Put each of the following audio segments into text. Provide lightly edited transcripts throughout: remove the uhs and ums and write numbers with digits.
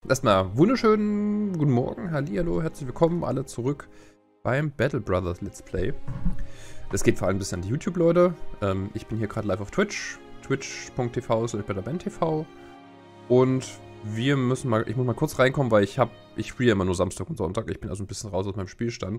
Erstmal wunderschönen guten Morgen, hallihallo, herzlich willkommen alle zurück beim Battle Brothers Let's Play. Das geht vor allem ein bisschen an die YouTube-Leute. Ich bin hier gerade live auf Twitch, twitch.tv/bettermentv, und ich muss mal kurz reinkommen, weil ich spiele ja immer nur Samstag und Sonntag. Ich bin also ein bisschen raus aus meinem Spielstand.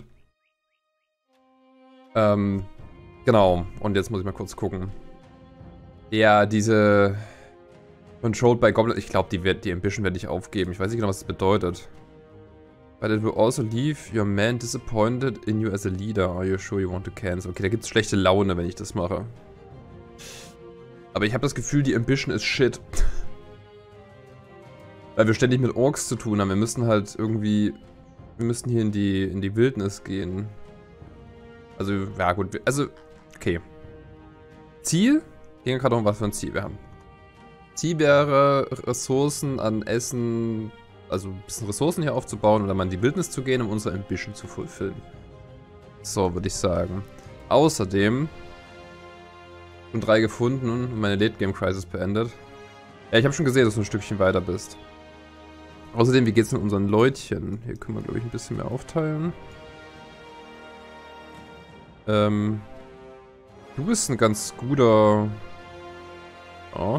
Genau, und jetzt muss ich mal kurz gucken. Ja, diese Controlled by Goblin, ich glaube, die Ambition werde ich aufgeben. Ich weiß nicht genau, was das bedeutet. But it will also leave your man disappointed in you as a leader. Are you sure you want to cancel? Okay, da gibt es schlechte Laune, wenn ich das mache. Aber ich habe das Gefühl, die Ambition ist shit. Weil wir ständig mit Orks zu tun haben. Wir müssen halt irgendwie... Wir müssen hier in die Wildnis gehen. Also, ja gut. Also, okay. Ziel? Ging gerade um, was für ein Ziel wir haben. Ziel wäre, Ressourcen an Essen, also ein bisschen Ressourcen hier aufzubauen und dann mal in die Wildnis zu gehen, um unsere Ambition zu fulfillen. So, würde ich sagen. Außerdem schon 3 gefunden und meine Late-Game-Crisis beendet. Ja, ich habe schon gesehen, dass du ein Stückchen weiter bist. Außerdem, wie geht's mit unseren Leutchen? Hier können wir, glaube ich, ein bisschen mehr aufteilen. Du bist ein ganz guter... Oh.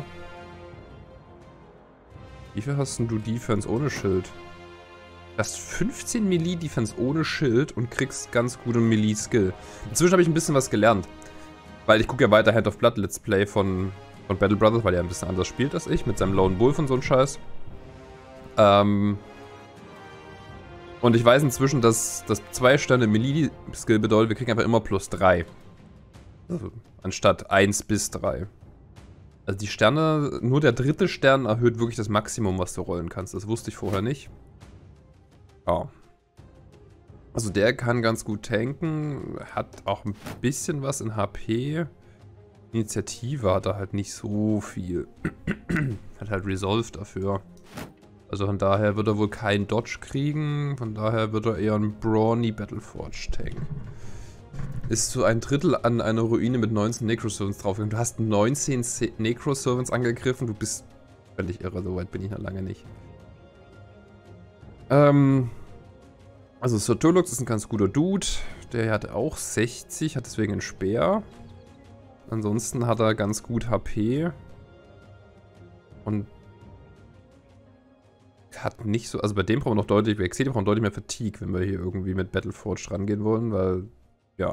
Wie viel hast denn du Defense ohne Schild? Du hast 15 Melee Defense ohne Schild und kriegst ganz gute Melee Skill. Inzwischen habe ich ein bisschen was gelernt. Weil ich gucke ja weiter Hand of Blood Let's Play von Battle Brothers, weil er ein bisschen anders spielt als ich, mit seinem Lone Wolf und so ein Scheiß. Und ich weiß inzwischen, dass das 2 Sterne Melee Skill bedeutet, wir kriegen einfach immer +3. Also, anstatt 1 bis 3. Also die Sterne, nur der 3. Stern erhöht wirklich das Maximum, was du rollen kannst. Das wusste ich vorher nicht. Ja. Also der kann ganz gut tanken, hat auch ein bisschen was in HP. Initiative hat er halt nicht so viel. Hat halt Resolve dafür. Also von daher wird er wohl keinen Dodge kriegen. Von daher wird er eher ein Brawny Battleforge Tank. Ist so ein Drittel an einer Ruine mit 19 Necroservants draufgegangen. Du hast 19 Necroservants angegriffen. Du bist völlig irre. So weit bin ich noch lange nicht. Also Sir Turlux ist ein ganz guter Dude. Der hat auch 60, hat deswegen einen Speer. Ansonsten hat er ganz gut HP. Und hat nicht so... Also bei dem brauchen wir noch deutlich... Bei Exceeding brauchen wir deutlich mehr Fatigue, wenn wir hier irgendwie mit Battleforge rangehen wollen, weil... Ja.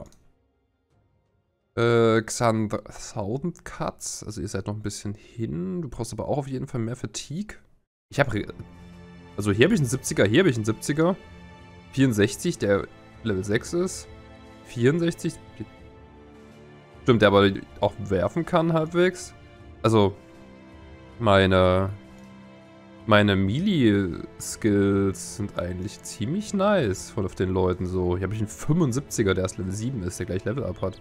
Xander Thousand Cuts. Also ihr seid noch ein bisschen hin. Du brauchst aber auch auf jeden Fall mehr Fatigue. Ich habe... Also hier habe ich einen 70er, hier habe ich einen 70er. 64, der Level 6 ist. 64. Stimmt, der aber auch werfen kann halbwegs. Also meine Melee-Skills sind eigentlich ziemlich nice von auf den Leuten so. Hier habe ich einen 75er, der erst Level 7 ist, der gleich Level-Up hat.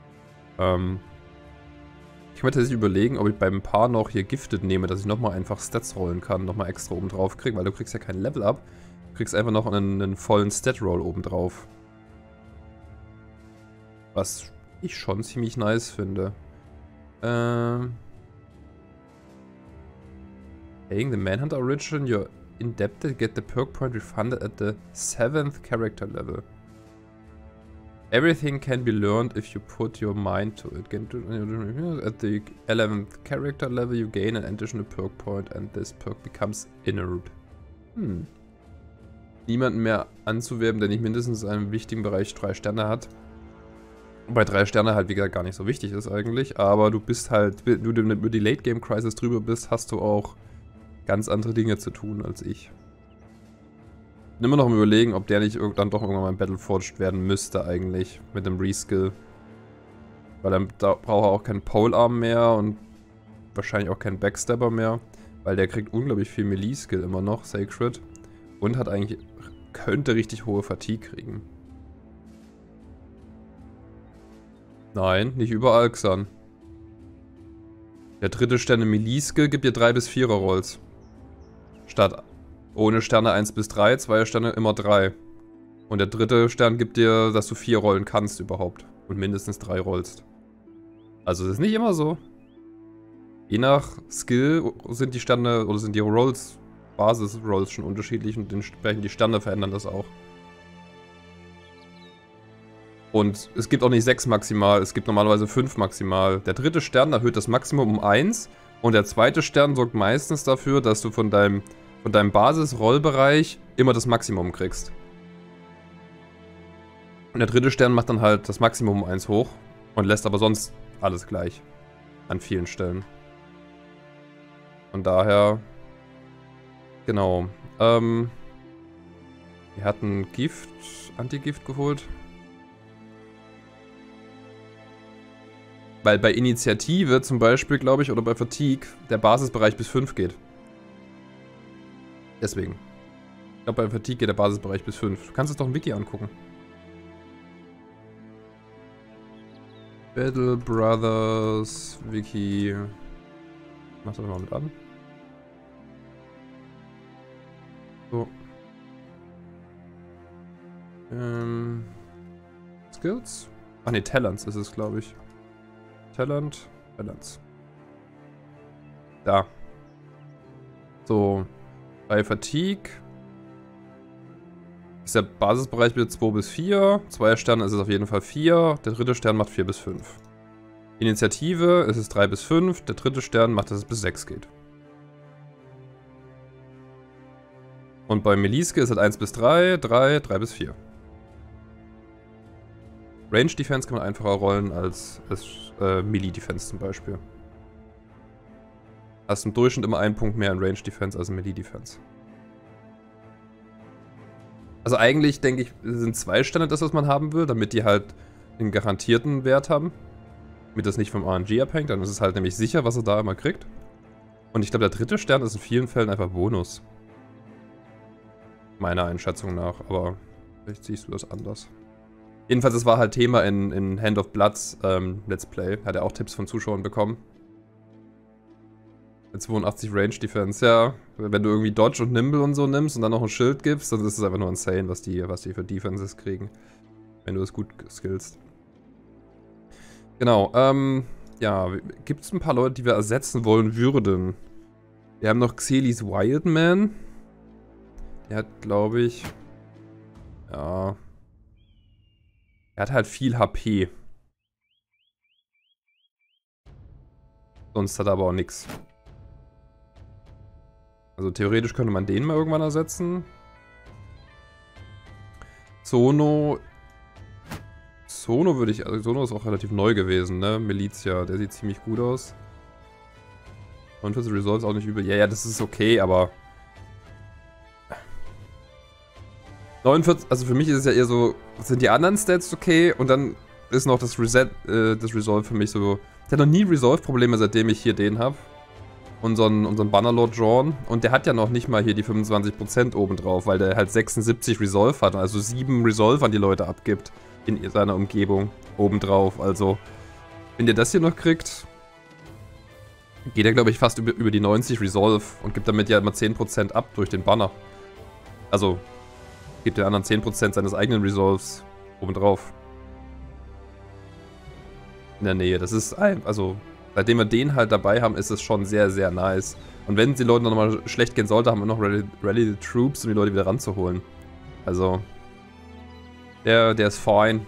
Ich möchte sich überlegen, ob ich beim Paar noch hier Gifted nehme, dass ich nochmal einfach Stats rollen kann, nochmal extra oben drauf kriege, weil du kriegst ja kein Level-Up. Du kriegst einfach noch einen vollen Stat-Roll oben drauf. Was ich schon ziemlich nice finde. Paying the Manhunter Origin, you're indebted, get the perk point refunded at the 7th character level. Everything can be learned if you put your mind to it. At the 11th character level you gain an additional perk point and this perk becomes inert. Niemanden mehr anzuwerben, der nicht mindestens in einem wichtigen Bereich 3 Sterne hat. Wobei 3 Sterne halt wie gesagt gar nicht so wichtig ist eigentlich, aber du bist halt, wenn du über die Late Game Crisis drüber bist, hast du auch ganz andere Dinge zu tun als ich. Ich bin immer noch am Überlegen, ob der nicht dann doch irgendwann mal Battleforged werden müsste eigentlich, mit dem Reskill. Weil dann braucht er auch keinen Polearm mehr und wahrscheinlich auch keinen Backstabber mehr, weil der kriegt unglaublich viel Melee-Skill immer noch, Sacred, und hat eigentlich, könnte richtig hohe Fatigue kriegen. Nein, nicht überall, Xan. Der 3. Sterne Melee-Skill gibt dir 3 bis 4er Rolls. Statt ohne Sterne 1 bis 3, 2 Sterne immer 3. Und der 3. Stern gibt dir, dass du 4 rollen kannst überhaupt. Und mindestens 3 rollst. Also das ist nicht immer so. Je nach Skill sind die Sterne oder sind die Rolls Basis-Rolls schon unterschiedlich und entsprechend die Sterne verändern das auch. Und es gibt auch nicht 6 maximal, es gibt normalerweise 5 maximal. Der dritte Stern erhöht das Maximum um 1 und der zweite Stern sorgt meistens dafür, dass du von deinem Basis-Rollbereich immer das Maximum kriegst. Und der dritte Stern macht dann halt das Maximum um 1 hoch und lässt aber sonst alles gleich. An vielen Stellen. Von daher... Genau. Wir hatten Gift, Anti-Gift geholt. Weil bei Initiative zum Beispiel, glaube ich, oder bei Fatigue, der Basisbereich bis 5 geht. Deswegen. Ich glaube, bei Fatigue geht der Basisbereich bis 5. Du kannst es doch im Wiki angucken. Battle Brothers Wiki. Mach das mal mit an. So. Skills? Ach ne, Talents ist es, glaube ich. Talents. Da. So. Bei Fatigue ist der Basisbereich wieder 2 bis 4. 2 Sterne ist es auf jeden Fall 4. Der dritte Stern macht 4 bis 5. Initiative ist es 3 bis 5. Der dritte Stern macht, dass es bis 6 geht. Und bei Meliske ist es 1 bis 3, 3 bis 4. Range Defense kann man einfacher rollen als Melee Defense zum Beispiel. Hast im Durchschnitt immer einen Punkt mehr in Range Defense als in Melee Defense. Also eigentlich denke ich, sind 2 Sterne das, was man haben will, damit die halt einen garantierten Wert haben. Damit das nicht vom RNG abhängt, dann ist es halt nämlich sicher, was er da immer kriegt. Und ich glaube, der dritte Stern ist in vielen Fällen einfach Bonus. Meiner Einschätzung nach, aber vielleicht siehst du das anders. Jedenfalls, es war halt Thema in Hand of Bloods Let's Play. Hat er auch Tipps von Zuschauern bekommen. Mit 82 Range Defense, ja. Wenn du irgendwie Dodge und Nimble und so nimmst und dann noch ein Schild gibst, dann ist es einfach nur insane, was die für Defenses kriegen. Wenn du es gut skillst. Genau, ja, gibt es ein paar Leute, die wir ersetzen wollen würden. Wir haben noch Xelis Wildman. Der hat, glaube ich... Ja... Er hat halt viel HP. Sonst hat er aber auch nichts. Also theoretisch könnte man den mal irgendwann ersetzen. Zono würde ich... Also Zono ist auch relativ neu gewesen, ne? Militia, der sieht ziemlich gut aus. 49 Resolve ist auch nicht übel. Ja, das ist okay, aber... 49, also für mich ist es ja eher so, sind die anderen Stats okay und dann ist noch das Resolve für mich so... Ich hatte noch nie Resolve-Probleme, seitdem ich hier den habe. Unseren Bannerlord John. Und der hat ja noch nicht mal hier die 25% obendrauf, weil der halt 76 Resolve hat, also 7 Resolve an die Leute abgibt in seiner Umgebung obendrauf. Also, wenn der das hier noch kriegt, geht er, glaube ich, fast über die 90 Resolve und gibt damit ja immer 10% ab durch den Banner. Also, gibt den anderen 10% seines eigenen Resolves obendrauf. In der Nähe. Das ist also, seitdem wir den halt dabei haben, ist es schon sehr, sehr nice. Und wenn es den Leuten nochmal schlecht gehen sollte, haben wir noch Rally the Troops, um die Leute wieder ranzuholen. Also, der ist fine.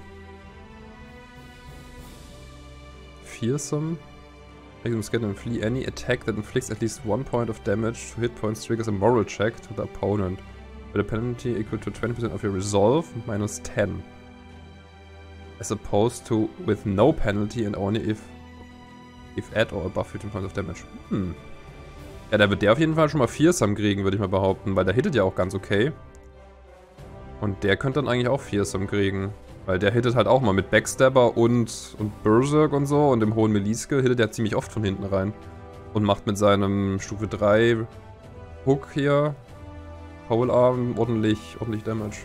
Fearsome. Make them scared and flee. Any attack that inflicts at least 1 point of damage to hit points triggers a moral check to the opponent. With a penalty equal to 20% of your resolve, minus 10. As opposed to with no penalty and only if at or above 15 points of damage. Ja, da wird der auf jeden Fall schon mal Fearsome kriegen, würde ich mal behaupten, weil der hittet ja auch ganz okay. Und der könnte dann eigentlich auch Fearsome kriegen. Weil der hittet halt auch mal mit Backstabber und Berserk und so und dem hohen Melee-Skill hittet der ziemlich oft von hinten rein. Und macht mit seinem Stufe 3 Hook hier, Polearm, ordentlich Damage.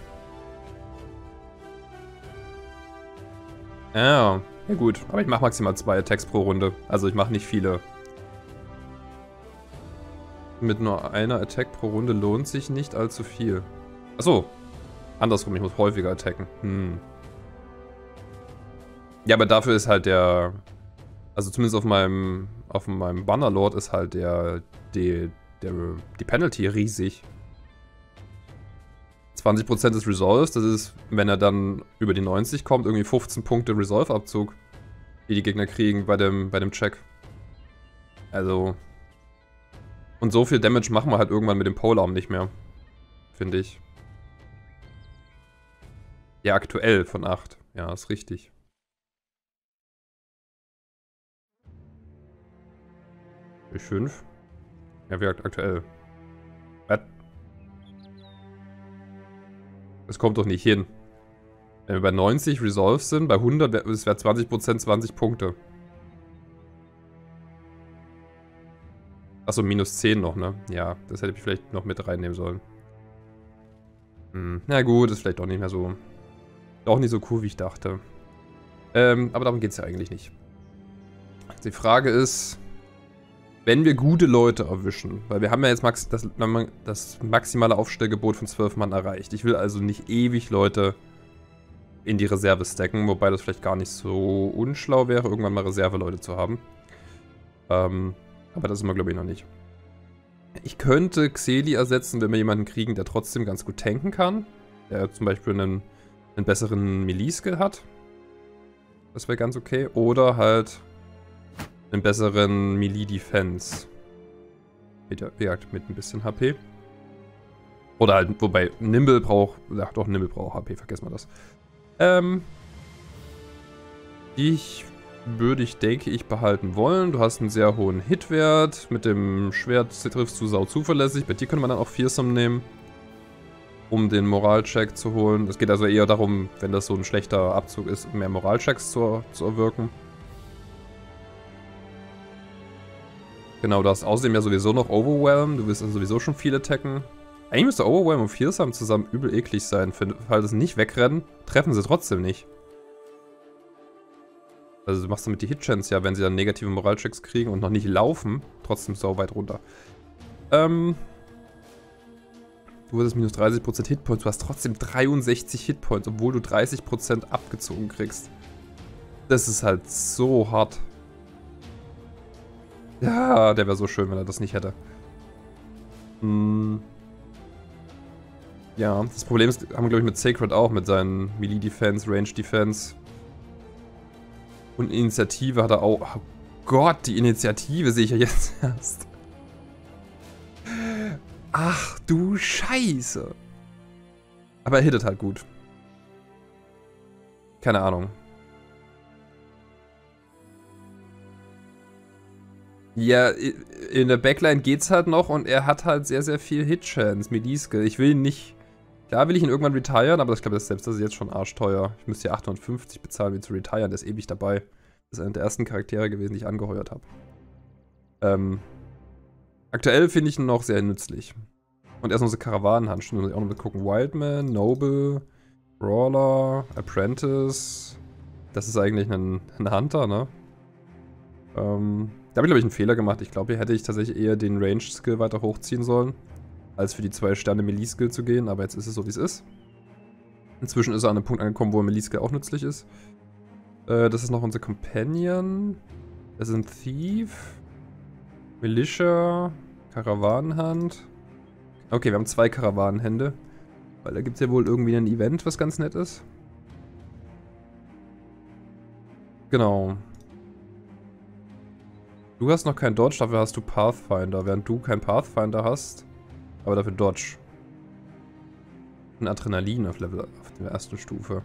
Ja gut, aber ich mache maximal 2 Attacks pro Runde. Also ich mache nicht viele. Mit nur einer Attack pro Runde lohnt sich nicht allzu viel. Achso, andersrum, ich muss häufiger attacken. Ja, aber dafür ist halt der... Also zumindest auf meinem Bannerlord ist halt die Penalty riesig. 20% des Resolves, das ist, wenn er dann über die 90 kommt, irgendwie 15 Punkte Resolve-Abzug, die die Gegner kriegen bei dem Check. Also. Und so viel Damage machen wir halt irgendwann mit dem Polearm nicht mehr. Finde ich. Ja, aktuell von 8. Ja, ist richtig. Durch 5. Ja, wie aktuell. Was? Das kommt doch nicht hin. Wenn wir bei 90 Resolves sind, bei 100 wäre 20% 20 Punkte. Achso, minus 10 noch, ne? Ja, das hätte ich vielleicht noch mit reinnehmen sollen. Na gut, ist vielleicht auch nicht mehr so... Auch nicht so cool, wie ich dachte. Aber darum geht es ja eigentlich nicht. Die Frage ist, wenn wir gute Leute erwischen, weil wir haben ja jetzt das maximale Aufstellgebot von 12 Mann erreicht. Ich will also nicht ewig Leute in die Reserve stacken, wobei das vielleicht gar nicht so unschlau wäre, irgendwann mal Reserveleute zu haben. Aber das ist wir, glaube ich, noch nicht. Ich könnte Xeli ersetzen, wenn wir jemanden kriegen, der trotzdem ganz gut tanken kann. Der zum Beispiel einen besseren Melee-Skill hat. Das wäre ganz okay. Oder halt einen besseren Melee-Defense. Mit ein bisschen HP. Oder halt, wobei Nimble braucht... Ja, doch, Nimble braucht HP, vergessen wir das. Denke ich, behalten wollen. Du hast einen sehr hohen Hitwert. Mit dem Schwert triffst du sau zuverlässig. Bei dir könnte man dann auch Fearsome nehmen, um den Moralcheck zu holen. Es geht also eher darum, wenn das so ein schlechter Abzug ist, mehr Moralchecks zu erwirken. Genau, du hast außerdem ja sowieso noch Overwhelm. Du willst also sowieso schon viel attacken. Eigentlich müsste Overwhelm und Fearsome zusammen übel eklig sein. Falls sie nicht wegrennen, treffen sie trotzdem nicht. Also du machst damit die Hitchance ja, wenn sie dann negative Moralchecks kriegen und noch nicht laufen, trotzdem so weit runter. Du hattest minus 30% Hitpoints, du hast trotzdem 63 Hitpoints, obwohl du 30% abgezogen kriegst. Das ist halt so hart. Ja, der wäre so schön, wenn er das nicht hätte. Ja, das Problem ist, haben wir glaube ich mit Sacred auch, mit seinen Melee Defense, Range Defense. Und Initiative hat er auch. Oh Gott, die Initiative sehe ich ja jetzt erst. Ach du Scheiße. Aber er hittet halt gut. Keine Ahnung. Ja, in der Backline geht's halt noch und er hat halt sehr, sehr viel Hitchance, Melee-Skill. Ich will ihn nicht... Klar will ich ihn irgendwann retiren, aber ich glaube, das ist jetzt schon arschteuer. Ich müsste ja 850 bezahlen, wie zu retiren. Der ist ewig dabei. Das ist einer der ersten Charaktere gewesen, die ich angeheuert habe. Aktuell finde ich ihn noch sehr nützlich. Und erst noch so Karawanenhandschuhe, muss ich auch noch mal gucken. Wildman, Noble, Brawler, Apprentice. Das ist eigentlich ein Hunter, ne? Da habe ich, glaube ich, einen Fehler gemacht. Ich glaube, hier hätte ich tatsächlich eher den Range-Skill weiter hochziehen sollen, als für die 2 Sterne Melee-Skill zu gehen. Aber jetzt ist es so, wie es ist. Inzwischen ist er an einem Punkt angekommen, wo Melee-Skill auch nützlich ist. Das ist noch unser Companion. Das sind Thief, Militia, Karawanenhand. Okay, wir haben 2 Karawanenhände. Weil da gibt es ja wohl irgendwie ein Event, was ganz nett ist. Genau. Du hast noch kein Dodge, dafür hast du Pathfinder, während du kein Pathfinder hast, aber dafür Dodge. Ein Adrenalin auf der ersten Stufe.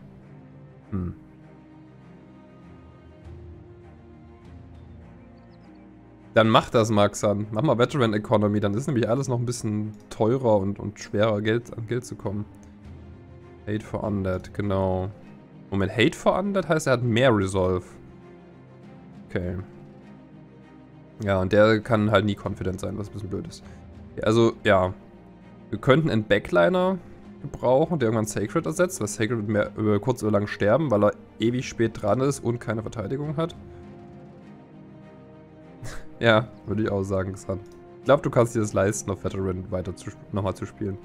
Dann mach das, Maxan. Mach mal Veteran Economy, dann ist nämlich alles noch ein bisschen teurer und schwerer an Geld zu kommen. Hate for Undead, genau. Moment, Hate for Undead heißt, er hat mehr Resolve. Okay. Ja, und der kann halt nie confident sein, was ein bisschen blöd ist. Also, ja. Wir könnten einen Backliner gebrauchen, der irgendwann Sacred ersetzt, weil Sacred wird über kurz oder lang sterben, weil er ewig spät dran ist und keine Verteidigung hat. Ja, würde ich auch sagen, Xan. Ich glaube, du kannst dir das leisten, auf Veteran weiter nochmal zu spielen.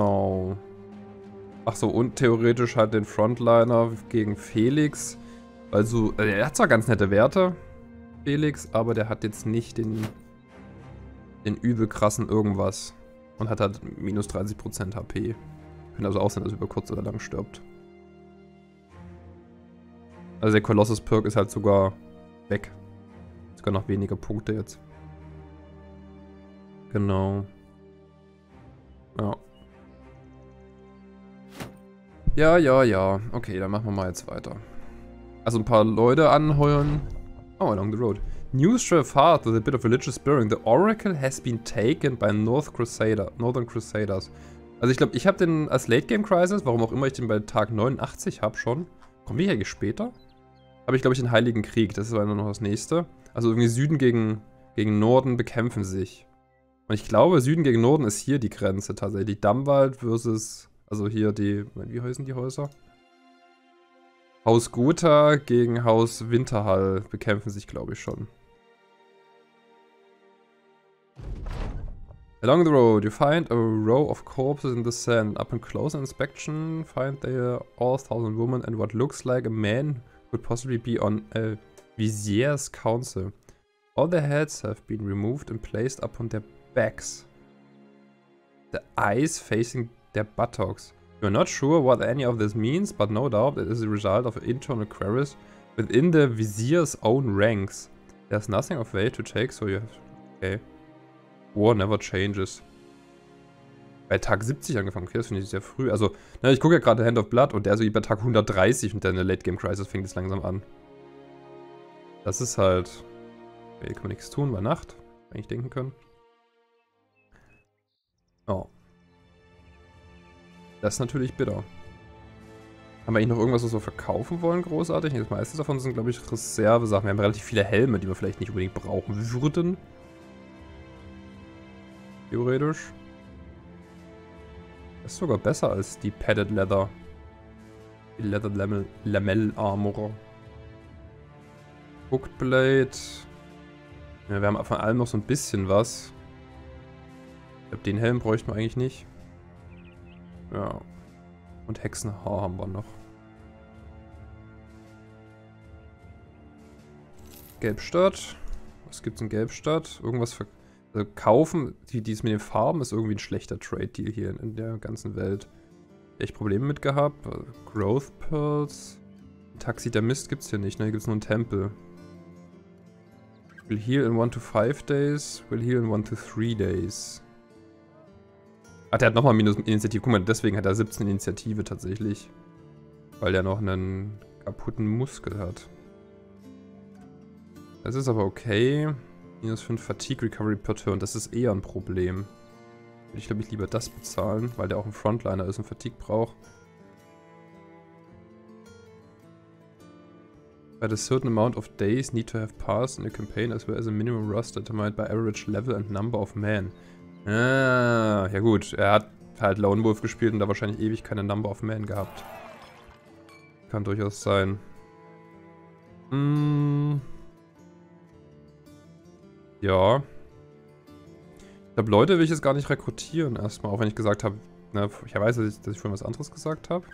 Genau. Achso, und theoretisch halt den Frontliner gegen Felix. Also, er hat zwar ganz nette Werte, Felix, aber der hat jetzt nicht den übel krassen irgendwas. Und hat halt minus 30% HP. Könnte also auch sein, dass er über kurz oder lang stirbt. Also der Colossus-Perk ist halt sogar weg. Sogar noch weniger Punkte jetzt. Genau. Ja. Ja. Okay, dann machen wir mal jetzt weiter. Also ein paar Leute anheuern. Oh, along the road. News travel hard with a bit of religious bearing. The Oracle has been taken by Northern Crusaders. Also ich glaube, ich habe den als Late Game Crisis, warum auch immer ich den bei Tag 89 habe schon. Kommen wir hier später? Habe ich glaube ich den Heiligen Krieg, das ist aber noch das nächste. Also irgendwie Süden gegen Norden bekämpfen sich. Und ich glaube, Süden gegen Norden ist hier die Grenze tatsächlich. Damwald versus, also hier die, wie heißen die Häuser? Haus Gotha gegen Haus Winterhall bekämpfen sich, glaube ich, schon. Along the road, you find a row of corpses in the sand. Upon closer inspection, find they are all 1,000 women and what looks like a man could possibly be on a vizier's council. All their heads have been removed and placed upon their backs. The eyes facing their buttocks. You are not sure what any of this means, but no doubt it is a result of internal queries within the vizier's own ranks. There's nothing of way to take, so you have... Okay. War never changes. Bei Tag 70 angefangen, okay, das finde ich sehr früh. Also, na, ich gucke ja gerade Hand of Blood und der ist so bei Tag 130 und dann eine Late Game Crisis fängt es langsam an. Das ist halt... Okay, kann man nichts tun, bei Nacht. Eigentlich denken können. Oh. Das ist natürlich bitter. Haben wir eigentlich noch irgendwas, was wir verkaufen wollen, großartig? Das meiste davon sind, glaube ich, Reservesachen. Wir haben relativ viele Helme, die wir vielleicht nicht unbedingt brauchen würden. Theoretisch. Das ist sogar besser als die Padded Leather. Die Leather Lamell Armor. Hooked Blade. Ja, wir haben von allem noch so ein bisschen was. Ich glaube, den Helm bräuchten wir eigentlich nicht. Ja. Und Hexenhaar haben wir noch. Gelbstadt. Was gibt's in Gelbstadt? Irgendwas also kaufen, die es mit den Farben ist irgendwie ein schlechter Trade-Deal hier in der ganzen Welt. Echt Probleme mit gehabt. Growth Pearls. Taxidermist gibt's hier nicht, ne? Hier gibt's nur einen Tempel. Will heal in 1 to 5 days. Will heal in 1 to 3 days. Ach, der hat nochmal minus Initiative. Guck mal, deswegen hat er 17 Initiative tatsächlich. Weil der noch einen kaputten Muskel hat. Das ist aber okay. Minus 5 Fatigue Recovery per Turn. Das ist eher ein Problem. Würde ich, glaube ich, lieber das bezahlen, weil der auch ein Frontliner ist und Fatigue braucht. But a certain amount of days need to have passed in a campaign as well as a minimum rust determined by average level and number of men. Ah, ja gut. Er hat halt Lone Wolf gespielt und da wahrscheinlich ewig keine Number of Men gehabt. Kann durchaus sein. Ja. Ich glaube, Leute will ich jetzt gar nicht rekrutieren erstmal, auch wenn ich gesagt habe, ne, ich weiß, dass ich vorhin was anderes gesagt habe.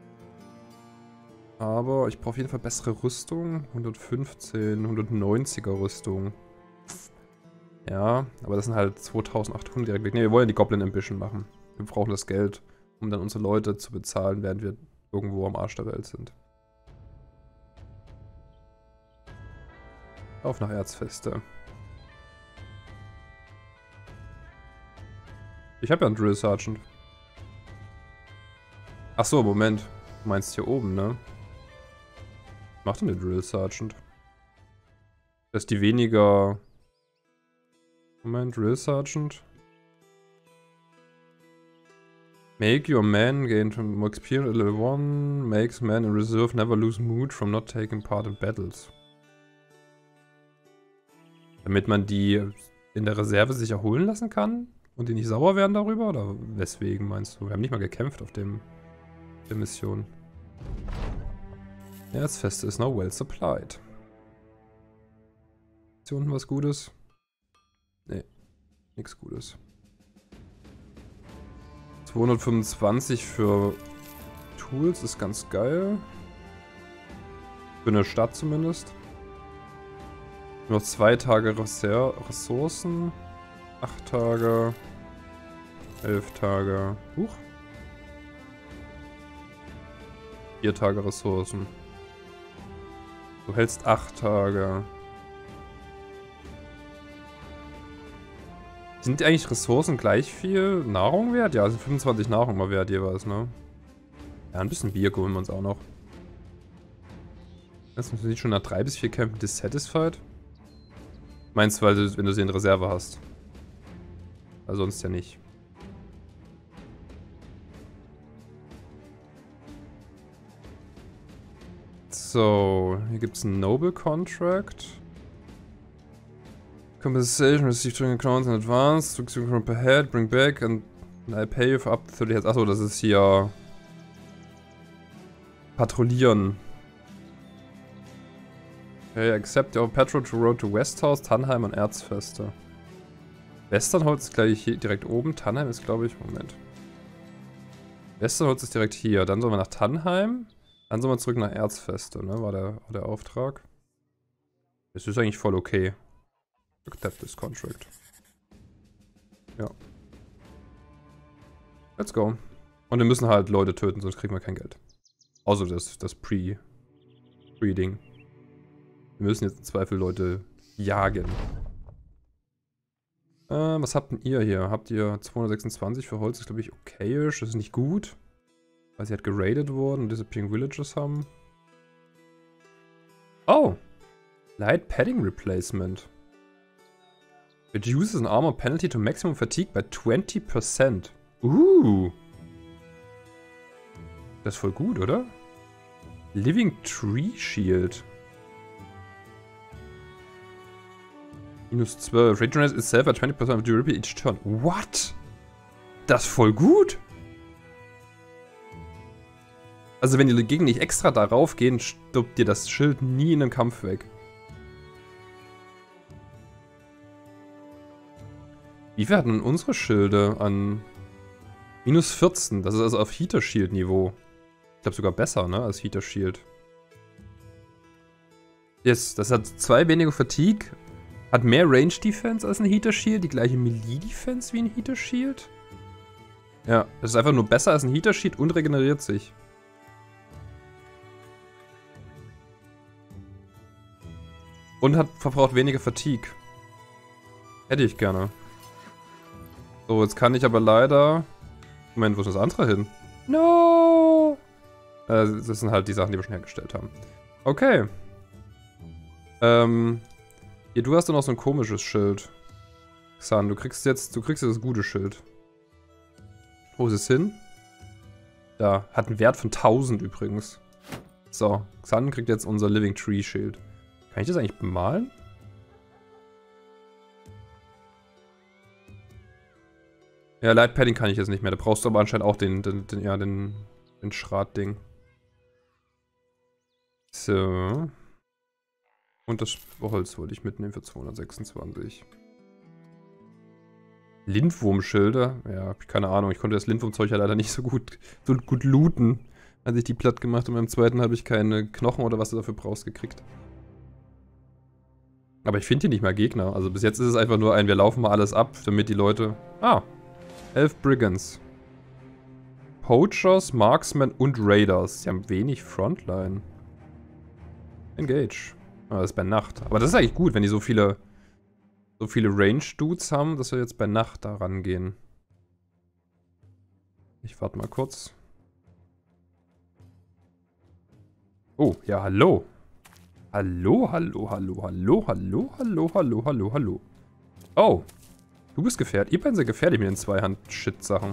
Aber ich brauche auf jeden Fall bessere Rüstung. 115, 190er Rüstung. Ja, aber das sind halt 2800 direkt weg. Ne, wir wollen ja die Goblin Ambition machen. Wir brauchen das Geld, um dann unsere Leute zu bezahlen, während wir irgendwo am Arsch der Welt sind. Auf nach Erzfeste. Ich habe ja einen Drill Sergeant. Achso, Moment. Du meinst hier oben, ne? Was macht denn der Drill Sergeant? Dass die weniger... Moment, Drill Sergeant. Make your men gain more experience at level 1. Makes men in reserve never lose mood from not taking part in battles. Damit man die in der Reserve sich erholen lassen kann? Und die nicht sauer werden darüber? Oder weswegen meinst du? Wir haben nicht mal gekämpft auf der Mission. Ja, das Feste ist now well supplied. Ist hier unten was Gutes? Nee, nichts Gutes. 225 für Tools ist ganz geil. Für eine Stadt zumindest. Nur 2 Tage Ressourcen. 8 Tage. 11 Tage. Huch. 4 Tage Ressourcen. Du hältst 8 Tage. Sind eigentlich Ressourcen gleich viel Nahrung wert? Ja, also 25 Nahrung mal wert jeweils, ne? Ja, ein bisschen Bier holen wir uns auch noch. Das ist natürlich schon nach 3 bis 4 Kämpfen dissatisfied. Meinst du, weil du, wenn du sie in Reserve hast? Also sonst ja nicht. So, hier gibt es einen Noble Contract. Compensation received during accounts in advance. To per head, bring back and I pay you for up to 30 heads. Achso, das ist hier Patrouillieren. Okay, accept your patrol to road to Westhouse, Tannheim und Erzfeste. Westernholz ist gleich hier direkt oben. Tannheim ist, glaube ich, Moment. Westernholz ist direkt hier. Dann sollen wir nach Tannheim. Dann sollen wir zurück nach Erzfeste, ne? War der Auftrag. Das ist eigentlich voll okay. Accept this contract. Ja. Let's go. Und wir müssen halt Leute töten, sonst kriegen wir kein Geld. Außer das Pre-Ding. Wir müssen jetzt im Zweifel Leute jagen. Was habt denn ihr hier? Habt ihr 226 für Holz? Das ist, glaube ich, okayisch. Das ist nicht gut. Weil sie halt geradet wurden und Disappearing Villages haben. Oh! Light Padding Replacement. Reduces an armor penalty to maximum fatigue by 20%. Das ist voll gut, oder? Living Tree Shield. Minus 12. Regenerate itself at 20% of durability each turn. What? Das ist voll gut. Also wenn die Gegner nicht extra darauf gehen, stirbt dir das Schild nie in einem Kampf weg. Wie viel hatten unsere Schilde an minus 14? Das ist also auf Heater Shield Niveau. Ich glaube sogar besser, ne, als Heater Shield. Yes, das hat 2 weniger Fatigue. Hat mehr Range Defense als ein Heater Shield. Die gleiche Melee Defense wie ein Heater Shield. Ja, das ist einfach nur besser als ein Heater Shield und regeneriert sich. Und verbraucht weniger Fatigue. Hätte ich gerne. So, jetzt kann ich aber leider... Moment, wo ist das andere hin? No! Das sind halt die Sachen, die wir schon hergestellt haben. Okay. Hier, du hast doch noch so ein komisches Schild. Xan, du kriegst jetzt das gute Schild. Wo ist es hin? Da, hat einen Wert von 1000 übrigens. So, Xan kriegt jetzt unser Living Tree Schild. Kann ich das eigentlich bemalen? Ja, Light Padding kann ich jetzt nicht mehr. Da brauchst du aber anscheinend auch den Schrat-Ding. So. Und das Holz wollte ich mitnehmen für 226. Lindwurmschilder? Ja, hab ich keine Ahnung. Ich konnte das Lindwurmzeug ja leider nicht so gut looten, als ich die platt gemacht habe. Und beim zweiten habe ich keine Knochen oder was du dafür brauchst gekriegt. Aber ich finde hier nicht mal Gegner. Also bis jetzt ist es einfach nur wir laufen mal alles ab, damit die Leute... Ah, 11 Brigands. Poachers, Marksmen und Raiders. Sie haben wenig Frontline. Engage. Ah, das ist bei Nacht. Aber das ist eigentlich gut, wenn die so viele Range-Dudes haben, dass wir jetzt bei Nacht da rangehen. Ich warte mal kurz. Oh, ja, hallo. Hallo, hallo, hallo, hallo, hallo, hallo, hallo, hallo, hallo. Oh, du bist gefährdet. Ihr beiden seid gefährlich mit den Zweihand-Shit-Sachen.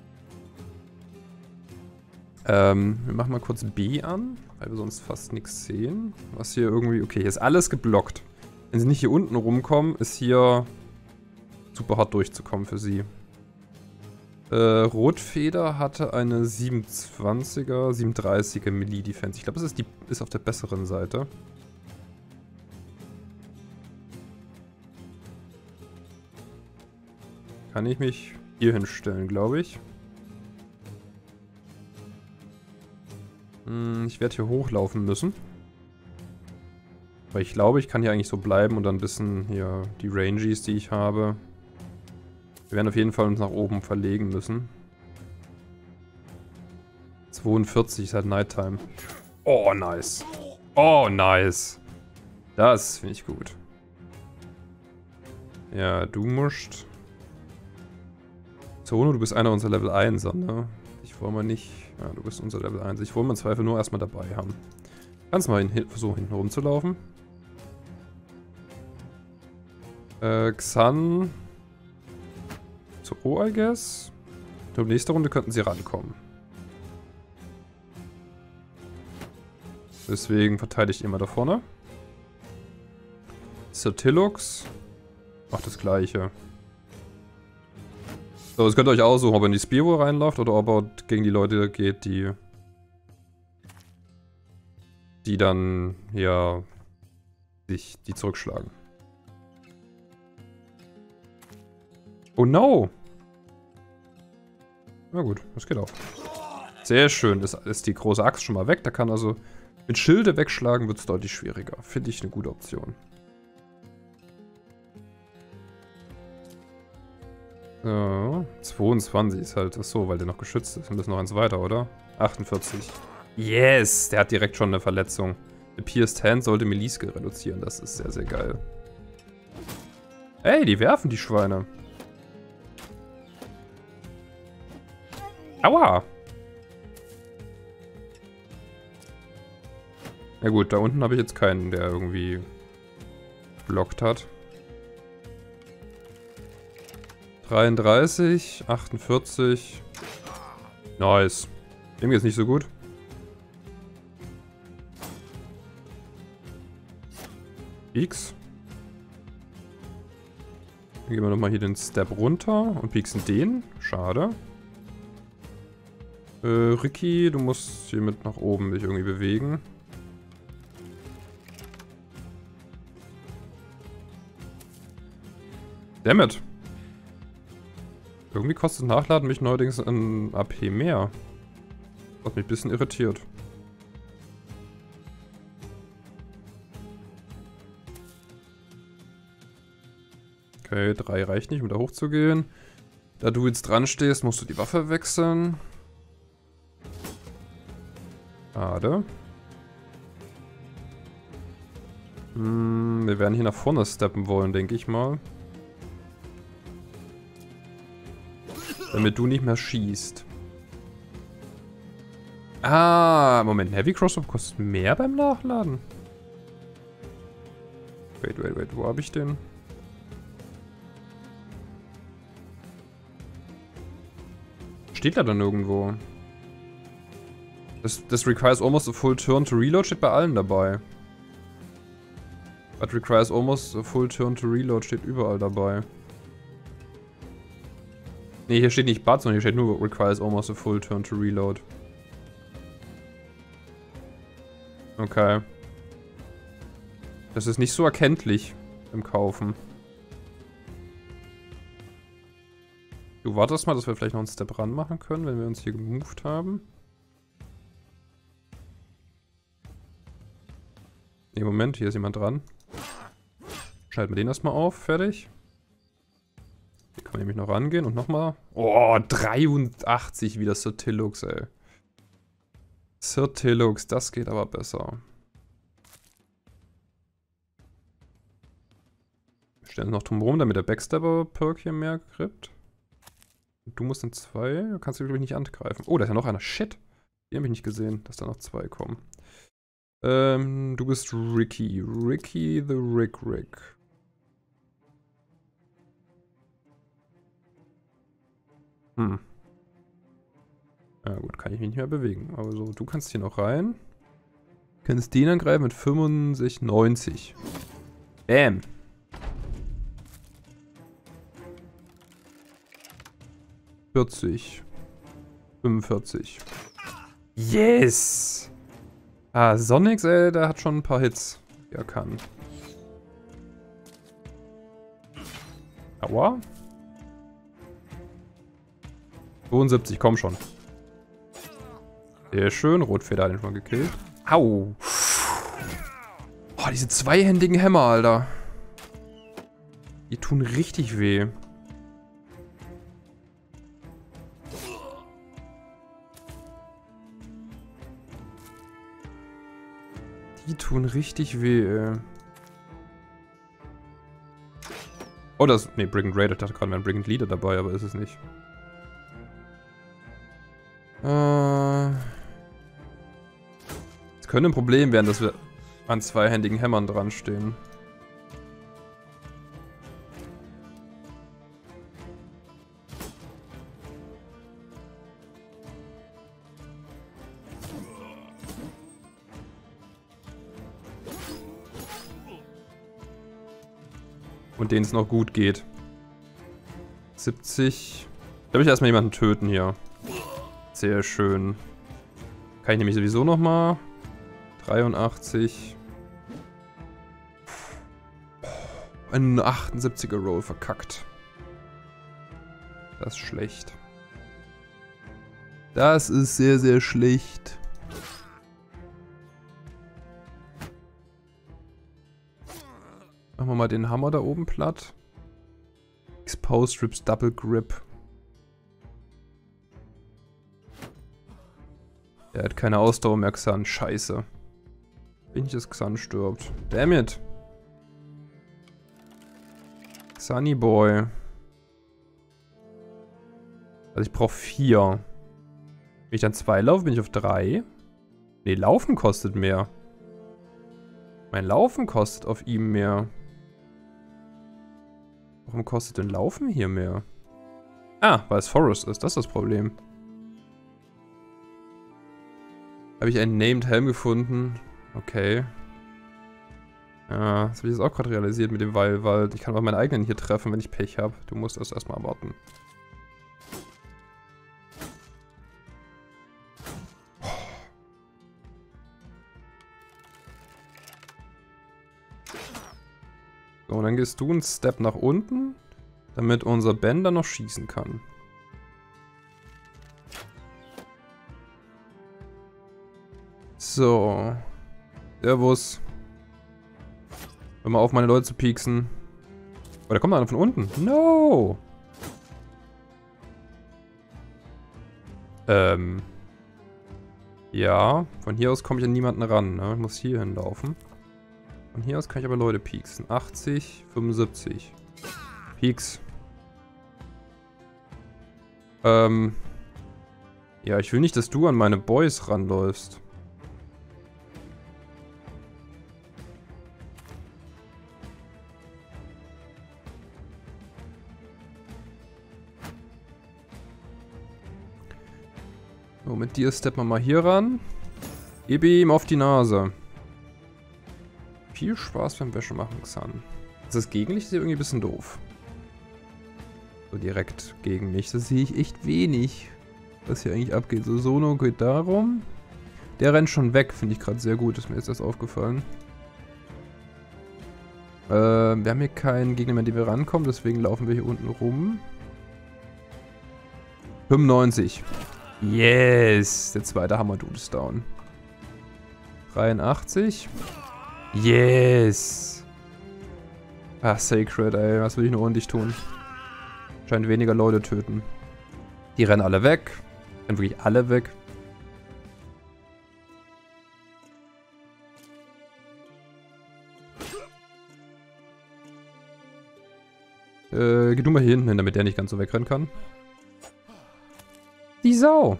Wir machen mal kurz B an, weil wir sonst fast nichts sehen. Was hier irgendwie... Okay, hier ist alles geblockt. Wenn sie nicht hier unten rumkommen, ist hier super hart durchzukommen für sie. Rotfeder hatte eine 27er, 37er Melee-Defense. Ich glaube, das ist auf der besseren Seite. Kann ich mich hier hinstellen, glaube ich. Ich werde hier hochlaufen müssen. Aber ich glaube, ich kann hier eigentlich so bleiben und dann ein bisschen hier die Rangies, die ich habe. Wir werden auf jeden Fall uns nach oben verlegen müssen. 42 ist halt Nighttime. Oh, nice. Oh, nice. Das finde ich gut. Ja, du musst... Zono, du bist einer unserer Level 1er, ne? Ich wollte mal nicht... Ja, du bist unser Level 1. Ich wollte mal im Zweifel nur erstmal dabei haben. Kannst mal versuchen, hinten rumzulaufen. Xan... Zu O, I guess. Ich glaube, nächste Runde könnten sie rankommen. Deswegen verteidige ich immer da vorne. Sertilux macht das gleiche. So, jetzt könnt ihr euch aussuchen, ob er in die Spearwall reinläuft oder ob er gegen die Leute geht, die dann ja die zurückschlagen. Oh no! Na gut, das geht auch. Sehr schön, das ist die große Axt schon mal weg. Da kann also mit Schilde wegschlagen, wird es deutlich schwieriger. Finde ich eine gute Option. So, 22 ist halt das so, weil der noch geschützt ist. Und das noch eins weiter, oder? 48. Yes! Der hat direkt schon eine Verletzung. The Pierced Hand sollte Melee-Skill reduzieren. Das ist sehr, sehr geil. Ey, die werfen die Schweine. Aua! Na gut, da unten habe ich jetzt keinen, der irgendwie blockt hat. 33, 48. Nice. Dem geht's nicht so gut. Peaks. Dann gehen wir nochmal hier den Step runter und pieksen den. Schade. Ricky, du musst hier mit nach oben dich irgendwie bewegen. Dammit. Irgendwie kostet Nachladen mich neuerdings ein AP mehr. Was mich ein bisschen irritiert. Okay, 3 reicht nicht, um da hochzugehen. Da du jetzt dran stehst, musst du die Waffe wechseln. Schade. Wir werden hier nach vorne steppen wollen, denke ich mal. Damit du nicht mehr schießt. Ah, Moment. Heavy Crossbow kostet mehr beim Nachladen. Wait. Wo habe ich den? Steht da dann irgendwo? Das requires almost a full turn to reload steht bei allen dabei. But requires almost a full turn to reload steht überall dabei. Ne, hier steht nicht but, sondern hier steht nur requires almost a full turn to reload. Okay. Das ist nicht so erkenntlich im Kaufen. Du wartest mal, dass wir vielleicht noch einen Step ran machen können, wenn wir uns hier gemoved haben. Ne, Moment, hier ist jemand dran. Schalten wir den erstmal auf, fertig. Hier kann man nämlich noch rangehen und nochmal. Oh, 83 wieder Sertilux, ey. Sertilux, das geht aber besser. Wir stellen noch drumherum, damit der Backstabber-Perk hier mehr kriegt. Du musst in 2, du kannst dich, glaube ich, nicht angreifen. Oh, da ist ja noch einer. Shit. Die habe ich nicht gesehen, dass da noch 2 kommen. Du bist Ricky. Ricky the Rick. Ja gut, kann ich mich nicht mehr bewegen. Aber so, du kannst hier noch rein. Du kannst den angreifen mit 65, 90. Bam. ...40. 45. Yes! Ah, Sonics, ey, der hat schon ein paar Hits, die er kann. Aua. 72, komm schon. Sehr schön, Rotfeder hat ihn schon gekillt. Au. Oh, diese zweihändigen Hämmer, Alter. Die tun richtig weh. Die tun richtig weh, ey. Oh, das... Ne, Brigand Raider. Ich dachte gerade, wir haben Brigand Leader dabei, aber ist es nicht. Es könnte ein Problem werden, dass wir an zweihändigen Hämmern dran stehen. Und denen es noch gut geht. 70. Da will ich erstmal jemanden töten hier. Sehr schön. Kann ich nämlich sowieso nochmal. 83. Ein 78er Roll verkackt. Das ist schlecht. Das ist sehr, sehr schlecht. Machen wir mal den Hammer da oben platt. Exposed Strips Double Grip. Er hat keine Ausdauer mehr, Xan. Scheiße. Bin ich, dass Xan stirbt. Damn it. Xani Boy. Also ich brauche 4. Wenn ich dann 2 laufe, bin ich auf 3. Ne, Laufen kostet mehr. Mein Laufen kostet auf ihm mehr. Warum kostet denn Laufen hier mehr? Ah, weil es Forest ist. Das ist das Problem. Habe ich einen Named Helm gefunden? Okay. Ja, das habe ich jetzt auch gerade realisiert mit dem Weilwald. Ich kann auch meinen eigenen hier treffen, wenn ich Pech habe. Du musst das erstmal warten. So, und dann gehst du einen Step nach unten, damit unser Bender noch schießen kann. So. Servus. Hör mal auf, meine Leute zu pieksen. Oh, da kommt einer von unten. No! Ja, von hier aus komme ich an niemanden ran, ne? Ich muss hier hinlaufen. Von hier aus kann ich aber Leute pieksen. 80, 75. Pieks. Ja, ich will nicht, dass du an meine Boys ranläufst. So, mit dir steppen wir mal hier ran. Gib ihm auf die Nase. Viel Spaß beim Wäsche machen, Xan. Das Gegenlicht ist irgendwie ein bisschen doof. So direkt gegen mich. Das sehe ich echt wenig, was hier eigentlich abgeht. So, Sono geht darum. Der rennt schon weg, finde ich gerade sehr gut. Ist mir jetzt erst aufgefallen. Wir haben hier keinen Gegner mehr, an den wir rankommen. Deswegen laufen wir hier unten rum. 95. Yes! Der zweite Hammer-Dude ist down. 83. Yes! Ah, Sacred, ey. Was will ich nur ordentlich tun? Scheint weniger Leute töten. Die rennen alle weg. Rennen wirklich alle weg. Geh du mal hier hinten hin, damit der nicht ganz so wegrennen kann. Die Sau!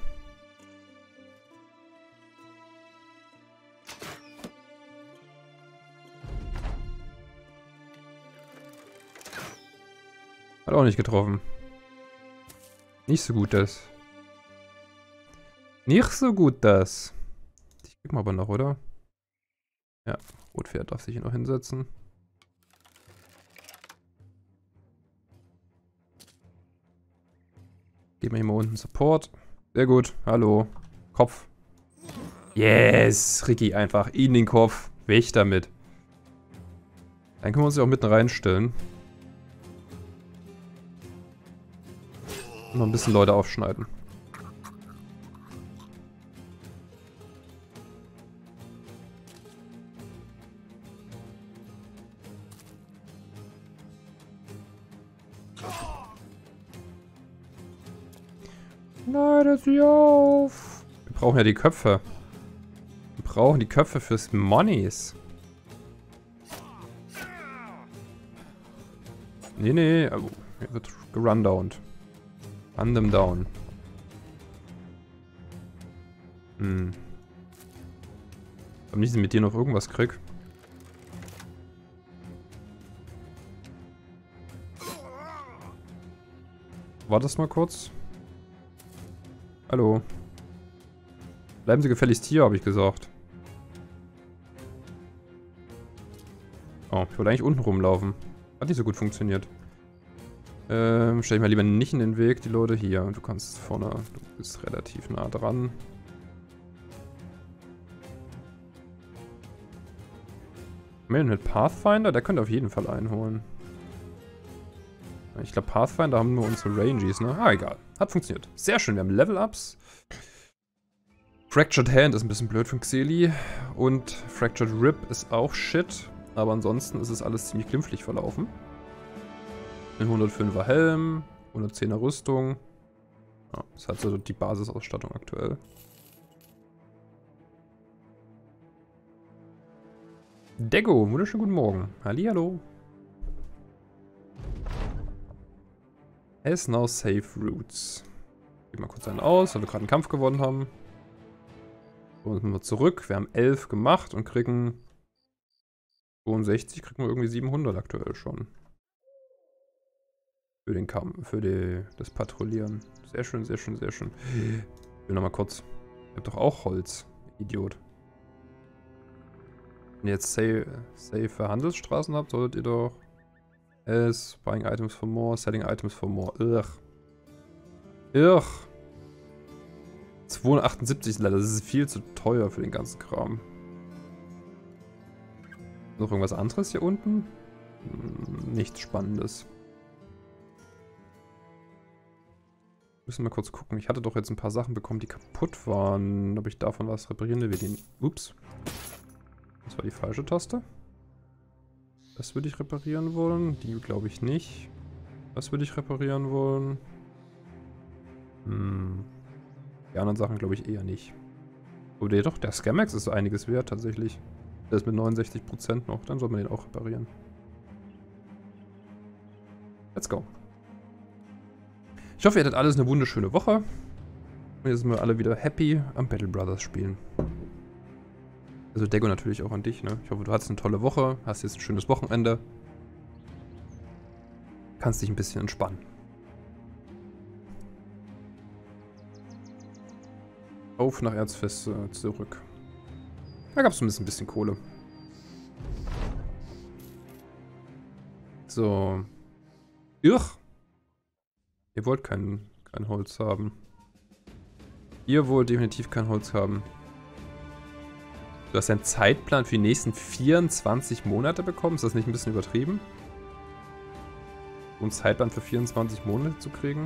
Hat auch nicht getroffen. Nicht so gut das. Nicht so gut das. Ich krieg mal aber noch, oder? Ja, Rotpferd darf sich hier noch hinsetzen. Geben wir hier mal unten Support. Sehr gut. Hallo. Kopf. Yes. Ricky einfach in den Kopf. Weg damit. Dann können wir uns ja auch mitten reinstellen. Und noch ein bisschen Leute aufschneiden. Nein, sie auf. Wir brauchen ja die Köpfe. Wir brauchen die Köpfe fürs Monies. Nee, nee. Er wird gerundowned. Run them down. Hm. Ob ich mit dir noch irgendwas krieg? Warte das mal kurz. Hallo. Bleiben Sie gefälligst hier, habe ich gesagt. Oh, ich wollte eigentlich unten rumlaufen. Hat nicht so gut funktioniert. Stell dich mal lieber nicht in den Weg, die Leute hier. Und du kannst vorne, du bist relativ nah dran. Mit Pathfinder, der könnte auf jeden Fall einholen. Ich glaube, Pathfinder haben nur unsere Rangies, ne? Ah, egal. Hat funktioniert. Sehr schön, wir haben Level-Ups. Fractured Hand ist ein bisschen blöd von Xeli. Und Fractured Rib ist auch shit. Aber ansonsten ist es alles ziemlich glimpflich verlaufen. Ein 105er Helm, 110er Rüstung. Ja, das hat so die Basisausstattung aktuell. Dego, wunderschönen guten Morgen. Hallihallo. Has now safe routes. Geben wir kurz einen aus, weil wir gerade einen Kampf gewonnen haben. So, jetzt müssen wir zurück. Wir haben 11 gemacht und kriegen 62, kriegen wir irgendwie 700 aktuell schon. Für den Kampf, für das Patrouillieren. Sehr schön, sehr schön, sehr schön. Ich will nochmal kurz. Ich hab doch auch Holz. Idiot. Wenn ihr jetzt safe Handelsstraßen habt, solltet ihr doch buying items for more, selling items for more. Ugh. Ugh. 278 leider, das ist viel zu teuer für den ganzen Kram. Noch irgendwas anderes hier unten? Nichts Spannendes. Müssen wir kurz gucken. Ich hatte doch jetzt ein paar Sachen bekommen, die kaputt waren. Ob ich davon was reparieren will. Ups. Das war die falsche Taste. Das würde ich reparieren wollen. Die glaube ich nicht. Das würde ich reparieren wollen. Die anderen Sachen glaube ich eher nicht. Oder doch, der Scamax ist einiges wert tatsächlich. Der ist mit 69% noch. Dann soll man den auch reparieren. Let's go. Ich hoffe, ihr hattet alles eine wunderschöne Woche. Und jetzt sind wir alle wieder happy am Battle Brothers spielen. Also Dego natürlich auch an dich, ne? Ich hoffe, du hattest eine tolle Woche, hast jetzt ein schönes Wochenende. Kannst dich ein bisschen entspannen. Auf nach Erzfest zurück. Da gab es zumindest ein bisschen Kohle. So. Irr. Ihr wollt kein Holz haben. Ihr wollt definitiv kein Holz haben. Du hast einen Zeitplan für die nächsten 24 Monate bekommen. Ist das nicht ein bisschen übertrieben? Um einen Zeitplan für 24 Monate zu kriegen?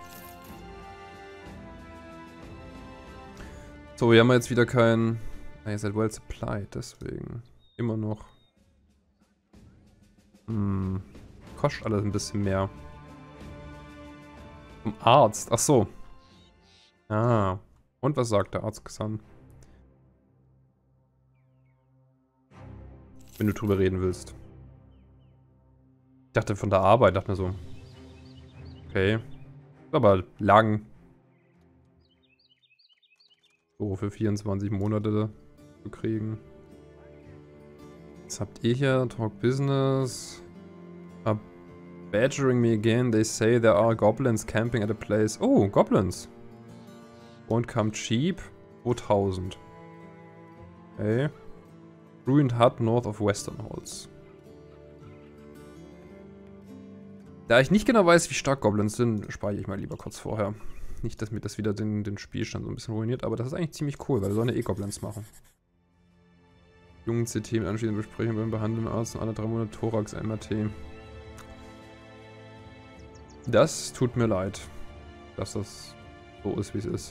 So, hier haben wir jetzt wieder kein... Ah, ihr seid well supplied, deswegen. Immer noch. Kostet alles ein bisschen mehr. Zum Arzt, ach so. Ah. Und was sagt der Arzt Xan? Wenn du drüber reden willst. Ich dachte von der Arbeit, dachte mir so. Okay. Aber lang. So für 24 Monate zu kriegen. Was habt ihr hier? Talk Business. Are badgering me again. They say there are goblins camping at a place. Oh, Goblins. Won't come cheap. 2000. Okay. Ruined Hut north of Western Halls. Da ich nicht genau weiß, wie stark Goblins sind, speichere ich mal lieber kurz vorher. Nicht, dass mir das wieder den Spielstand so ein bisschen ruiniert, aber das ist eigentlich ziemlich cool, weil wir sollen ja eh Goblins machen. Jungen CT mit anschließenden Besprechungen beim behandelnden Arzt und alle 3 Monate Thorax MRT. Das tut mir leid, dass das so ist, wie es ist.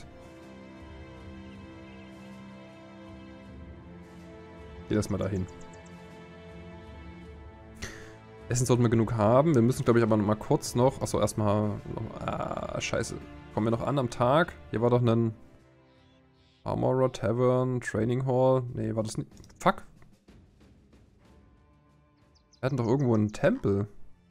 Geh das mal dahin. Essen sollten wir genug haben. Wir müssen, glaube ich, aber noch mal kurz noch... Achso, erstmal noch... scheiße. Kommen wir noch an am Tag? Hier war doch ein... Armorer, Tavern, Training Hall. Nee, war das nicht... Fuck. Wir hatten doch irgendwo einen Tempel.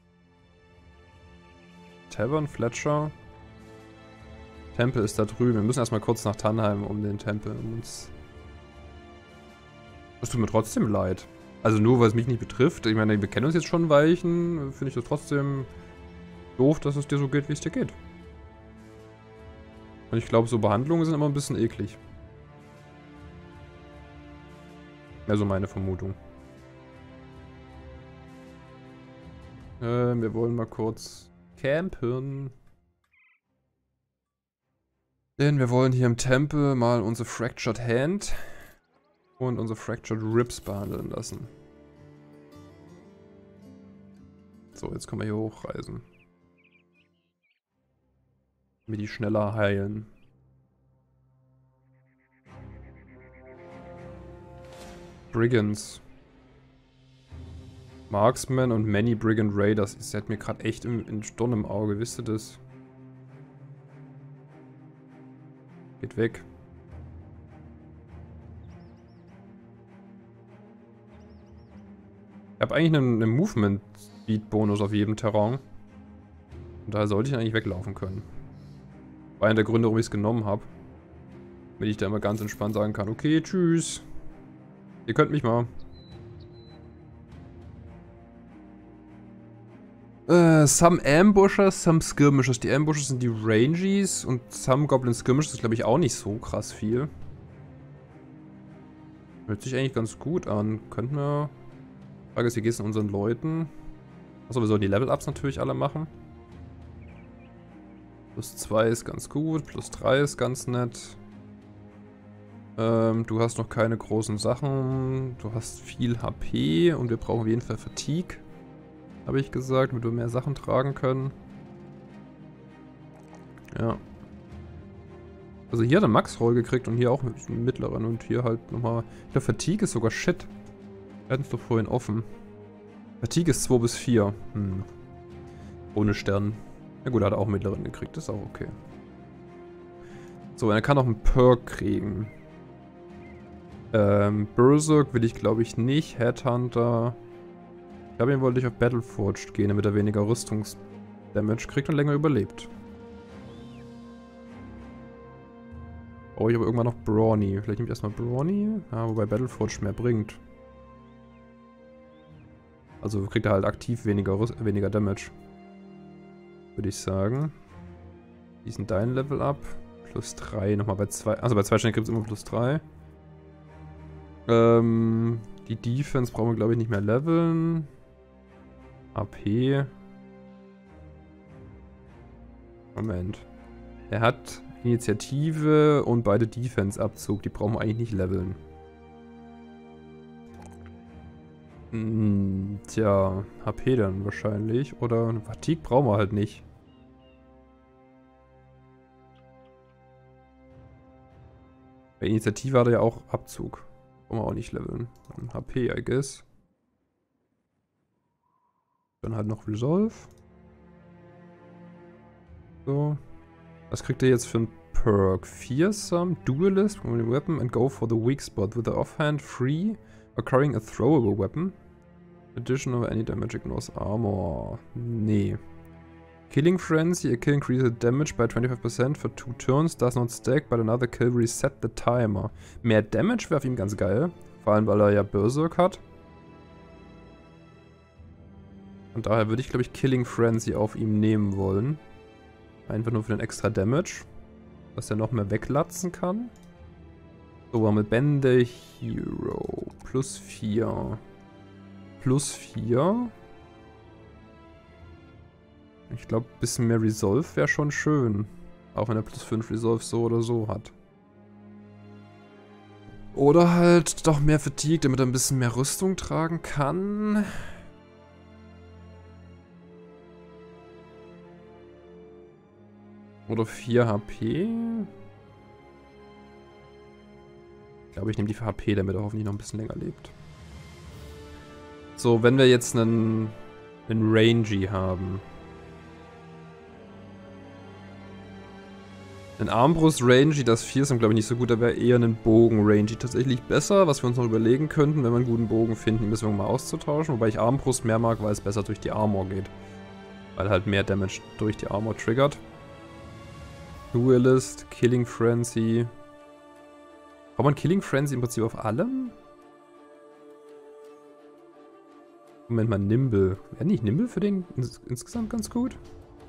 Tavern, Fletcher. Tempel ist da drüben. Wir müssen erstmal kurz nach Tannheim um den Tempel. Das tut mir trotzdem leid. Also nur, weil es mich nicht betrifft. Ich meine, wir kennen uns jetzt schon Weichen. Finde ich das trotzdem doof, dass es dir so geht, wie es dir geht. Und ich glaube, so Behandlungen sind immer ein bisschen eklig. Also meine Vermutung. Wir wollen mal kurz campen. Denn wir wollen hier im Tempel mal unsere Fractured Hand und unsere Fractured Ribs behandeln lassen. So, jetzt können wir hier hochreisen. Damit die schneller heilen. Brigands. Marksman und Many Brigand Raiders. Ihr seid mir gerade echt in Sturm im Auge, wisst ihr das? Geht weg. Ich habe eigentlich einen Movement-Speed-Bonus auf jedem Terrain. Und daher sollte ich eigentlich weglaufen können. War einer der Gründe, warum ich es genommen habe. Damit ich da immer ganz entspannt sagen kann, okay, tschüss. Ihr könnt mich mal. Some Ambushers, some Skirmishers. Die Ambushers sind die Rangies und some Goblin Skirmishers ist, glaube ich, auch nicht so krass viel. Hört sich eigentlich ganz gut an. Könnten wir... Frage ist, wie geht es unseren Leuten? Achso, wir sollen die Level-Ups natürlich alle machen. +2 ist ganz gut, +3 ist ganz nett. Du hast noch keine großen Sachen. Du hast viel HP und wir brauchen auf jeden Fall Fatigue. Habe ich gesagt, damit wir mehr Sachen tragen können. Ja. Also hier hat er Max-Roll gekriegt und hier auch einen mittleren und hier halt nochmal... Ich glaube, Fatigue ist sogar Shit. Wir hatten es doch vorhin offen. Fatigue ist 2 bis 4. Ohne Stern. Na gut, er hat auch mittleren gekriegt, das ist auch okay. So, er kann auch einen Perk kriegen. Berserk will ich glaube ich nicht. Headhunter. Ich glaube, ihn wollte ich auf Battleforged gehen, damit er weniger Rüstungsdamage kriegt und länger überlebt. Oh, ich habe irgendwann noch Brawny. Vielleicht nehme ich erstmal Brawny. Ja, wobei Battleforged mehr bringt. Also kriegt er halt aktiv weniger Damage. Würde ich sagen. Wie ist denn dein Level up? +3 nochmal bei 2. Also bei 2 Stellen gibt es immer +3. Die Defense brauchen wir glaube ich nicht mehr leveln. AP. Moment. Er hat Initiative und beide Defense-Abzug. Die brauchen wir eigentlich nicht leveln. Tja, HP dann wahrscheinlich. Oder Fatigue brauchen wir halt nicht. Bei Initiative hat er ja auch Abzug. Brauchen wir auch nicht leveln. Dann HP, I guess. Dann halt noch Resolve. So. Was kriegt er jetzt für ein Perk? Fearsome, Duelist, Weapon and go for the weak spot. With the offhand free, occurring a throwable weapon. Addition of any damage ignores armor. Nee. Killing Frenzy, a kill increases damage by 25% for 2 turns, does not stack, but another kill reset the timer. Mehr Damage wäre auf ihm ganz geil. Vor allem, weil er ja Berserk hat. Und daher würde ich, glaube ich, Killing Frenzy auf ihm nehmen wollen. Einfach nur für den extra Damage. Dass er noch mehr weglatzen kann. So, wir haben mit Bände Hero. +4. +4. Ich glaube, ein bisschen mehr Resolve wäre schon schön. Auch wenn er +5 Resolve so oder so hat. Oder halt doch mehr Fatigue, damit er ein bisschen mehr Rüstung tragen kann. Oder 4 HP. Ich glaube, ich nehme die für HP, damit er hoffentlich noch ein bisschen länger lebt. So, wenn wir jetzt einen einen Rangy haben. Ein Armbrust-Rangy, das 4 ist glaube ich nicht so gut, da wäre eher ein Bogen-Rangy tatsächlich besser, was wir uns noch überlegen könnten, wenn wir einen guten Bogen finden, die müssen wir mal auszutauschen, wobei ich Armbrust mehr mag, weil es besser durch die Armor geht. Weil halt mehr Damage durch die Armor triggert. Duelist, Killing Frenzy. Braucht man Killing Frenzy im Prinzip auf allem? Moment mal, Nimble. Wäre nicht Nimble für den insgesamt ganz gut?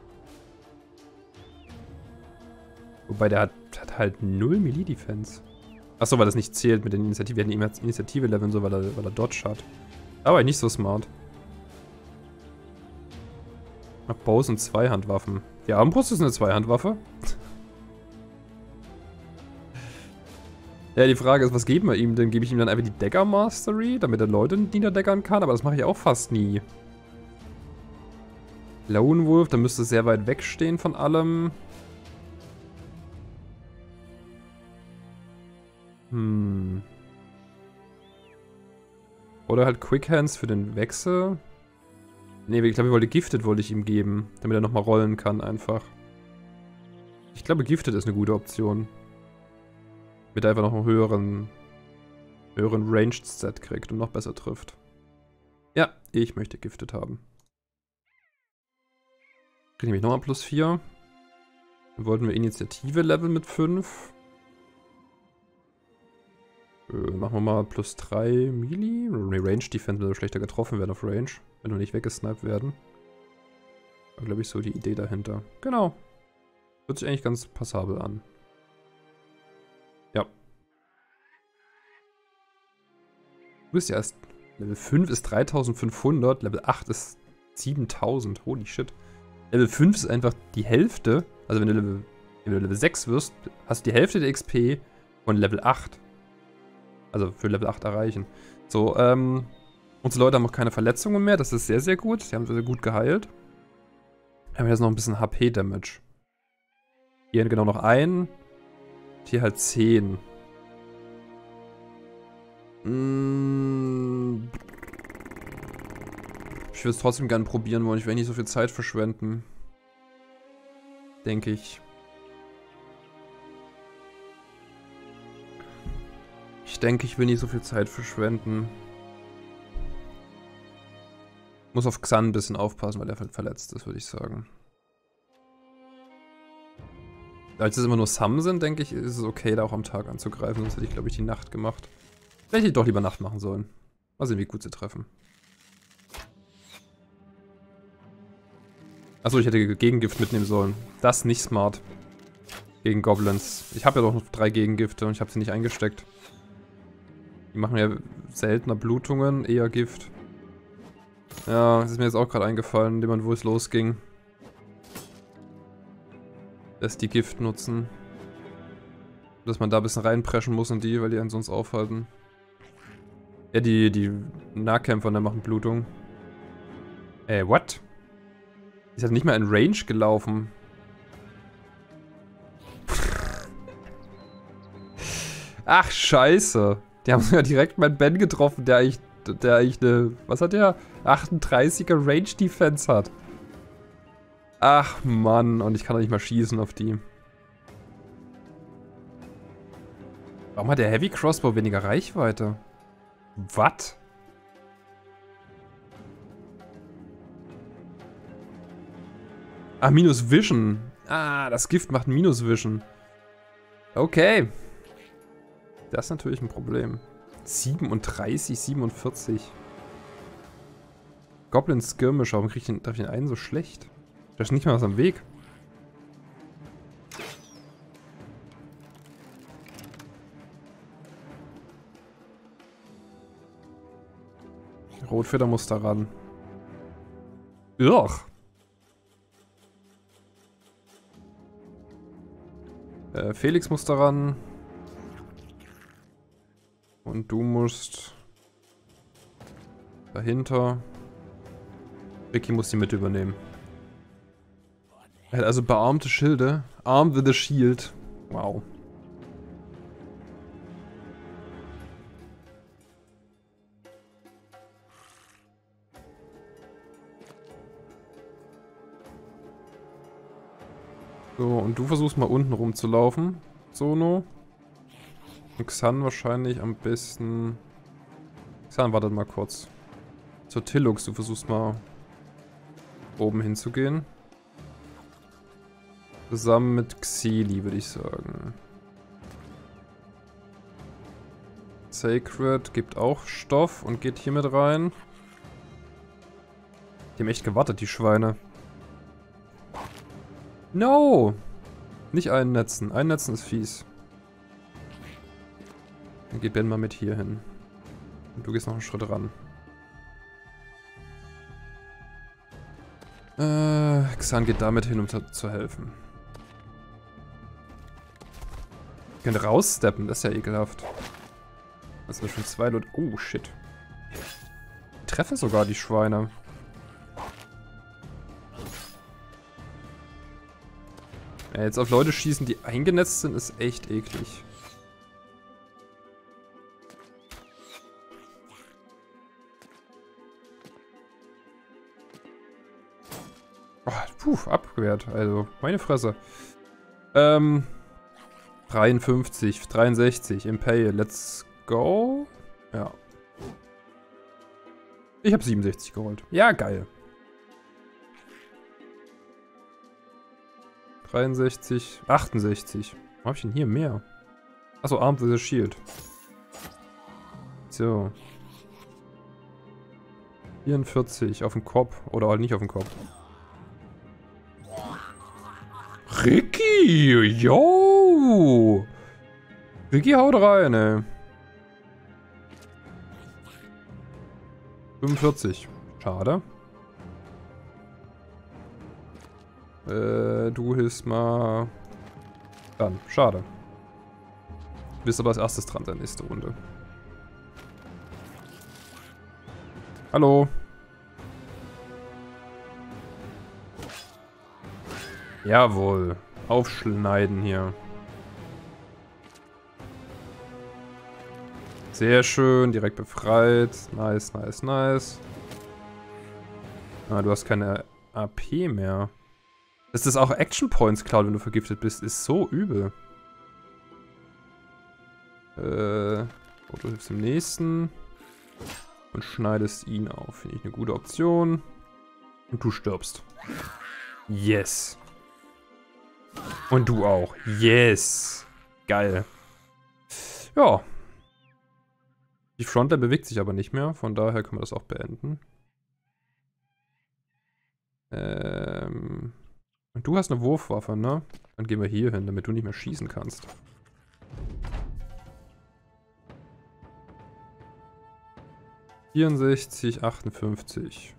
Wobei der hat halt 0 Melee-Defense. Achso, weil das nicht zählt mit den Initiativen. Wir hätten die Initiative leveln, so weil er Dodge hat. Aber nicht so smart. Bows und Zweihandwaffen. Die Armbrust ist eine Zweihandwaffe. Ja, die Frage ist, was geben wir ihm denn? Gebe ich ihm dann einfach die Dagger Mastery, damit er Leute niederdeckern kann? Aber das mache ich auch fast nie. Lone Wolf, da müsste sehr weit wegstehen von allem. Oder halt Quick Hands für den Wechsel. Ne, ich glaube, Gifted wollte ich ihm geben, damit er nochmal rollen kann einfach. Ich glaube, Gifted ist eine gute Option. Damit er einfach noch einen höheren Ranged Set kriegt und noch besser trifft. Ja, ich möchte Gifted haben. Kriege nämlich nochmal +4. Dann wollten wir Initiative Level mit 5. Machen wir mal +3 Melee. Ne, Range Defense, wenn wir schlechter getroffen werden auf Range. Wenn wir nicht weggesniped werden. War, glaube ich, so die Idee dahinter. Genau. Hört sich eigentlich ganz passabel an. Ja. Du bist ja erst... Level 5 ist 3500, Level 8 ist 7000. Holy shit. Level 5 ist einfach die Hälfte. Also wenn du Level 6 wirst, hast du die Hälfte der XP von Level 8. Also für Level 8 erreichen. So, unsere Leute haben auch keine Verletzungen mehr. Das ist sehr, sehr gut. Die haben sehr gut geheilt. Wir haben jetzt noch ein bisschen HP-Damage. Hier genau noch ein. Hier halt 10. Ich würde es trotzdem gerne probieren wollen. Ich will nicht so viel Zeit verschwenden. Denke ich. Ich denke, ich will nicht so viel Zeit verschwenden. Muss auf Xan ein bisschen aufpassen, weil er verletzt ist, würde ich sagen. Als es immer nur Sam sind, denke ich, ist es okay, da auch am Tag anzugreifen. Sonst hätte ich, glaube ich, die Nacht gemacht. Vielleicht hätte ich doch lieber Nacht machen sollen. Mal sehen, wie gut sie treffen. Achso, ich hätte Gegengift mitnehmen sollen. Das ist nicht smart. Gegen Goblins. Ich habe ja doch noch 3 Gegengifte und ich habe sie nicht eingesteckt. Die machen ja seltener Blutungen, eher Gift. Ja, das ist mir jetzt auch gerade eingefallen, indem man, wo es losging. Dass die Gift nutzen. Dass man da ein bisschen reinpreschen muss in die, weil die einen sonst aufhalten. Ja, die Nahkämpfer, da machen Blutung. What? Ist halt nicht mal in Range gelaufen. Ach, scheiße. Die haben sogar direkt meinen Ben getroffen, der eigentlich eine, was hat der? 38er Range Defense hat. Ach, Mann. Und ich kann doch nicht mal schießen auf die. Warum hat der Heavy Crossbow weniger Reichweite? Was? Ah, Minus Vision. Ah, das Gift macht Minus Vision. Okay. Das ist natürlich ein Problem. 37, 47. Goblin Skirmisher, warum darf ich den einen so schlecht? Da ist nicht mal was am Weg. Rotfeder muss da ran. Ugh. Felix muss da ran. Und du musst dahinter. Ricky muss die mit übernehmen. Er hat also bearmte Schilde. Armed with a shield. Wow. So, und du versuchst mal unten rumzulaufen, Sono. Und Xan wahrscheinlich am besten... Xan, wartet mal kurz. Zur Tillux, du versuchst mal oben hinzugehen. Zusammen mit Xeli, würde ich sagen. Sacred gibt auch Stoff und geht hier mit rein. Die haben echt gewartet, die Schweine. No! Nicht einnetzen. Einnetzen ist fies. Dann geht Ben mal mit hier hin. Und du gehst noch einen Schritt ran. Xan geht damit hin, um zu helfen. Ihr könnt raussteppen, das ist ja ekelhaft. Das sind schon 2 Leute. Oh, shit. Ich treffe sogar die Schweine. Ja, jetzt auf Leute schießen, die eingenetzt sind, ist echt eklig. Oh, puh, abgewehrt. Also, meine Fresse. 53, 63, Impale, let's go. Ja. Ich habe 67 geholt. Ja, geil. 63, 68. Wo hab ich denn hier mehr? Achso, Armed with a Shield. So. 44 auf dem Kopf. Oder halt nicht auf dem Kopf. Ricky! Yo! Ricky haut rein, ey. 45. Schade. Du hilfst mal... Dann. Schade. Du bist aber als erstes dran, der nächste Runde. Hallo. Jawohl. Aufschneiden hier. Sehr schön. Direkt befreit. Nice, nice, nice. Ah, du hast keine AP mehr. Dass das auch Action Points klaut, wenn du vergiftet bist, ist so übel. Du hilfst dem nächsten. Und schneidest ihn auf. Finde ich eine gute Option. Und du stirbst. Yes. Und du auch. Yes. Geil. Ja. Die Frontline bewegt sich aber nicht mehr. Von daher können wir das auch beenden. Und du hast eine Wurfwaffe, ne? Dann gehen wir hier hin, damit du nicht mehr schießen kannst. ...64, 58.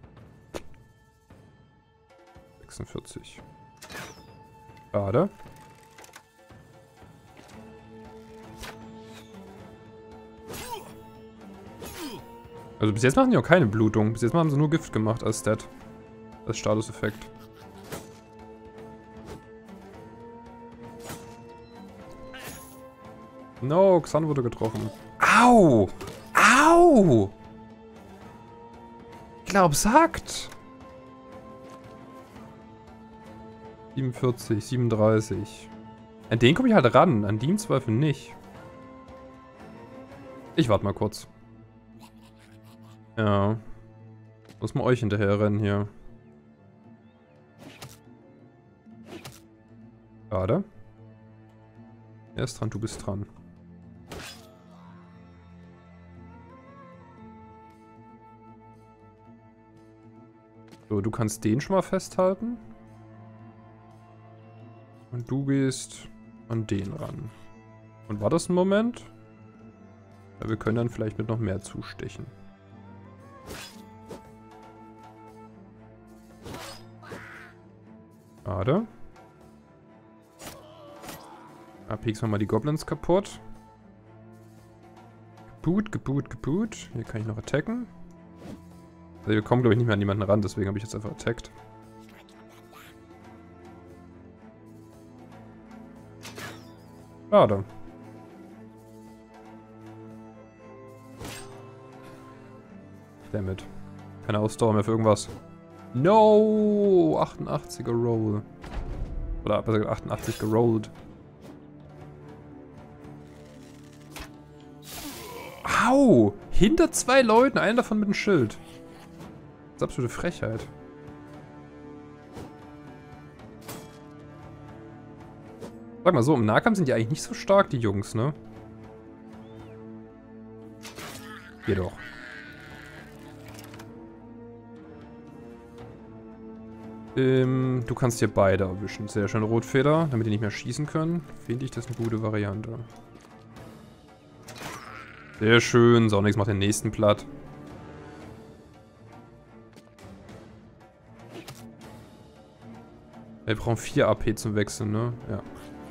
46. Schade. Also bis jetzt machen die auch keine Blutung. Bis jetzt haben sie nur Gift gemacht als Stat. Als Statuseffekt. No, Xan wurde getroffen. Au! Au! Glaub's hackt! 47, 37. An den komme ich halt ran, an die im Zweifel nicht. Ich warte mal kurz. Ja. Muss mal euch hinterher rennen hier. Schade. Er ist dran, du bist dran. So, du kannst den schon mal festhalten. Und du gehst an den ran. Und war das ein Moment? Ja, wir können dann vielleicht mit noch mehr zustechen. Schade. Da pieksen wir mal die Goblins kaputt. Geboot, geboot, geboot. Hier kann ich noch attacken. Also wir kommen, glaube ich, nicht mehr an jemanden ran, deswegen habe ich jetzt einfach attackt. Schade. Dammit. Keine Ausdauer mehr für irgendwas. No! 88er Roll. Oder besser gesagt 88 gerollt. Au! Hinter 2 Leuten, einer davon mit einem Schild. Das ist absolute Frechheit. Sag mal so, im Nahkampf sind die eigentlich nicht so stark, die Jungs, ne? Geh doch. Du kannst hier beide erwischen. Sehr schön, Rotfeder, damit die nicht mehr schießen können. Finde ich das eine gute Variante. Sehr schön. Sonnix macht den nächsten platt. Wir brauchen 4 AP zum Wechseln, ne? Ja.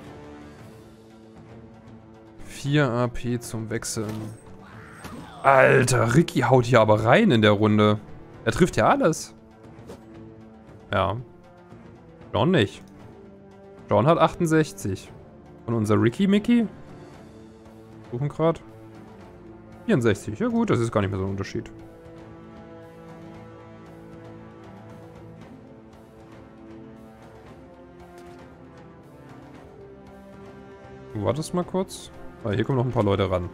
4 AP zum Wechseln. Alter, Ricky haut hier aber rein in der Runde. Er trifft ja alles. Ja. John nicht. John hat 68. Und unser Ricky-Mickey? Suchen gerade. 64. Ja gut, das ist gar nicht mehr so ein Unterschied. Du wartest mal kurz. Ah, hier kommen noch ein paar Leute ran.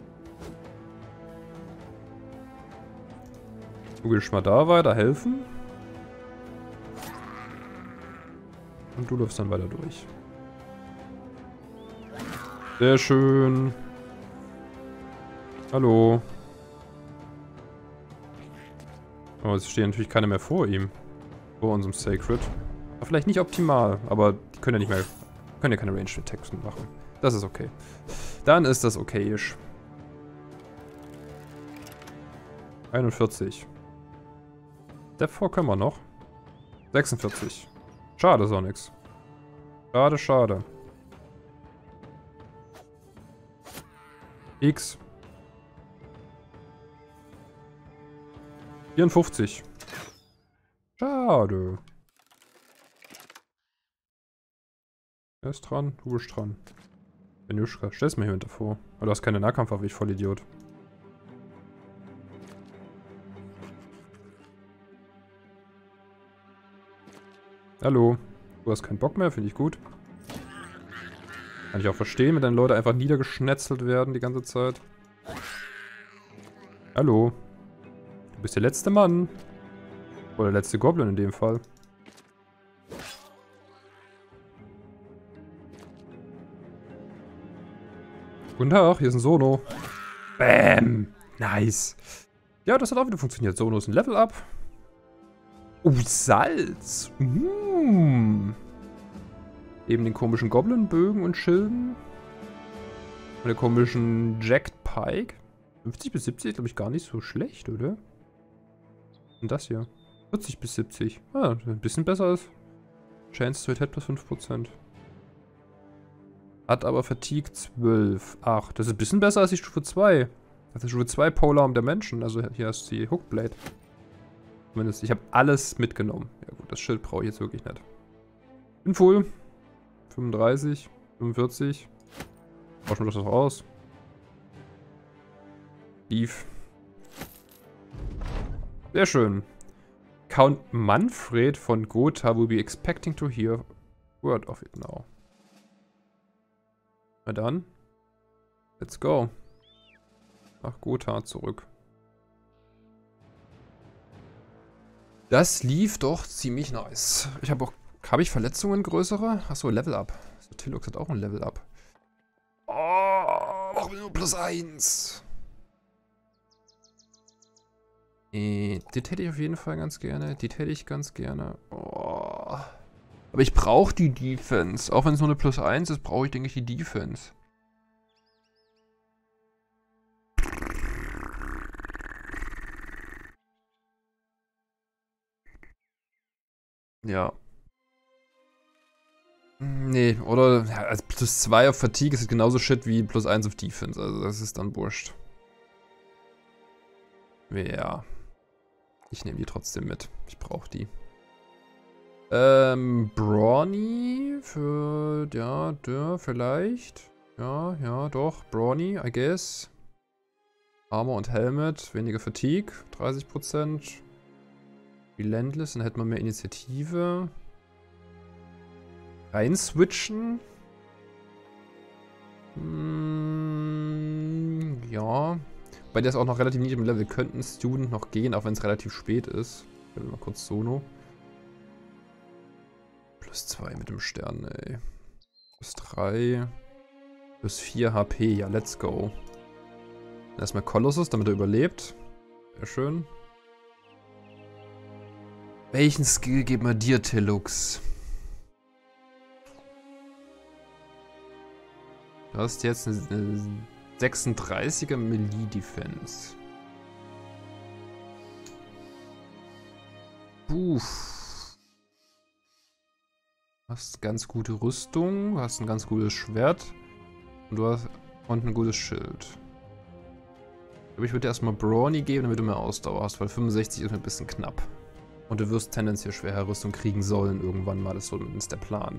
Du gehst mal da weiter helfen. Und du läufst dann weiter durch. Sehr schön. Hallo. Oh, es stehen natürlich keine mehr vor ihm. Vor unserem Sacred. Aber vielleicht nicht optimal, aber die können ja nicht mehr. Können ja keine Ranged Attacks machen. Das ist okay. Dann ist das okayisch. 41. Step 4 können wir noch. 46. Schade, Sonnix. Schade, schade. X. 54. Schade. Er ist dran, du bist dran. Benjuschka, stell's mir hier hinter vor. Aber du hast keine Nahkampfwaffe, ich Vollidiot. Hallo. Du hast keinen Bock mehr, finde ich gut. Kann ich auch verstehen, wenn deine Leute einfach niedergeschnetzelt werden die ganze Zeit. Hallo. Du bist der letzte Mann. Oder der letzte Goblin in dem Fall. Guten Tag, hier ist ein Sono. Bam. Nice. Ja, das hat auch wieder funktioniert. Sono ist ein Level-Up. Oh, Salz. Eben den komischen Goblin-Bögen und Schilden. Und der komischen Jacked Pike. 50 bis 70 glaube ich gar nicht so schlecht, oder? Und das hier. 40 bis 70. Ah, ein bisschen besser als Chance to Hit plus 5%. Hat aber Fatigue 12. Ach, das ist ein bisschen besser als die Stufe 2. Das ist Stufe 2 Polearm der Menschen. Also hier ist die Hookblade. Zumindest, ich habe alles mitgenommen. Ja gut, das Schild brauche ich jetzt wirklich nicht. Bin full. 35, 45. Tauschen wir das aus. Leaf. Sehr schön. Count Manfred von Gotha will be expecting to hear word of it now. Na dann. Let's go. Nach Gotha zurück. Das lief doch ziemlich nice. Ich habe auch... Habe ich Verletzungen größere? Achso, Level Up. So, Tillux hat auch ein Level Up. Oh, warum nur +1? Das hätte ich auf jeden Fall ganz gerne. Die hätte ich ganz gerne. Oh. Aber ich brauche die Defense. Auch wenn es nur eine +1 ist, brauche ich, denke ich, die Defense. Ja. Nee, oder ja, also +2 auf Fatigue ist genauso shit wie +1 auf Defense. Also das ist dann wurscht. Ja. Ich nehme die trotzdem mit. Ich brauche die. Brawny für, ja, der vielleicht. Ja, ja, doch. Brawny, I guess. Armor und Helmet, weniger Fatigue, 30%. Relentless, dann hätten wir mehr Initiative. Reinswitchen? Ja. Bei der ist auch noch relativ niedrig im Level. Könnten Student noch gehen, auch wenn es relativ spät ist. Ich will mal kurz Sono. +2 mit dem Stern, ey. +3. +4 HP. Ja, let's go. Erstmal Colossus, damit er überlebt. Sehr schön. Welchen Skill geben wir dir, Tillux? Du hast jetzt eine 36er Melee-Defense. Uff. Du hast ganz gute Rüstung, hast ein ganz gutes Schwert und du hast ein gutes Schild. Ich glaube, ich würde dir erstmal Brawny geben, damit du mehr Ausdauer hast, weil 65 ist mir ein bisschen knapp. Und du wirst tendenziell schwere Rüstung kriegen sollen irgendwann mal, das ist zumindest der Plan.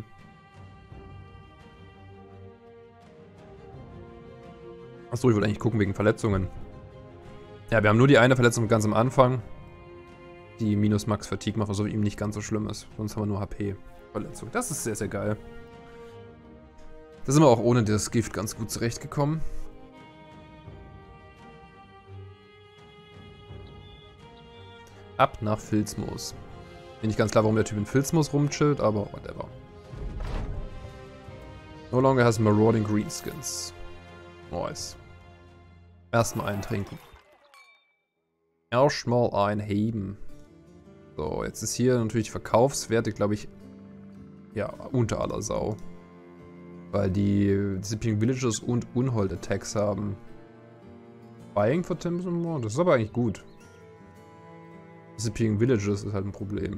Achso, ich wollte eigentlich gucken wegen Verletzungen. Ja, wir haben nur die eine Verletzung ganz am Anfang, die minus Max Fatigue macht, was also ihm nicht ganz so schlimm ist. Sonst haben wir nur HP-Verletzung. Das ist sehr, sehr geil. Da sind wir auch ohne das Gift ganz gut zurechtgekommen. Ab nach Filzmoos. Bin nicht ganz klar, warum der Typ in Filzmoos rumchillt, aber whatever. No longer has marauding greenskins. Nice. Erstmal eintrinken. Erstmal einheben. So, jetzt ist hier natürlich Verkaufswerte, glaube ich, ja, unter aller Sau. Weil die Zipping Villages und Unhold Attacks haben. Buying for Timson More? Das ist aber eigentlich gut. Zipping Villages ist halt ein Problem.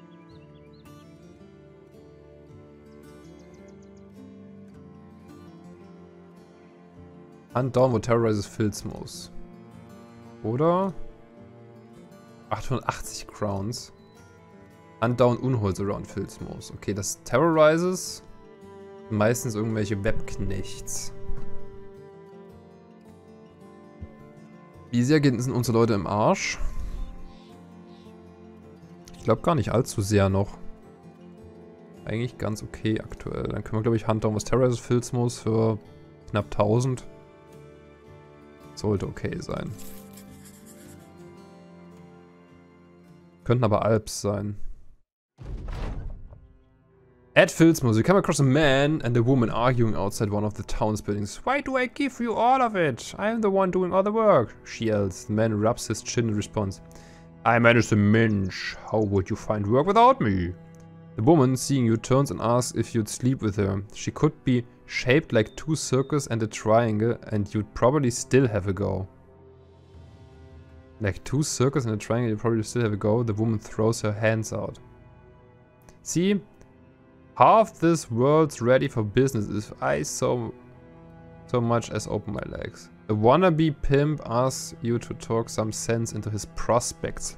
Hunt down what terrorizes Filzmoos. Oder? 880 Crowns. Hunt down Unholds around Filzmoos. Okay, das terrorizes meistens irgendwelche Webknechts. Wie sehr sind unsere Leute im Arsch? Ich glaube gar nicht allzu sehr noch. Eigentlich ganz okay aktuell. Dann können wir, glaube ich, Hunt down was terrorizes Filzmoos für knapp 1000. Sollte okay sein. Könnten aber Alps sein. At Filzmoos, you come across a man and a woman arguing outside one of the town's buildings. Why do I give you all of it? I'm the one doing all the work, she yells. The man rubs his chin in response. I'm just a mensch. How would you find work without me? The woman, seeing you, turns and asks if you'd sleep with her. She could be shaped like 2 circles and a triangle, and you'd probably still have a go. Like 2 circles and a triangle, you'd probably still have a go. The woman throws her hands out. See? Half this world's ready for business if I so much as open my legs. A wannabe pimp asks you to talk some sense into his prospects.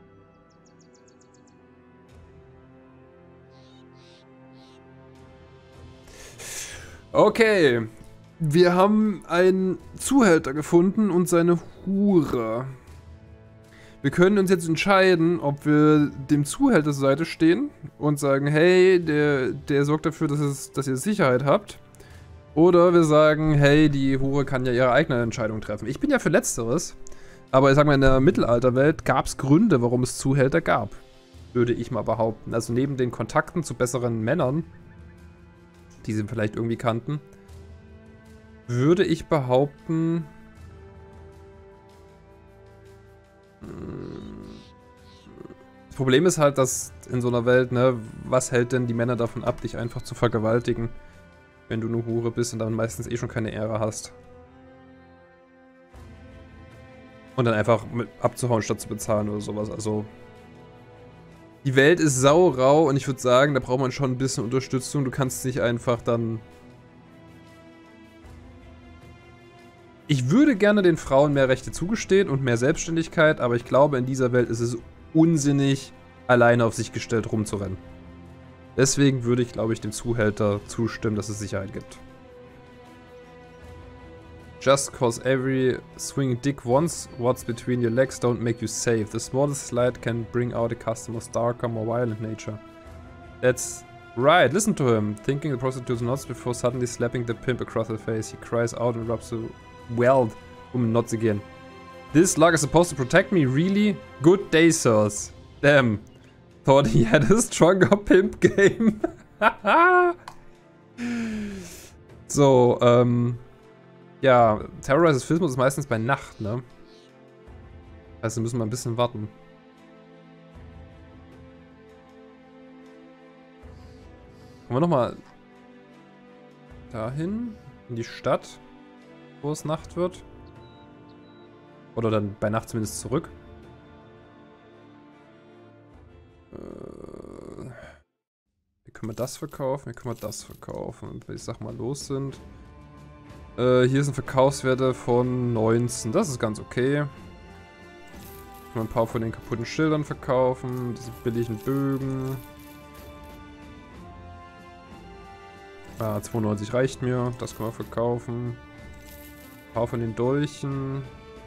Okay, wir haben einen Zuhälter gefunden und seine Hure. Wir können uns jetzt entscheiden, ob wir dem Zuhälter zur Seite stehen und sagen, hey, der sorgt dafür, dass ihr Sicherheit habt. Oder wir sagen, hey, die Hure kann ja ihre eigene Entscheidung treffen. Ich bin ja für Letzteres, aber ich sag mal, in der Mittelalterwelt gab es Gründe, warum es Zuhälter gab. Würde ich mal behaupten. Also neben den Kontakten zu besseren Männern, die sie vielleicht irgendwie kannten, würde ich behaupten, das Problem ist halt, dass in so einer Welt, ne, was hält denn die Männer davon ab, dich einfach zu vergewaltigen, wenn du eine Hure bist und dann meistens eh schon keine Ehre hast. Und dann einfach abzuhauen, statt zu bezahlen oder sowas, also die Welt ist saurau und ich würde sagen, da braucht man schon ein bisschen Unterstützung. Du kannst nicht einfach dann... Ich würde gerne den Frauen mehr Rechte zugestehen und mehr Selbstständigkeit, aber ich glaube, in dieser Welt ist es unsinnig, alleine auf sich gestellt rumzurennen. Deswegen würde ich, glaube ich, dem Zuhälter zustimmen, dass es Sicherheit gibt. Just cause every swing dick once what's between your legs don't make you safe. The smallest slide can bring out a customer's darker, more violent nature. That's Right, listen to him. Thinking the prostitute's knots before suddenly slapping the pimp across the face. He cries out and rubs the weld knots again. This log is supposed to protect me, really? Good day, sirs. Damn. Thought he had a stronger pimp game. So, ja, Terrorizes Filmos ist meistens bei Nacht, ne? Also müssen wir ein bisschen warten. Kommen wir nochmal dahin, in die Stadt, wo es Nacht wird. Oder dann bei Nacht zumindest zurück. Hier können wir das verkaufen, hier können wir das verkaufen. Und wenn die Sachen mal los sind. Hier sind Verkaufswerte von 19. Das ist ganz okay. Können wir ein paar von den kaputten Schildern verkaufen. Diese billigen Bögen. Ah, 92 reicht mir. Das können wir verkaufen. Ein paar von den Dolchen.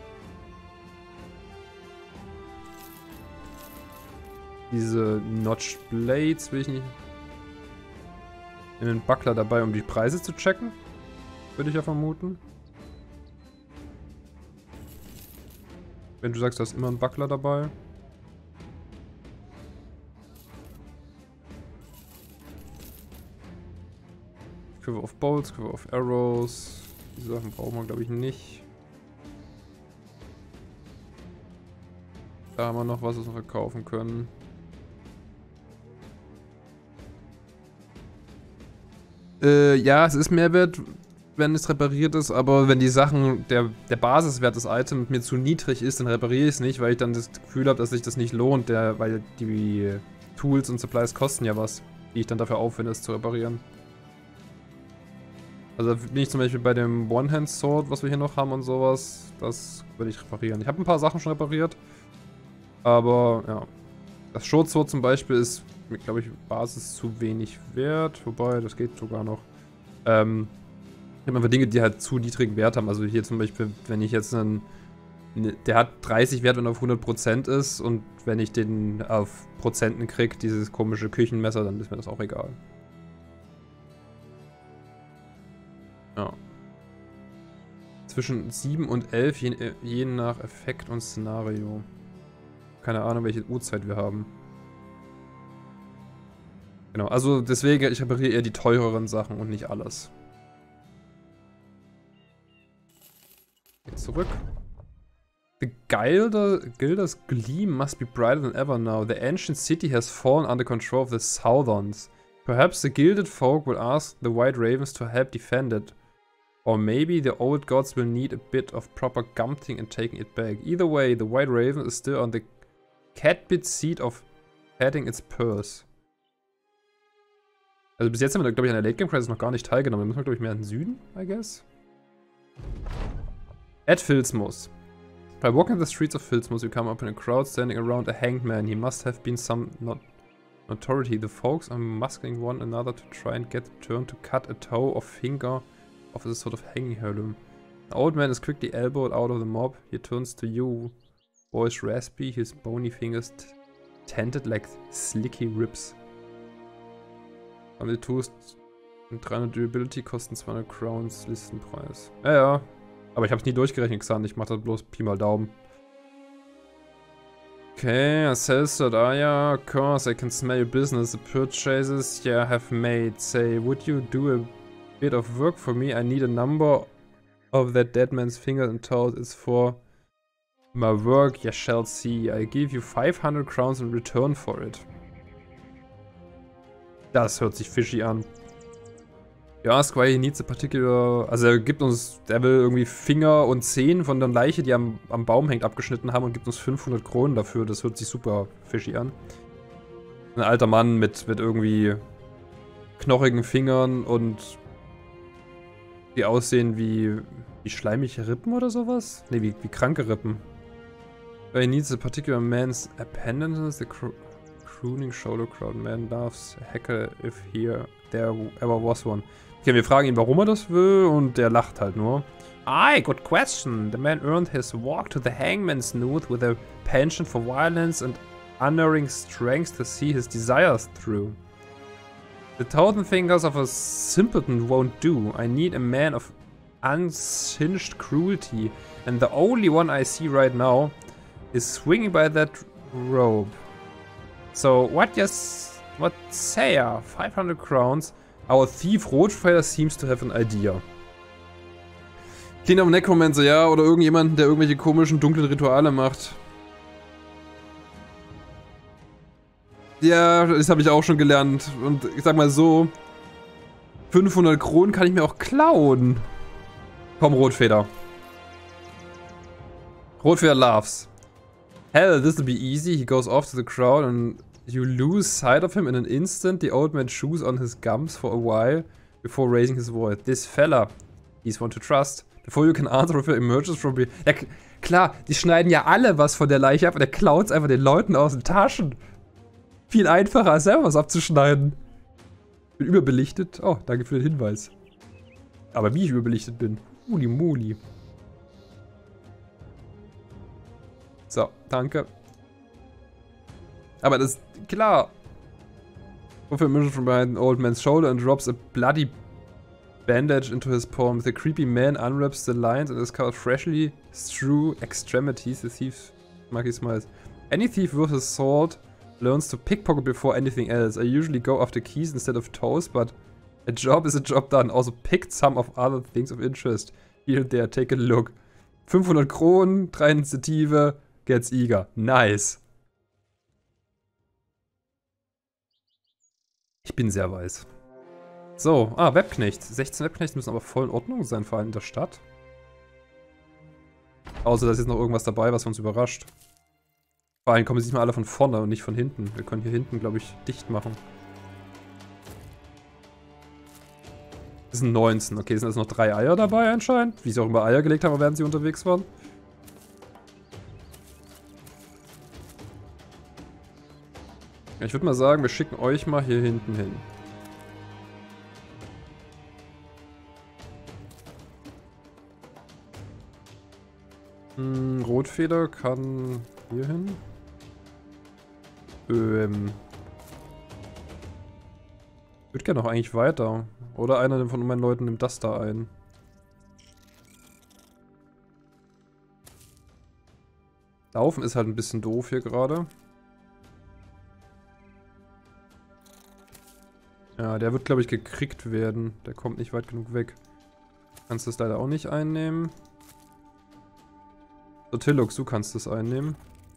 Diese Notched Blades will ich nicht. In den Buckler dabei, um die Preise zu checken. Würde ich ja vermuten. Wenn du sagst, du hast immer einen Buckler dabei. Quiver of Bolts, Quiver of Arrows. Die Sachen brauchen wir, glaube ich, nicht. Da haben wir noch was wir verkaufen können. Ja, es ist Mehrwert, wenn es repariert ist, aber wenn die Sachen, der Basiswert des Items mir zu niedrig ist, dann repariere ich es nicht, weil ich dann das Gefühl habe, dass sich das nicht lohnt, weil die Tools und Supplies kosten ja was, die ich dann dafür aufwende, es zu reparieren. Also bin ich zum Beispiel bei dem One-Hand-Sword, was wir hier noch haben und sowas, das würde ich reparieren. Ich habe ein paar Sachen schon repariert, aber ja. Das Short Sword zum Beispiel ist, glaube ich, Basis zu wenig wert, wobei, das geht sogar noch. Ich habe einfach Dinge, die halt zu niedrigen Wert haben. Also hier zum Beispiel, wenn ich jetzt der hat 30 Wert, wenn er auf 100% ist, und wenn ich den auf Prozenten kriege, dieses komische Küchenmesser, dann ist mir das auch egal. Ja. Zwischen 7 und 11, je nach Effekt und Szenario. Keine Ahnung, welche Uhrzeit wir haben. Genau, also deswegen, ich repariere eher die teureren Sachen und nicht alles. Jetzt zurück. The Gilder's gleam must be brighter than ever now. The ancient city has fallen under control of the Southerns. Perhaps the gilded folk will ask the White Ravens to help defend it. Or maybe the old gods will need a bit of proper gumping and taking it back. Either way, the White Raven is still on the catbit seat of padding its purse. Also bis jetzt haben wir, glaube ich, an der Late Game Crisis noch gar nicht teilgenommen. Da müssen wir, glaube ich, mehr in den Süden, I guess. At Filzmus. By walking the streets of Filzmus, you come upon a crowd standing around a hanged man. He must have been some notoriety. The folks are masking one another to try and get the turn to cut a toe or finger of a sort of hanging heirloom. The old man is quickly elbowed out of the mob. He turns to you, voice raspy, his bony fingers tented like slicky ribs. Die Tools und 300 Durability kosten 200 Crowns Listenpreis. Ja, ja. Aber ich hab's nie durchgerechnet, Xan. Ich mach das bloß Pi mal Daumen. Okay, I sells that. Ah, yeah, of course, I can smell your business. The purchases you have made. Say, would you do a bit of work for me? I need a number of that dead man's fingers and toes. It's for my work, you shall see. I give you 500 crowns in return for it. Das hört sich fishy an. Ja, Squire needs a particular... Also er gibt uns... Der will irgendwie Finger und Zehen von der Leiche, die am Baum hängt, abgeschnitten haben und gibt uns 500 Kronen dafür. Das hört sich super fishy an. Ein alter Mann mit irgendwie knochigen Fingern und die aussehen wie schleimige Rippen oder sowas? Ne, wie kranke Rippen. He needs a particular man's appendages, the crooning shoulder crowd man loves a hacker if there ever was one. Okay, wir fragen ihn, warum er das will, und der lacht halt nur. Aye, good question. The man earned his walk to the hangman's noose with a penchant for violence and unerring strength to see his desires through. The 1000 fingers of a simpleton won't do. I need a man of unsinged cruelty. And the only one I see right now is swinging by that rope. So, what say ya? 500 crowns. Our thief Rotfader seems to have an idea. Klingt auf Necromancer, ja, oder irgendjemand, der irgendwelche komischen, dunklen Rituale macht. Ja, das habe ich auch schon gelernt. Und ich sag mal so, 500 Kronen kann ich mir auch klauen. Komm, Rotfeder. Rotfeder laughs. Hell, this'll be easy. He goes off to the crowd and you lose sight of him in an instant. The old man chews on his gums for a while before raising his voice. This fella, he's one to trust. Before you can answer if he emerges from... Ja, klar, die schneiden ja alle was von der Leiche ab und der klaut's einfach den Leuten aus den Taschen. Viel einfacher, als selber was abzuschneiden. Bin überbelichtet. Oh, danke für den Hinweis. Aber wie ich überbelichtet bin. Muli Muli. So, danke. Aber das ist klar. Wofür emerges from behind an old man's shoulder and drops a bloody bandage into his palm. The creepy man unwraps the lines and is cut freshly through extremities. The thief monkey smiles. Any thief worth his salt learns to pickpocket before anything else. I usually go after keys instead of toes, but a job is a job done. Also picked some of other things of interest. Here and there, take a look. 500 Kronen, 3 Initiative, gets eager. Nice. Ich bin sehr weiß. So, Webknecht. 16 Webknechte müssen aber voll in Ordnung sein, vor allem in der Stadt. Außer, da ist jetzt noch irgendwas dabei, was uns überrascht. Vor allem kommen sie nicht mal alle von vorne und nicht von hinten. Wir können hier hinten, glaube ich, dicht machen. Das sind 19. Okay, sind jetzt noch 3 Eier dabei anscheinend. Wie sie auch immer Eier gelegt haben, während sie unterwegs waren. Ja, ich würde mal sagen, wir schicken euch mal hier hinten hin. Rotfeder kann hier hin. Ich würde gerne noch eigentlich weiter. Oder einer von meinen Leuten nimmt das da ein. Laufen ist halt ein bisschen doof hier gerade. Ja, der wird, glaube ich, gekriegt werden. Der kommt nicht weit genug weg. Kannst das leider auch nicht einnehmen. So, Tillux, du kannst das einnehmen.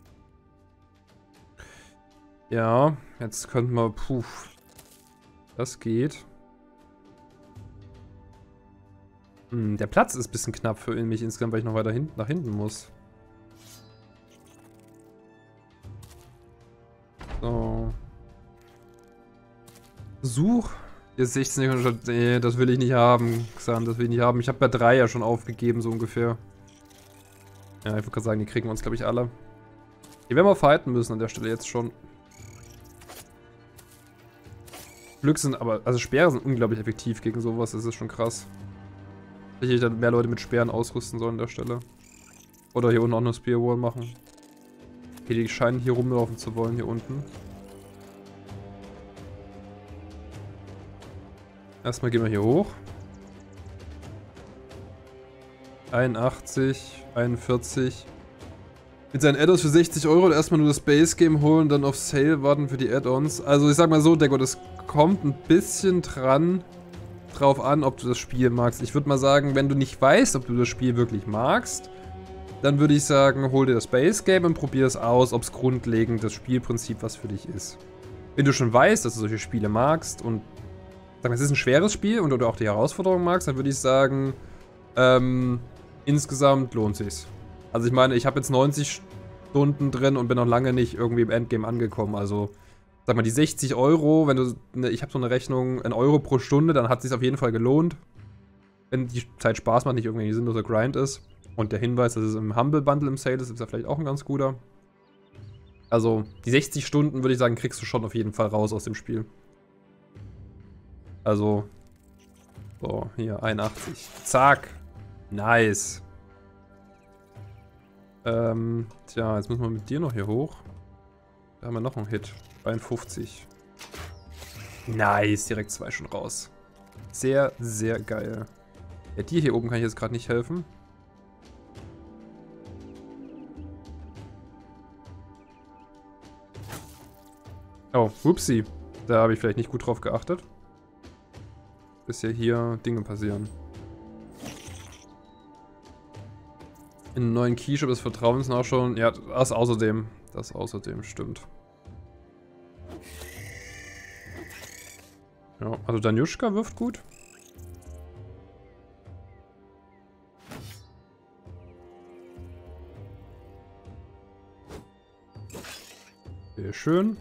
Ja, jetzt könnten wir... Puh. Das geht. Der Platz ist ein bisschen knapp für mich insgesamt, weil ich noch weiter nach hinten muss. So. Such. Jetzt 16. Nee, das will ich nicht haben, Xan, das will ich nicht haben. Ich habe bei 3 ja schon aufgegeben, so ungefähr. Ja, ich würde gerade sagen, die kriegen wir uns, glaube ich, alle. Hier werden wir fighten müssen an der Stelle jetzt schon. Glück sind aber, also Speere sind unglaublich effektiv gegen sowas, das ist schon krass. Ich dann mehr Leute mit Speeren ausrüsten sollen an der Stelle. Oder hier unten auch eine Spear Wall machen. Okay, die scheinen hier rumlaufen zu wollen, hier unten. Erstmal gehen wir hier hoch. 81, 41. Mit seinen Add-ons für 60 € erstmal nur das Base Game holen, dann auf Sale warten für die Add-ons. Also ich sag mal so, Deko, das kommt ein bisschen drauf an, ob du das Spiel magst. Ich würde mal sagen, wenn du nicht weißt, ob du das Spiel wirklich magst, dann würde ich sagen, hol dir das Base Game und probier es aus, ob es grundlegend das Spielprinzip was für dich ist. Wenn du schon weißt, dass du solche Spiele magst und sag mal, es ist ein schweres Spiel und du auch die Herausforderung magst, dann würde ich sagen, insgesamt lohnt sich's. Also ich meine, ich habe jetzt 90 Stunden drin und bin noch lange nicht irgendwie im Endgame angekommen. Also, sag mal, die 60 €, wenn du, ich habe so eine Rechnung, 1 € pro Stunde, dann hat es sich auf jeden Fall gelohnt. Wenn die Zeit Spaß macht, nicht irgendwie ein sinnloser Grind ist. Und der Hinweis, dass es im Humble Bundle im Sale ist, ist ja vielleicht auch ein ganz guter. Also, die 60 Stunden, würde ich sagen, kriegst du schon auf jeden Fall raus aus dem Spiel. Also, so, hier, 81. Zack. Nice. Tja, jetzt müssen wir mit dir noch hier hoch. Da haben wir noch einen Hit. 53. Nice, direkt 2 schon raus. Sehr, sehr geil. Ja, dir hier oben kann ich jetzt gerade nicht helfen. Oh, whoopsie. Da habe ich vielleicht nicht gut drauf geachtet. Bis ja hier Dinge passieren. In einem neuen Keyshop des Vertrauens nachschauen. Ja, das außerdem. Das außerdem, stimmt. Ja, also Danjushka wirft gut. Sehr schön.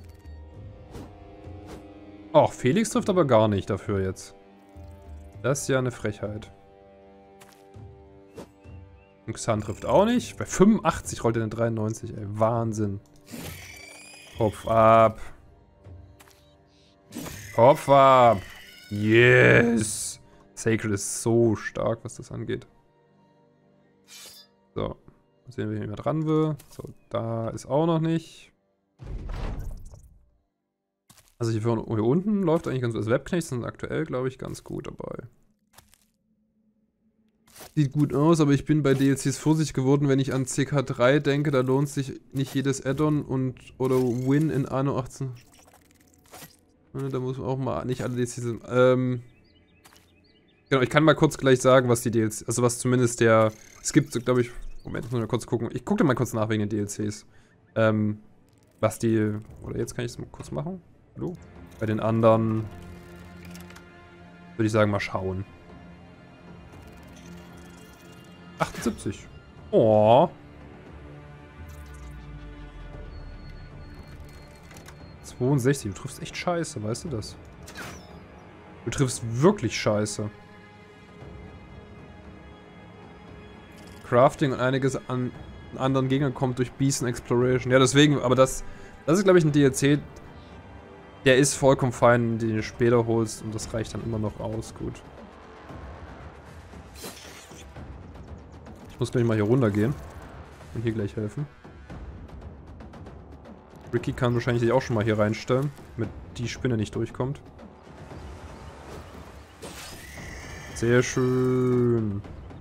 Ach, Felix trifft aber gar nicht dafür jetzt. Das ist ja eine Frechheit. Und Xan trifft auch nicht. Bei 85 rollt er eine 93, ey. Wahnsinn. Kopf ab. Kopf ab. Yes. Sacred ist so stark, was das angeht. So. Mal sehen, wer hier dran will. So, da ist auch noch nicht. Also hier unten läuft eigentlich ganz gut. Also Webknechts sind aktuell, glaube ich, ganz gut dabei. Sieht gut aus, aber ich bin bei DLCs vorsichtig geworden, wenn ich an CK3 denke. Da lohnt sich nicht jedes Add-on oder Win in Anno 18. Da muss man auch mal nicht alle DLCs sind. Genau, ich kann mal kurz gleich sagen, was die DLCs, also was zumindest der, es gibt, glaube ich, Moment, muss ich mal kurz gucken. Ich gucke mal kurz nach wegen den DLCs. Was die, oder jetzt kann ich es mal kurz machen. Hallo? Bei den anderen würde ich sagen, mal schauen. 78. Oh. 62. Du triffst echt scheiße, weißt du das? Du triffst wirklich scheiße. Crafting und einiges an anderen Gegnern kommt durch Beast and Exploration. Ja, deswegen, aber das ist, glaube ich, ein DLC, der ist vollkommen fein, den du später holst und das reicht dann immer noch aus. Gut. Ich muss gleich mal hier runter gehen und hier gleich helfen. Ricky kann wahrscheinlich sich auch schon mal hier reinstellen, damit die Spinne nicht durchkommt. Sehr schön.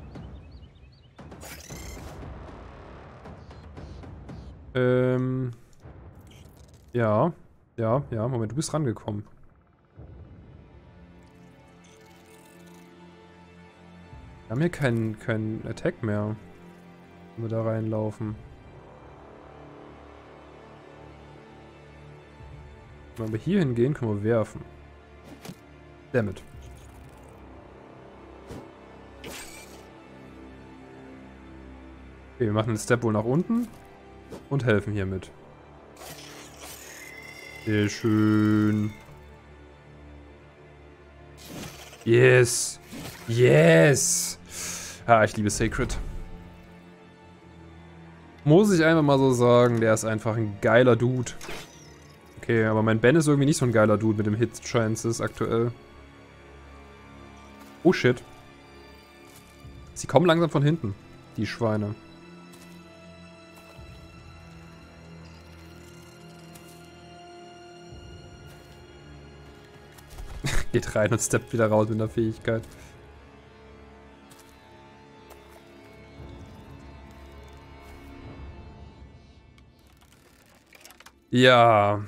Ja. Ja, Moment, du bist rangekommen. Wir haben hier keinen Attack mehr. Wenn wir da reinlaufen. Wenn wir hier hingehen, können wir werfen. Dammit. Okay, wir machen einen Step wohl nach unten und helfen hiermit. Sehr schön. Yes. Yes. Ah, ich liebe Sacred. Muss ich einfach mal so sagen, der ist einfach ein geiler Dude. Okay, aber mein Ben ist irgendwie nicht so ein geiler Dude mit dem Hit-Chances aktuell. Oh shit. Sie kommen langsam von hinten, die Schweine. Geht rein und steppt wieder raus mit der Fähigkeit. Ja,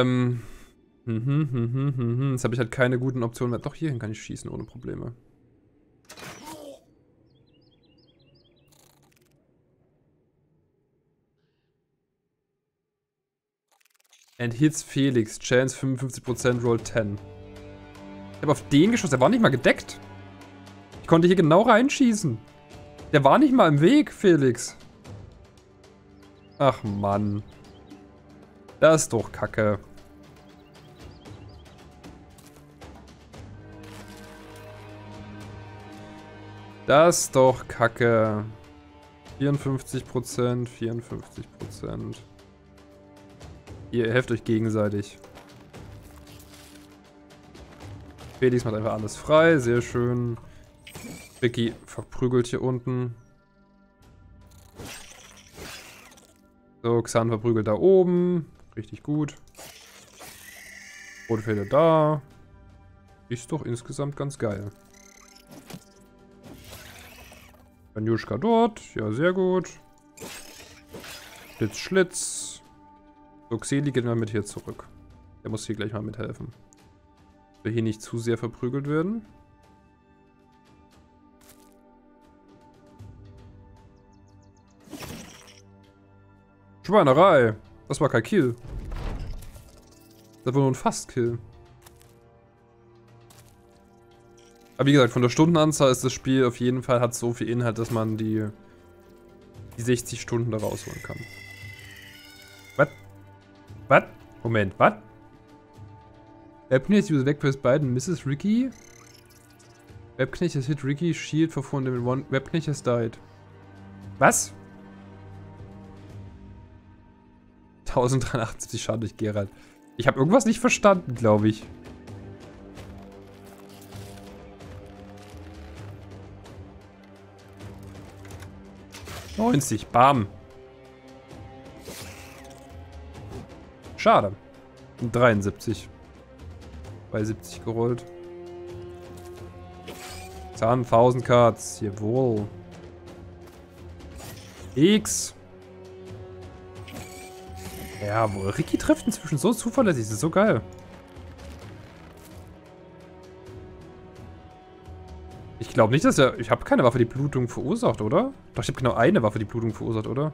Jetzt habe ich halt keine guten Optionen mehr. Doch, hierhin kann ich schießen ohne Probleme. And hits Felix. Chance 55%, Roll 10. Ich habe auf den geschossen. Der war nicht mal gedeckt. Ich konnte hier genau reinschießen. Der war nicht mal im Weg, Felix. Ach Mann. Das ist doch Kacke. Das ist doch Kacke. 54%, 54%. Ihr helft euch gegenseitig. Felix macht einfach alles frei, sehr schön. Ricky verprügelt hier unten. So, Xan verprügelt da oben. Richtig gut. Rotfelde da. Ist doch insgesamt ganz geil. Banjuschka dort. Ja, sehr gut. Schlitz, Schlitz. So, Xeli geht mal mit hier zurück. Der muss hier gleich mal mithelfen. Will hier nicht zu sehr verprügelt werden. Schweinerei. Das war kein Kill. Das war nur ein Fast-Kill. Aber wie gesagt, von der Stundenanzahl ist das Spiel auf jeden Fall, hat so viel Inhalt, dass man die 60 Stunden da rausholen kann. Was? Was? Moment, was? Webknecht uses Vecpress Biden Mrs. Ricky? Webknecht has hit Ricky, shield for fundamental one. Webknecht has died. Was? 1083 Schaden durch Geralt. Ich habe irgendwas nicht verstanden, glaube ich. $90, bam. Schade. 73. Bei 70 gerollt. Zahn 1000 Cards. Jawohl. X. Jawohl. Ricky trifft inzwischen so zuverlässig. Das ist so geil. Ich glaube nicht, dass er... Ich habe keine Waffe, die Blutung verursacht, oder? Doch, ich habe genau eine Waffe, die Blutung verursacht, oder?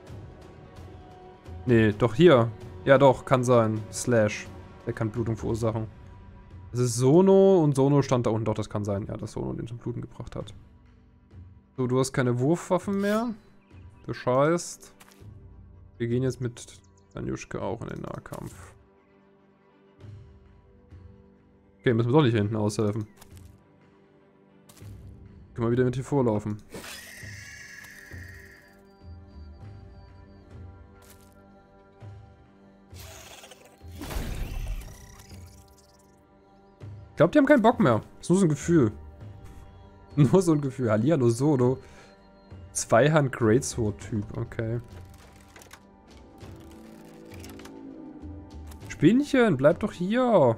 Nee, doch hier. Ja, doch, kann sein. Slash. Der kann Blutung verursachen. Das ist Sono und Sono stand da unten. Doch, das kann sein. Ja, dass Sono den zum Bluten gebracht hat. So, du hast keine Wurfwaffen mehr. Das heißt, wir gehen jetzt mit Banjuschka auch in den Nahkampf. Okay, müssen wir doch nicht hier hinten aushelfen. Können wir wieder mit hier vorlaufen. Ich glaube, die haben keinen Bock mehr. Ist nur so ein Gefühl. Nur so ein Gefühl. Hallihallo Solo. Zweihand Greatsword-Typ, okay. Spinnchen, bleib doch hier.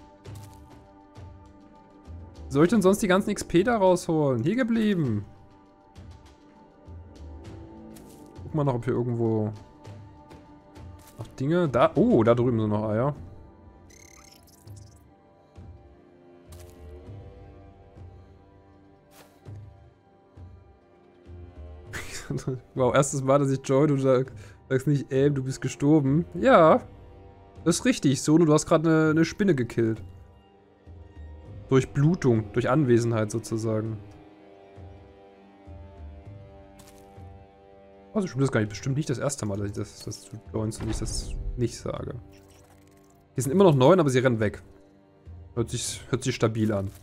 Wie soll ich denn sonst die ganzen XP da rausholen? Hier geblieben. Guck mal noch, ob hier irgendwo noch Dinge... Da, oh, da drüben sind noch Eier. Wow, erstes Mal, dass ich Joy, du sagst nicht, du bist gestorben. Ja, das ist richtig. Sono, du hast gerade eine Spinne gekillt. Durch Blutung, durch Anwesenheit sozusagen. Also stimmt das gar nicht. Bestimmt nicht das erste Mal, dass ich das zu Joins und ich das nicht sage. Hier sind immer noch 9, aber sie rennen weg. Hört sich stabil an.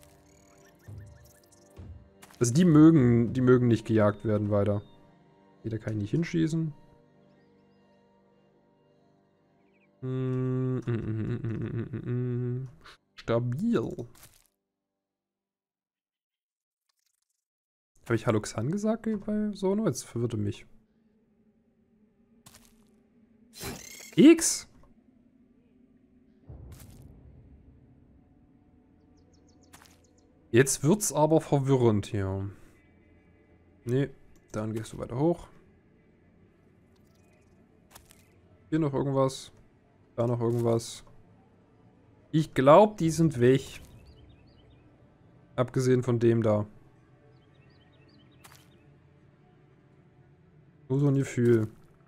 Also die mögen nicht gejagt werden weiter. Hier, da kann ich nicht hinschießen. Stabil. Habe ich Hallo Xan gesagt bei Sono? Jetzt verwirrte mich. X! Jetzt wird's aber verwirrend hier. Nee, dann gehst du weiter hoch. Hier noch irgendwas. Da noch irgendwas. Ich glaube, die sind weg. Abgesehen von dem da. Nur so ein Gefühl.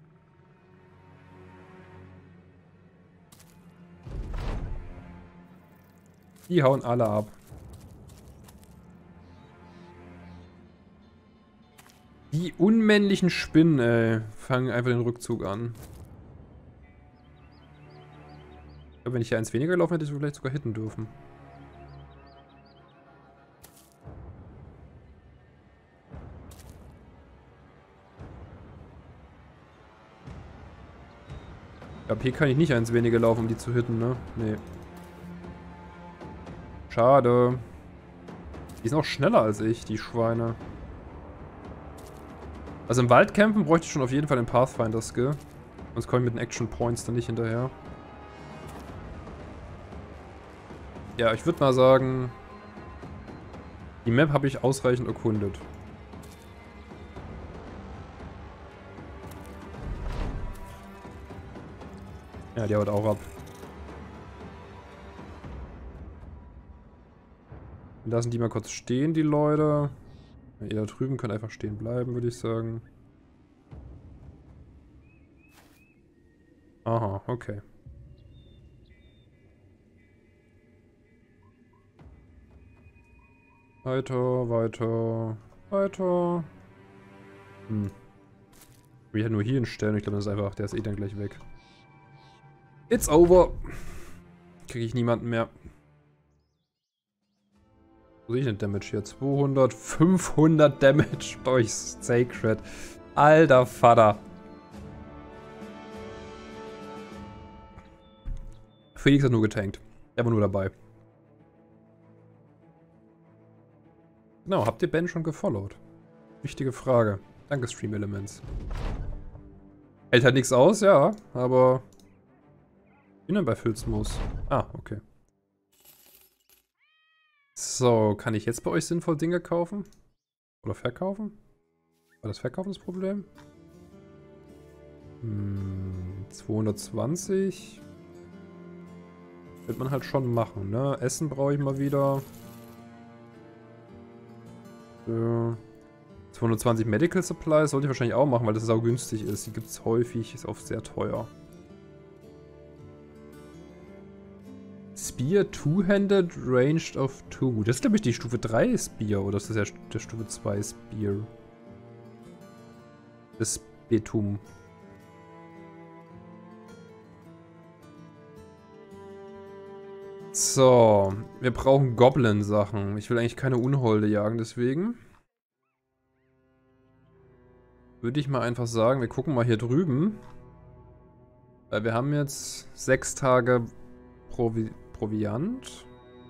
Die hauen alle ab. Die unmännlichen Spinnen, ey, fangen einfach den Rückzug an. Ich glaube, wenn ich hier eins weniger gelaufen hätte, hätte ich vielleicht sogar hitten dürfen. Ich glaube, hier kann ich nicht eins weniger laufen, um die zu hitten, ne? Nee. Schade. Die sind auch schneller als ich, die Schweine. Also im Wald kämpfen bräuchte ich schon auf jeden Fall den Pathfinder-Skill. Sonst komme ich mit den Action Points dann nicht hinterher. Ja, ich würde mal sagen, die Map habe ich ausreichend erkundet. Ja, die haut auch ab. Wir lassen die mal kurz stehen, die Leute. Ja, ihr da drüben könnt einfach stehen bleiben, würde ich sagen. Aha, okay. Weiter, weiter, weiter. Hm. Ich will ja nur hier hinstellen. Ich glaube, das ist einfach, der ist eh dann gleich weg. It's over. Kriege ich niemanden mehr. Wo sehe ich denn Damage hier? 200, 500 Damage durch Sacred. Alter Vater. Felix hat nur getankt. Er war nur dabei. Genau, habt ihr Ben schon gefollowt? Wichtige Frage. Danke, Stream Elements. Hält halt nichts aus, ja, aber... Ich bin dann bei Filzmoos. Ah, okay. So, kann ich jetzt bei euch sinnvoll Dinge kaufen? Oder verkaufen? War das Verkaufen das Problem? 220. Wird man halt schon machen, ne? Essen brauche ich mal wieder. 220 Medical Supplies sollte ich wahrscheinlich auch machen, weil das auch günstig ist. Die gibt es häufig, ist oft sehr teuer. Spear Two-Handed Ranged of 2. Das ist, glaube ich, die Stufe 3 Spear, oder ist das ja der Stufe 2 Spear? Das Betum. So, wir brauchen Goblin-Sachen. Ich will eigentlich keine Unholde jagen, deswegen würde ich mal einfach sagen, wir gucken mal hier drüben. Weil wir haben jetzt 6 Tage Proviant.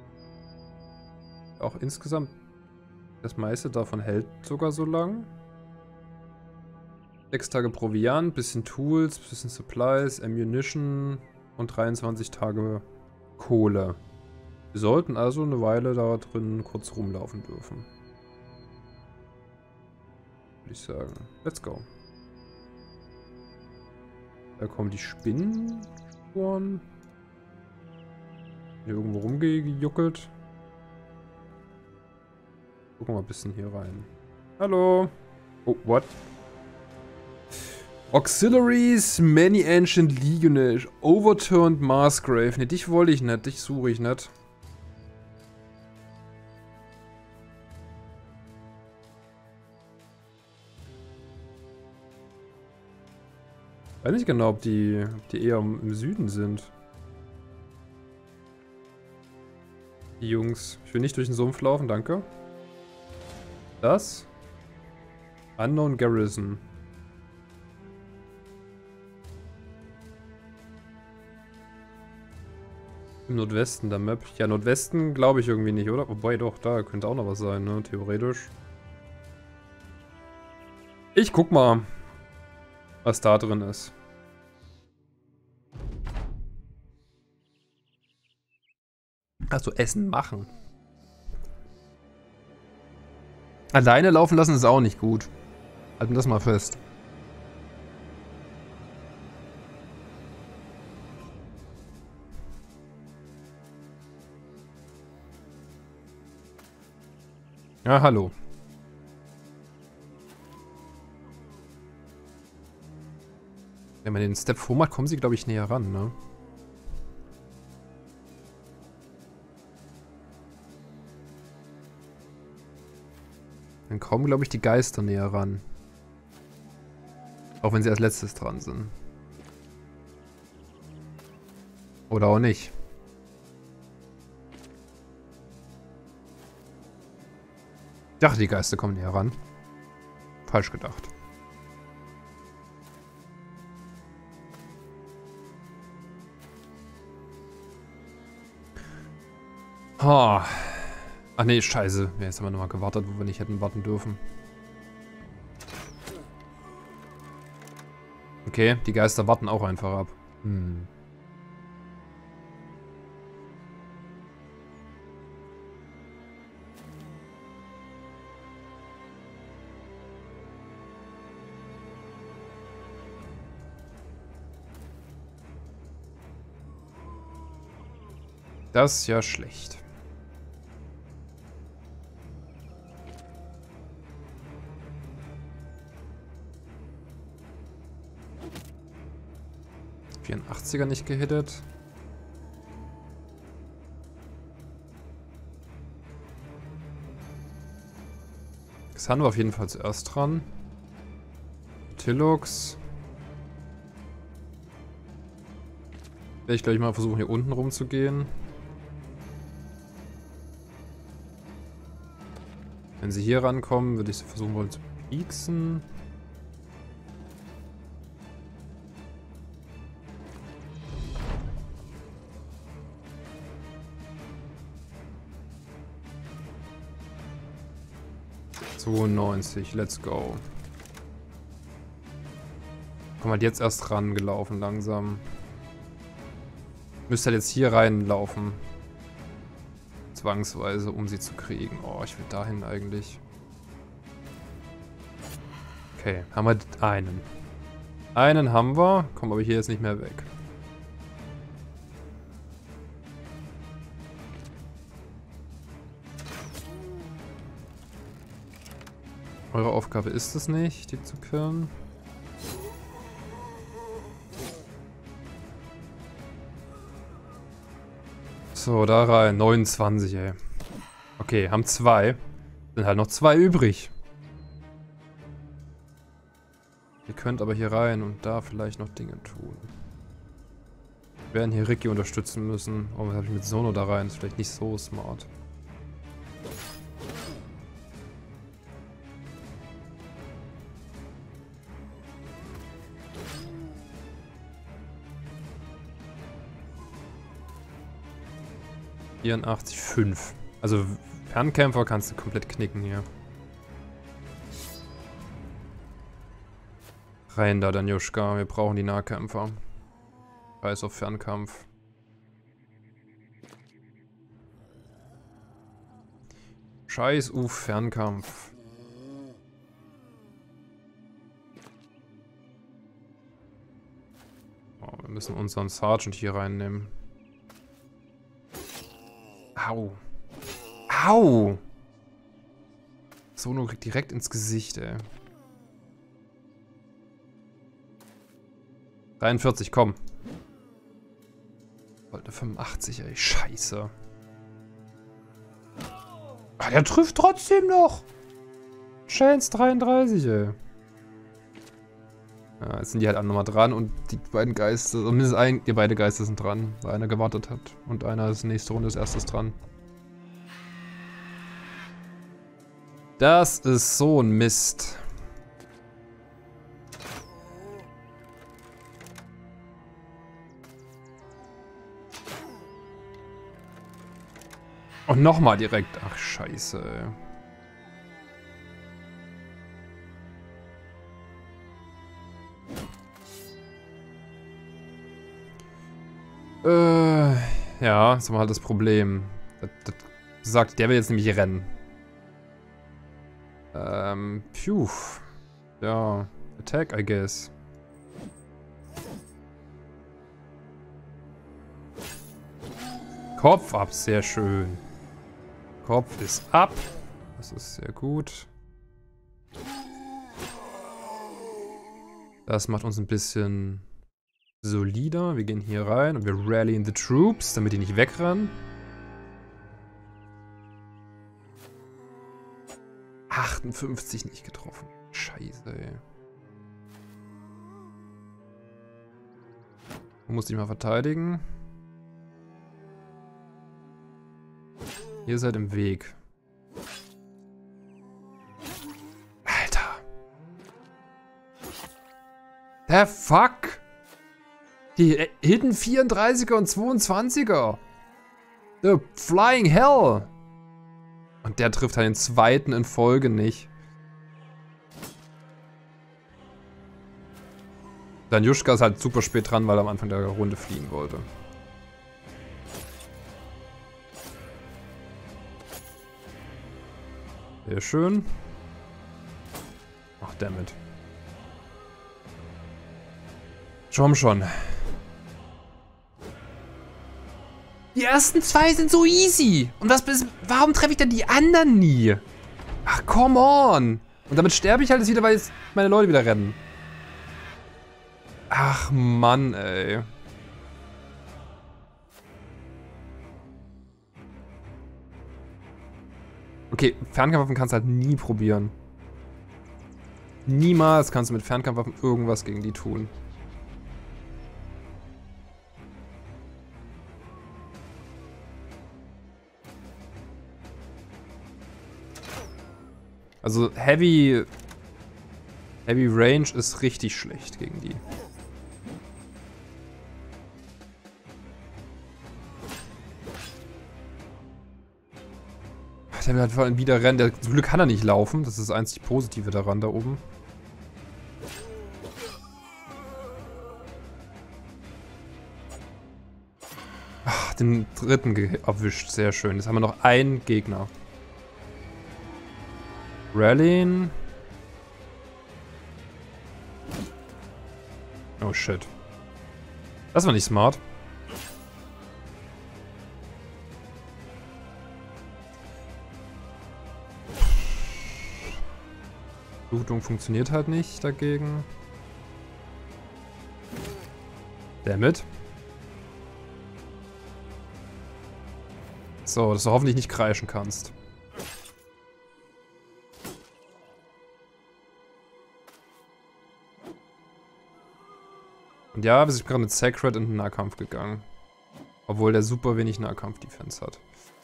Auch insgesamt das meiste davon hält sogar so lang. 6 Tage Proviant, bisschen Tools, bisschen Supplies, Ammunition und 23 Tage Kohle. Wir sollten also eine Weile da drin kurz rumlaufen dürfen. Würde ich sagen. Let's go. Da kommen die Spinnenspuren. Hier irgendwo rumgejuckelt. Gucken wir mal ein bisschen hier rein. Hallo. Oh, what? Auxiliaries, Many Ancient Legionnaires, Overturned Marsgrave. Ne, dich wollte ich nicht, dich suche ich nicht. Ich weiß nicht genau, ob die eher im Süden sind. Die Jungs. Ich will nicht durch den Sumpf laufen, danke. Das? Unknown Garrison. Im Nordwesten der Map. Ja, Nordwesten glaube ich irgendwie nicht, oder? Wobei doch, da könnte auch noch was sein, ne? Theoretisch. Ich guck mal, was da drin ist. Also Essen machen. Alleine laufen lassen ist auch nicht gut. Halten das mal fest. Ja, hallo. Wenn man den Step vormacht, kommen sie, glaube ich, näher ran, ne? Dann kommen, glaube ich, die Geister näher ran. Auch wenn sie als letztes dran sind. Oder auch nicht. Ich dachte, die Geister kommen näher ran. Falsch gedacht. Oh. Ach nee, scheiße. Ja, jetzt haben wir nochmal gewartet, wo wir nicht hätten warten dürfen. Okay, die Geister warten auch einfach ab. Das ist ja schlecht. ...84er nicht gehittet. Xan war auf jeden Fall zuerst dran. Tillux. Werde ich gleich mal versuchen, hier unten rumzugehen. Wenn sie hier rankommen, würde ich sie versuchen wollen zu pieksen. So, 90, let's go. Komm halt jetzt erst rangelaufen, langsam. Müsste halt jetzt hier reinlaufen. Zwangsweise, um sie zu kriegen. Oh, ich will dahin eigentlich. Okay, haben wir einen. Einen haben wir, kommen aber hier jetzt nicht mehr weg. Eure Aufgabe ist es nicht, die zu killen. So, da rein. 29, ey. Okay, haben 2. Sind halt noch 2 übrig. Ihr könnt aber hier rein und da vielleicht noch Dinge tun. Wir werden hier Ricky unterstützen müssen. Oh, was habe ich mit Sono da rein? Ist vielleicht nicht so smart. ...84,5. Also Fernkämpfer kannst du komplett knicken hier. Rein da, Danjuschka. Wir brauchen die Nahkämpfer. Scheiß auf Fernkampf. Scheiß auf Fernkampf. Oh, wir müssen unseren Sergeant hier reinnehmen. Au. Au! Sono kriegt direkt ins Gesicht, ey. 43, komm. Wollte 85, ey. Scheiße. Ah, der trifft trotzdem noch. Chance 33, ey. Ja, jetzt sind die halt alle nochmal dran und die beiden Geister, zumindest beide Geister sind dran, weil einer gewartet hat und einer ist nächste Runde als erstes dran. Das ist so ein Mist. Und nochmal direkt. Ach, scheiße, ey. Ja, das ist halt das Problem. Das sagt, der will jetzt nämlich rennen. Phew. Ja, Attack, I guess. Kopf ab, sehr schön. Kopf ist ab. Das ist sehr gut. Das macht uns ein bisschen solider. Wir gehen hier rein und wir rallyen the troops, damit die nicht wegrennen. 58 nicht getroffen. Scheiße, ey. Muss ich mal verteidigen. Ihr seid im Weg. Alter. The fuck? Die hitten 34er und 22er. The flying hell. Und der trifft halt den zweiten in Folge nicht. Danjuschka ist halt super spät dran, weil er am Anfang der Runde fliehen wollte. Sehr schön. Ach, dammit. Schon. Die ersten 2 sind so easy. Und warum treffe ich dann die anderen nie? Ach, come on. Und damit sterbe ich halt jetzt wieder, weil jetzt meine Leute wieder rennen. Ach, Mann, ey. Okay, Fernkampfwaffen kannst du halt nie probieren. Niemals kannst du mit Fernkampfwaffen irgendwas gegen die tun. Also Heavy Range ist richtig schlecht gegen die. Der will halt vor allem wieder rennen. Zum Glück kann er nicht laufen. Das ist das einzig Positive daran da oben. Ach, den dritten erwischt. Sehr schön. Jetzt haben wir noch einen Gegner. Rallyen. Oh shit. Das war nicht smart. Blutung funktioniert halt nicht dagegen. Dammit. So, dass du hoffentlich nicht kreischen kannst. Und ja, wir sind gerade mit Sacred in den Nahkampf gegangen. Obwohl der super wenig Nahkampf-Defense hat.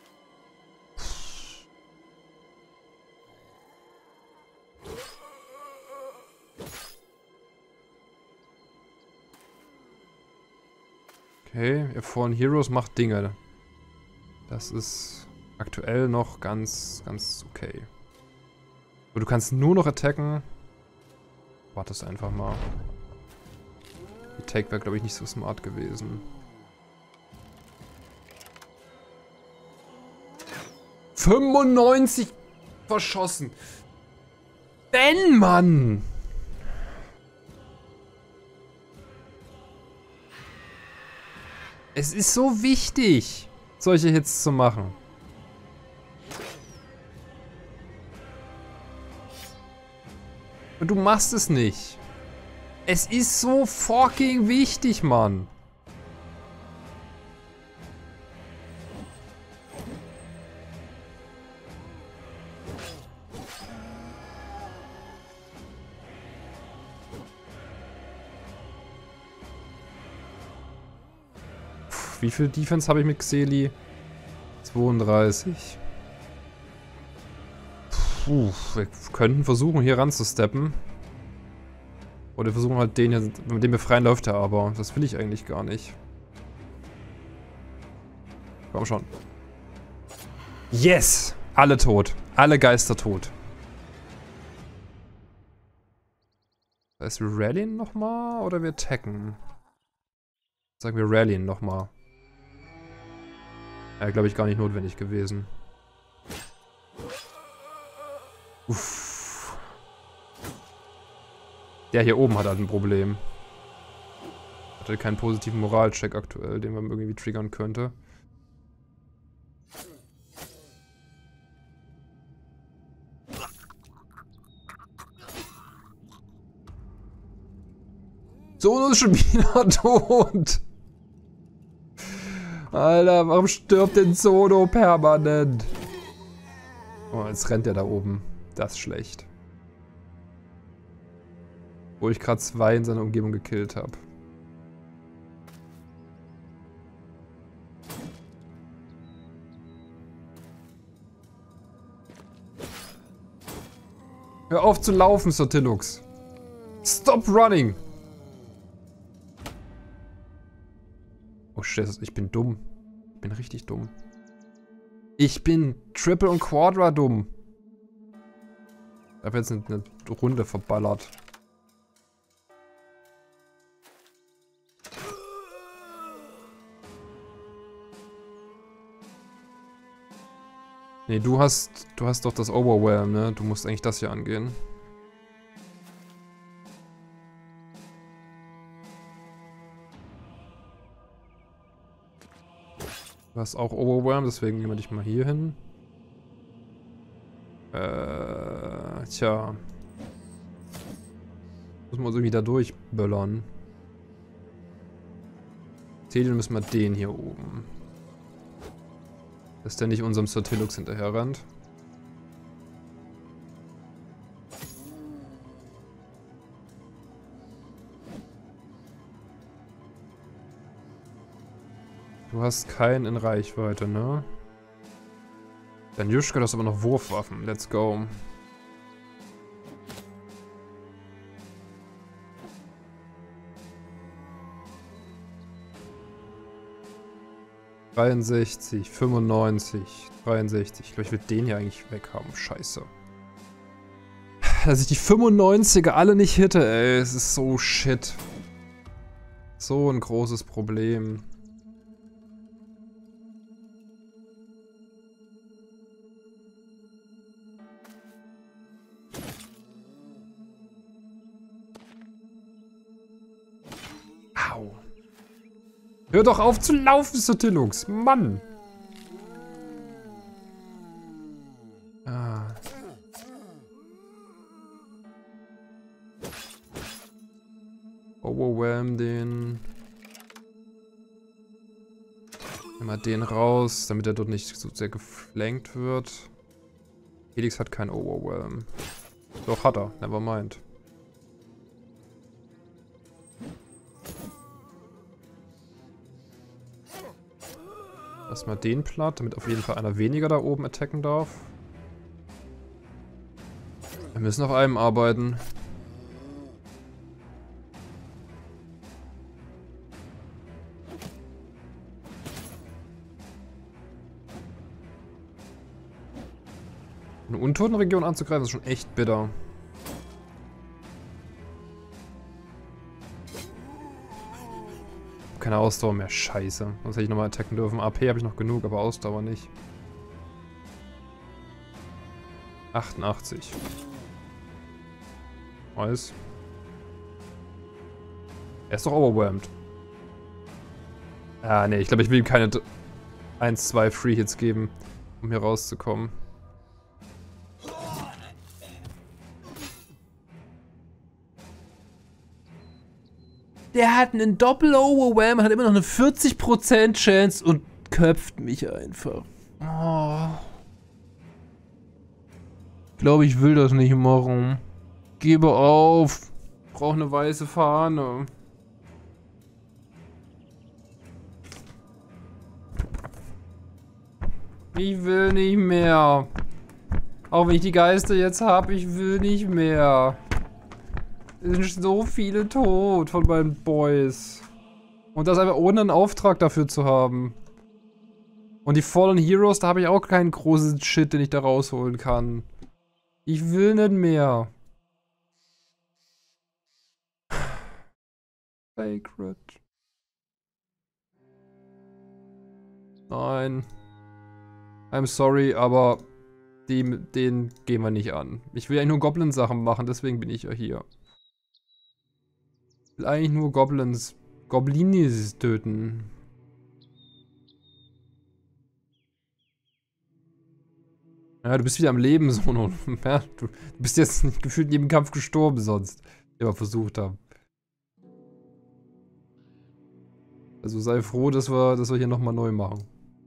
Okay, ihr Fallen Heroes macht Dinge. Das ist aktuell noch ganz okay. So, du kannst nur noch attacken. Wartest einfach mal. Die Take wäre, glaube ich, nicht so smart gewesen. 95 verschossen. Ben, Mann! Es ist so wichtig, solche Hits zu machen. Und du machst es nicht. Es ist so fucking wichtig, Mann. Wie viel Defense habe ich mit Xeli? 32. Puh, wir könnten versuchen, hier ranzusteppen. Oder wir versuchen halt den hier, mit dem befreien läuft er aber. Das will ich eigentlich gar nicht. Komm schon. Yes! Alle tot. Alle Geister tot. Das heißt, wir rallyen nochmal oder wir attacken? Sagen wir rallyen nochmal. Ja, glaube ich, gar nicht notwendig gewesen. Uff. Der hier oben hat halt ein Problem. Hat halt keinen positiven Moralcheck aktuell, den man irgendwie triggern könnte. Sono ist schon wieder tot. Alter, warum stirbt denn Sono permanent? Oh, jetzt rennt er da oben. Das ist schlecht. Wo ich gerade 2 in seiner Umgebung gekillt habe. Hör auf zu laufen, Sotilux. Stop running! Oh shit, ich bin dumm. Ich bin richtig dumm. Ich bin Triple und Quadra dumm. Ich habe jetzt eine Runde verballert. Nee, du hast doch das Overwhelm, ne? Du musst eigentlich das hier angehen. hast auch Overwhelm, deswegen gehen wir dich mal hier hin. Tja. Muss man so wieder durchböllern. Tedion müssen wir den hier oben. Dass der nicht unserem Sortilux hinterher rennt. Du hast keinen in Reichweite, ne? Dann Juschka, du hast aber noch Wurfwaffen. Let's go. ...63, 95, 63. Ich glaube, ich will den hier eigentlich weg haben. Scheiße. Dass ich die 95er alle nicht hitte, ey. Es ist so shit. So ein großes Problem. Au. Hör doch auf zu laufen, Sortilux. Mann. Ah. Overwhelm den. Nimm mal den raus, damit er dort nicht so sehr geflankt wird. Helix hat kein Overwhelm. Doch, hat er. Nevermind. Lass mal den platt, damit auf jeden Fall einer weniger da oben attacken darf. Wir müssen auf einem arbeiten. Eine Untotenregion anzugreifen ist schon echt bitter. Keine Ausdauer mehr, scheiße. Sonst hätte ich nochmal attacken dürfen. AP habe ich noch genug, aber Ausdauer nicht. 88. Nice. Er ist doch overwhelmed. Ah, ne, ich glaube, ich will ihm keine 1, 2 Free Hits geben, um hier rauszukommen. Der hat einen Doppel-Overwhelm, hat immer noch eine 40% Chance und köpft mich einfach. Oh. Ich glaube, ich will das nicht machen. Gebe auf. Ich brauche eine weiße Fahne. Ich will nicht mehr. Auch wenn ich die Geister jetzt habe, ich will nicht mehr. Es sind so viele tot von meinen Boys. Und das einfach ohne einen Auftrag dafür zu haben. Und die Fallen Heroes, da habe ich auch keinen großen Shit, den ich da rausholen kann. Ich will nicht mehr. Sacred. Nein. I'm sorry, aber den gehen wir nicht an. Ich will eigentlich nur Goblin-Sachen machen, deswegen bin ich ja hier. Ich will eigentlich nur Goblinis töten. Ja, du bist wieder am Leben, Sono. Ja, du bist jetzt nicht gefühlt in jedem Kampf gestorben sonst, den wir versucht haben. Also sei froh, dass wir hier nochmal neu machen.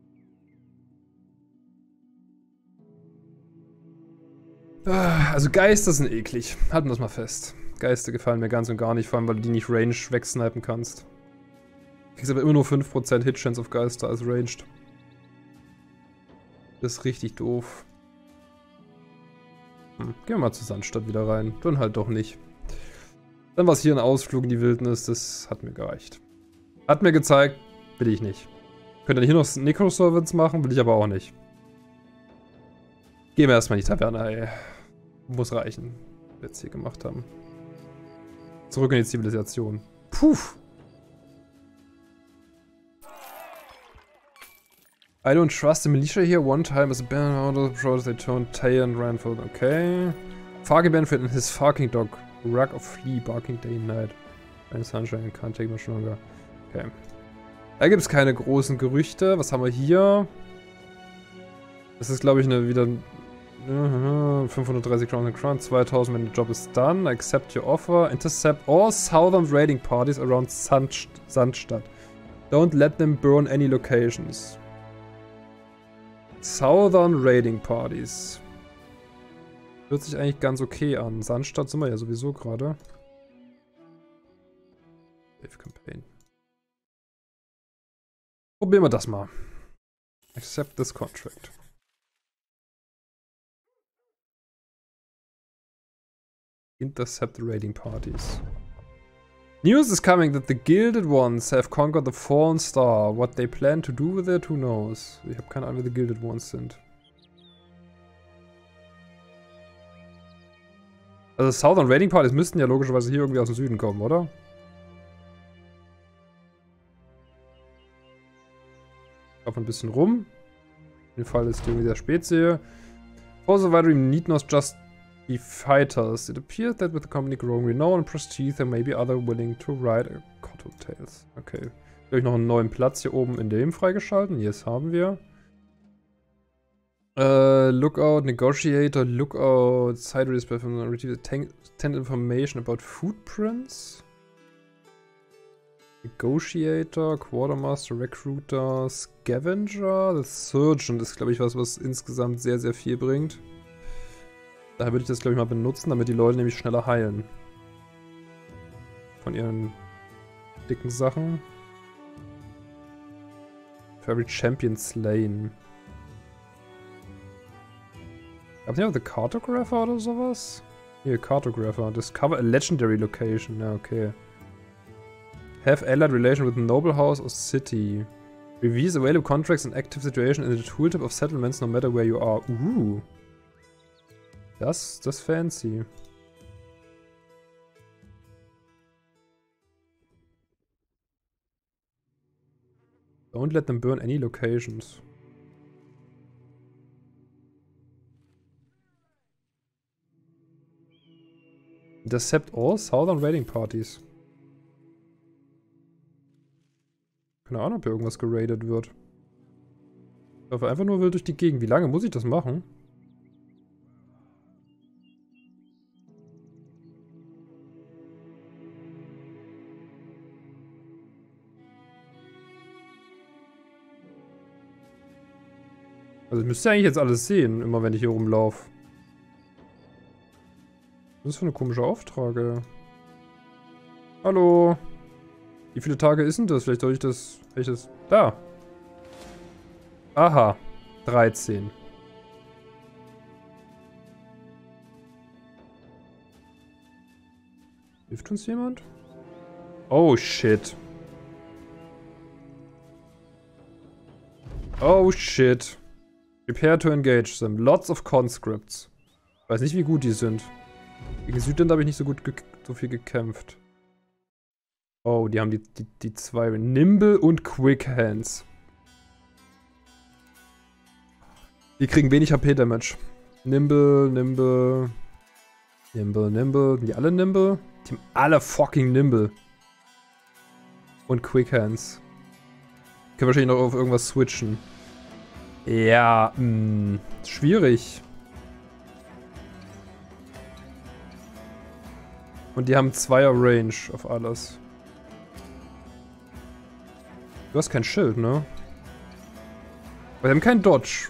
Also Geister sind eklig. Halten wir das mal fest. Geister gefallen mir ganz und gar nicht, vor allem weil du die nicht ranged wegsnipen kannst. Du kriegst aber immer nur 5% Hitchance auf Geister als ranged. Das ist richtig doof. Gehen wir mal zur Sandstadt wieder rein. Dann halt doch nicht. Dann war es hier ein Ausflug in die Wildnis, das hat mir gereicht. Hat mir gezeigt, will ich nicht. Könnt ihr hier noch Necro-Servants machen, will ich aber auch nicht. Gehen wir erstmal in die Taverne, ey. Muss reichen, was wir jetzt hier gemacht haben. Zurück in die Zivilisation. Puh. I don't trust the militia here. One time as a band order approached, they turned tail and ran for it. Okay. Farking benefit and his farking dog. Rug of flea barking day and night. And sunshine can't take much longer. Okay. Da gibt es keine großen Gerüchte. Was haben wir hier? Das ist, glaube ich, wieder 530 Crown, 2000, wenn der Job ist done. Accept your offer. Intercept all southern raiding parties around Sandstadt. Don't let them burn any locations. Southern raiding parties. Hört sich eigentlich ganz okay an. Sandstadt sind wir ja sowieso gerade. Save Campaign. Probieren wir das mal. Accept this contract. Intercept the raiding parties. News is coming that the Gilded Ones have conquered the Fallen Star. What they plan to do with it, who knows? Ich habe keine Ahnung, wer die Gilded Ones sind. Also Southern Raiding Parties müssten ja logischerweise hier irgendwie aus dem Süden kommen, oder? Ich laufe ein bisschen rum. In dem Fall ist die irgendwie sehr spät sehe. For the we need not just be fighters. It appears that with the company growing renown and prestige, there may be other willing to ride a Cotton Tales. Okay. Habe ich noch einen neuen Platz hier oben in dem freigeschalten? Yes, haben wir. Lookout, Negotiator, Lookout, Side Respect, retrieve 10 information about footprints. Negotiator, Quartermaster, Recruiter, Scavenger, the Surgeon ist, glaube ich, was insgesamt sehr, sehr viel bringt. Daher würde ich das, glaube ich, mal benutzen, damit die Leute nämlich schneller heilen. Von ihren dicken Sachen. For every champion slain. Gab's nicht auch The Cartographer oder sowas? Hier, Cartographer. Discover a legendary location. Ja, okay. Have allied relation with noble house or city. Reviews available contracts and active situation in the tooltip of settlements no matter where you are. Das ist fancy. Don't let them burn any locations. Intercept all southern raiding parties. Keine Ahnung, ob hier irgendwas geradet wird. Ich laufe einfach nur wild durch die Gegend. Wie lange muss ich das machen? Also ich müsste eigentlich jetzt alles sehen, immer wenn ich hier rumlaufe. Was ist das für eine komische Auftrage? Hallo? Wie viele Tage ist denn das? Vielleicht soll ich das... Da. Aha. 13. Hilft uns jemand? Oh shit. Oh shit. Prepare to engage them. Lots of conscripts. Ich weiß nicht, wie gut die sind. Gegen Südland habe ich nicht so viel gekämpft. Oh, die haben die zwei. Nimble und Quick Hands. Die kriegen wenig HP-Damage. Nimble. Sind die alle Nimble? Die haben alle fucking Nimble. Und Quick Hands. Können wahrscheinlich noch auf irgendwas switchen. Ja, schwierig. Und die haben 2er Range auf alles. Du hast kein Schild, ne? Aber sie haben keinen Dodge.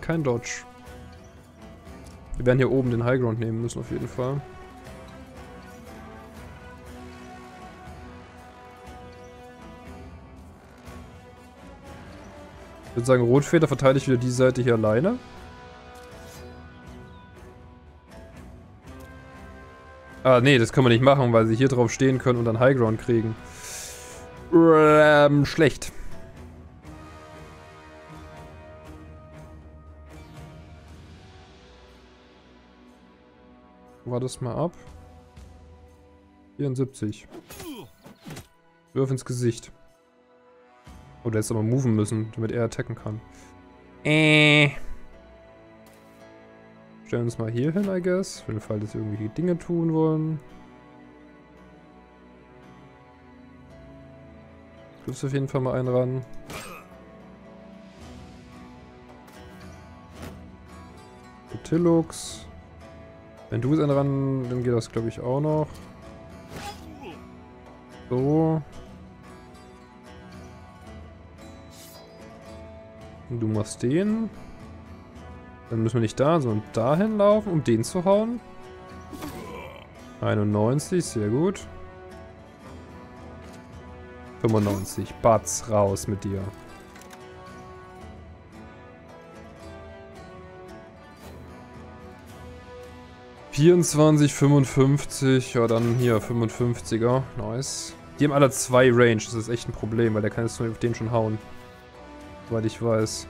Wir werden hier oben den Highground nehmen müssen auf jeden Fall. Ich würde sagen, Rotfeder verteidigt wieder die Seite hier alleine. Ah, nee, das können wir nicht machen, weil sie hier drauf stehen können und dann Highground kriegen. Schlecht. War das mal ab? 74. Wirf ins Gesicht. Oh, der hätte aber moven müssen, damit er attacken kann. Stellen uns mal hier hin, I guess. Für den Fall, dass wir irgendwelche Dinge tun wollen. Du wirst auf jeden Fall mal einen ran. Tillux. Wenn du es einen ran, dann geht das glaube ich auch noch. So. Und du machst den. Dann müssen wir nicht da, sondern dahin laufen, um den zu hauen. 91, sehr gut. 95, Batz, raus mit dir. ...24, 55, ja dann hier 55er, nice. Die haben alle 2 Range, das ist echt ein Problem, weil der kann jetzt nur auf den schon hauen. Soweit ich weiß.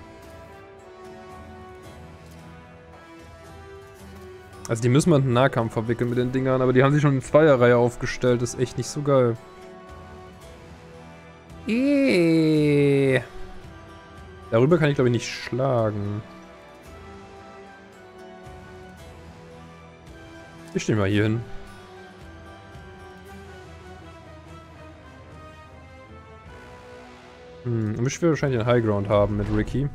Also die müssen wir in den Nahkampf verwickeln mit den Dingern, aber die haben sich schon in Zweierreihe aufgestellt, das ist echt nicht so geil. Darüber kann ich glaube ich nicht schlagen. Ich stehe mal hier hin. Und ich will wahrscheinlich einen Highground haben mit Ricky.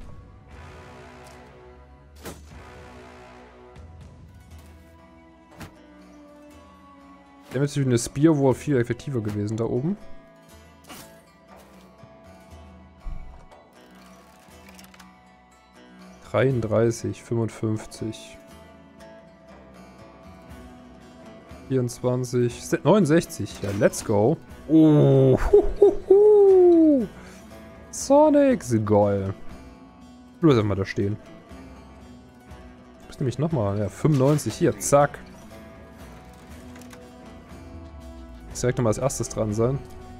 Der wäre eine Spear Wall viel effektiver gewesen da oben. ...33, 55... 24, 69, ja, let's go. Oh, Sonic, so geil. Du lass einfach mal da stehen. Du bist nämlich nochmal, ja, 95, hier, zack. Ich direkt nochmal als erstes dran sein.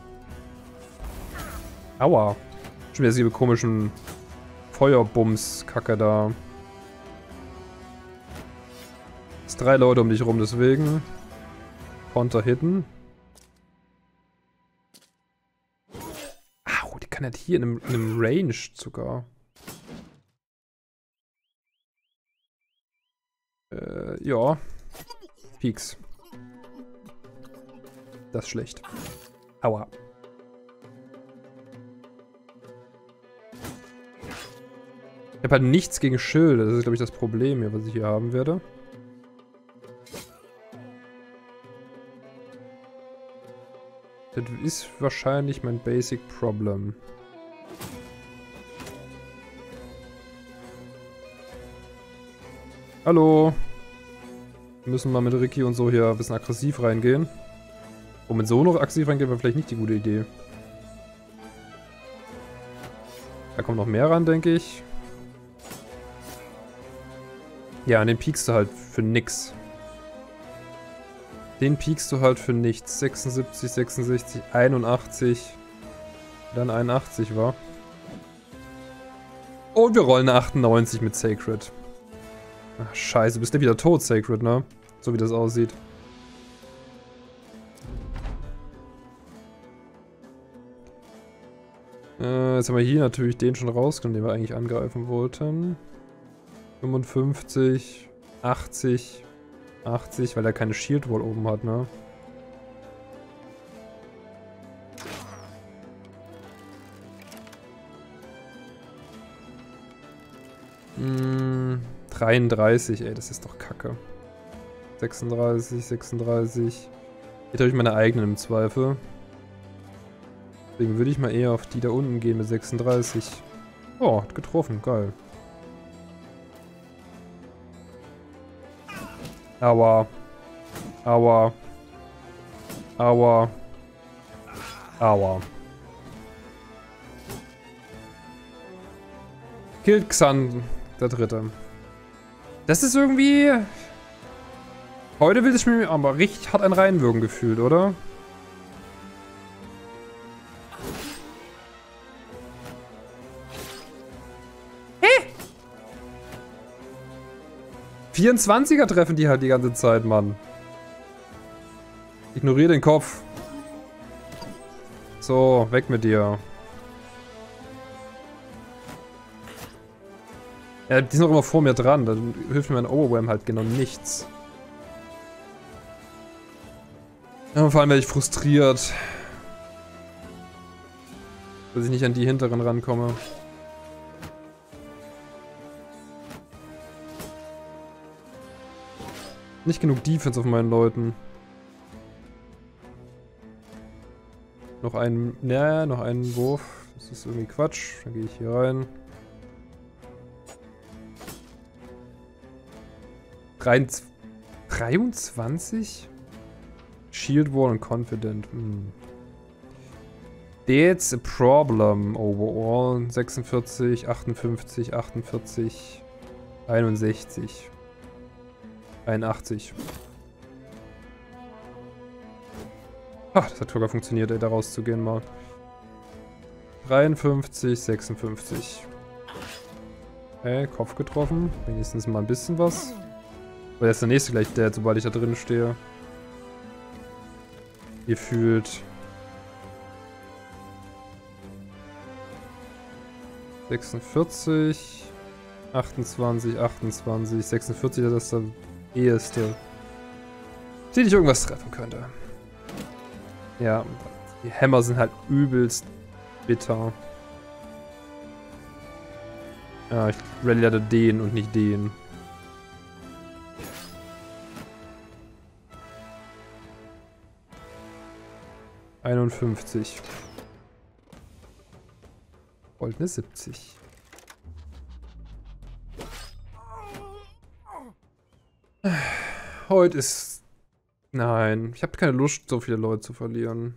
Aua. Schon wieder diese komischen Feuerbums-Kacke da. Jetzt 3 Leute um dich rum, deswegen. Konter hitten. Au, die kann halt hier in einem Range sogar. Ja. Peaks. Das ist schlecht. Aua. Ich habe halt nichts gegen Schilde. Das ist, glaube ich, das Problem hier, was ich hier haben werde. Das ist wahrscheinlich mein Basic Problem. Hallo. Wir müssen mal mit Ricky und so hier ein bisschen aggressiv reingehen. Und mit so noch aggressiv reingehen wäre vielleicht nicht die gute Idee. Da kommt noch mehr ran, denke ich. Ja, an den piekst du halt für nix. Den piekst du halt für nichts. 76, 66, 81. Dann 81 war. Und wir rollen eine 98 mit Sacred. Ach, scheiße, bist du wieder tot, Sacred, ne? So wie das aussieht. Jetzt haben wir hier natürlich den schon rausgenommen, den wir eigentlich angreifen wollten. 55, 80... 80, weil er keine Shield Wall oben hat, ne? Hm, 33, ey, das ist doch kacke. 36, 36. Hier treffe ich meine eigenen im Zweifel. Deswegen würde ich mal eher auf die da unten gehen mit 36. Oh, hat getroffen, geil. Aua. Aua. Aua. Aua. Killt Xan, der Dritte. Das ist irgendwie... Heute will ich mir aber richtig hart ein reinwirken gefühlt, oder? Hä? 24er treffen die halt die ganze Zeit, Mann. Ignoriere den Kopf. So, weg mit dir. Ja, die sind auch immer vor mir dran. Dann hilft mir mein Overwhelm halt genau nichts. Ja, vor allem werde ich frustriert. Dass ich nicht an die hinteren rankomme. Nicht genug Defense auf meinen Leuten. Noch einen, ne, noch einen Wurf. Das ist irgendwie Quatsch. Dann gehe ich hier rein. 23? Shield Wall und Confident. That's a problem overall. 46, 58, 48, 61, 81. Ach, das hat sogar funktioniert, ey, da rauszugehen mal. 53, 56. Okay, Kopf getroffen. Wenigstens mal ein bisschen was. Oder ist der nächste gleich dead, sobald ich da drin stehe. Ihr fühlt 46, 28, 28, 46, das ist der eheste. Die nicht irgendwas treffen könnte. Ja, die Hämmer sind halt übelst bitter. Ja, ich rally leider den und nicht den. $51. Goldene 70. Heute ist... Nein, ich habe keine Lust, so viele Leute zu verlieren.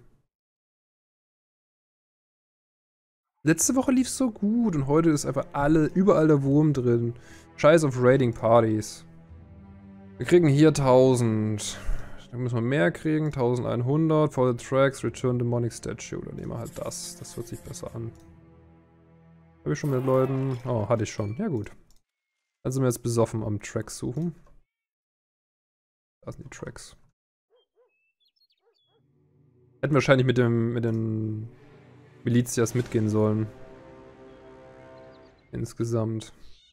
Letzte Woche lief es so gut und heute ist einfach überall der Wurm drin. Scheiß auf Raiding Parties. Wir kriegen hier 1000. Dann müssen wir mehr kriegen. 1100. For the tracks, return demonic statue. Dann nehmen wir halt das. Das hört sich besser an. Habe ich schon mit Leuten? Oh, hatte ich schon. Ja gut. Dann sind wir jetzt besoffen am Tracks suchen. Da sind die Tracks. Hätten wahrscheinlich mit den Milizias mitgehen sollen. Insgesamt.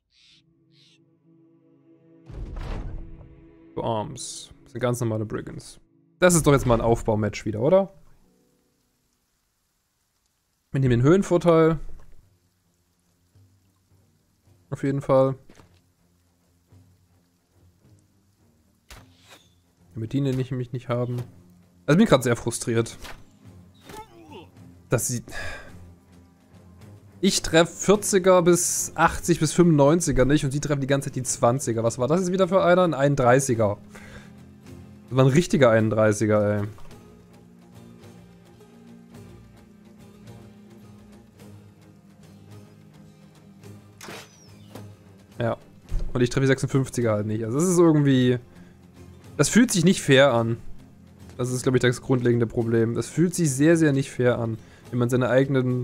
To Arms. Das sind ganz normale Brigands. Das ist doch jetzt mal ein Aufbaumatch wieder, oder? Wir nehmen den Höhenvorteil. Auf jeden Fall. Mit denen ich mich nicht haben. Also bin ich gerade sehr frustriert. Dass sie... Ich treffe 40er bis 80 bis 95er nicht und sie treffen die ganze Zeit die 20er. Was war das jetzt wieder für einer? Ein 31er. Das war ein richtiger 31er, ey. Ja. Und ich treffe die 56er halt nicht. Also das ist irgendwie... Das fühlt sich nicht fair an. Das ist, glaube ich, das grundlegende Problem. Das fühlt sich sehr, sehr nicht fair an. Wenn man seine eigenen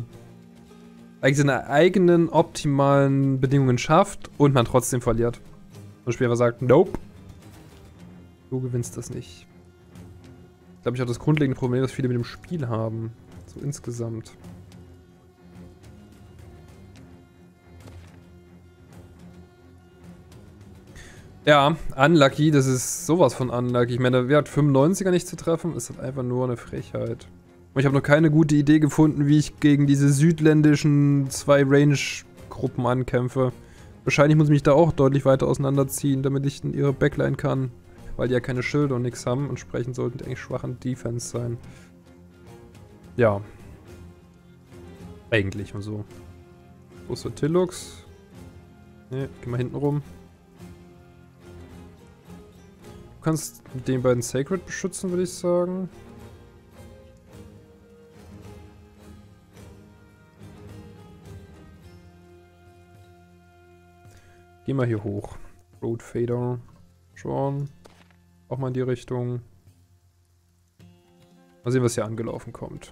optimalen Bedingungen schafft und man trotzdem verliert. Und der Spieler sagt, nope. Du gewinnst das nicht. Ich glaube, ich habe das grundlegende Problem, das viele mit dem Spiel haben. So insgesamt. Ja, unlucky, das ist sowas von unlucky. Ich meine, wer hat 95er nicht zu treffen? Ist halt einfach nur eine Frechheit. Und ich habe noch keine gute Idee gefunden, wie ich gegen diese südländischen 2 Range-Gruppen ankämpfe. Wahrscheinlich muss ich mich da auch deutlich weiter auseinanderziehen, damit ich in ihre Backline kann. Weil die ja keine Schilde und nichts haben. Entsprechend sollten die eigentlich schwach an Defense sein. Ja. Eigentlich und so. Wo ist der Tillux? Ne, geh mal hinten rum. Du kannst mit den beiden Sacred beschützen, würde ich sagen. Geh mal hier hoch. Road Fader. Schon. Auch mal in die Richtung. Mal sehen, was hier angelaufen kommt.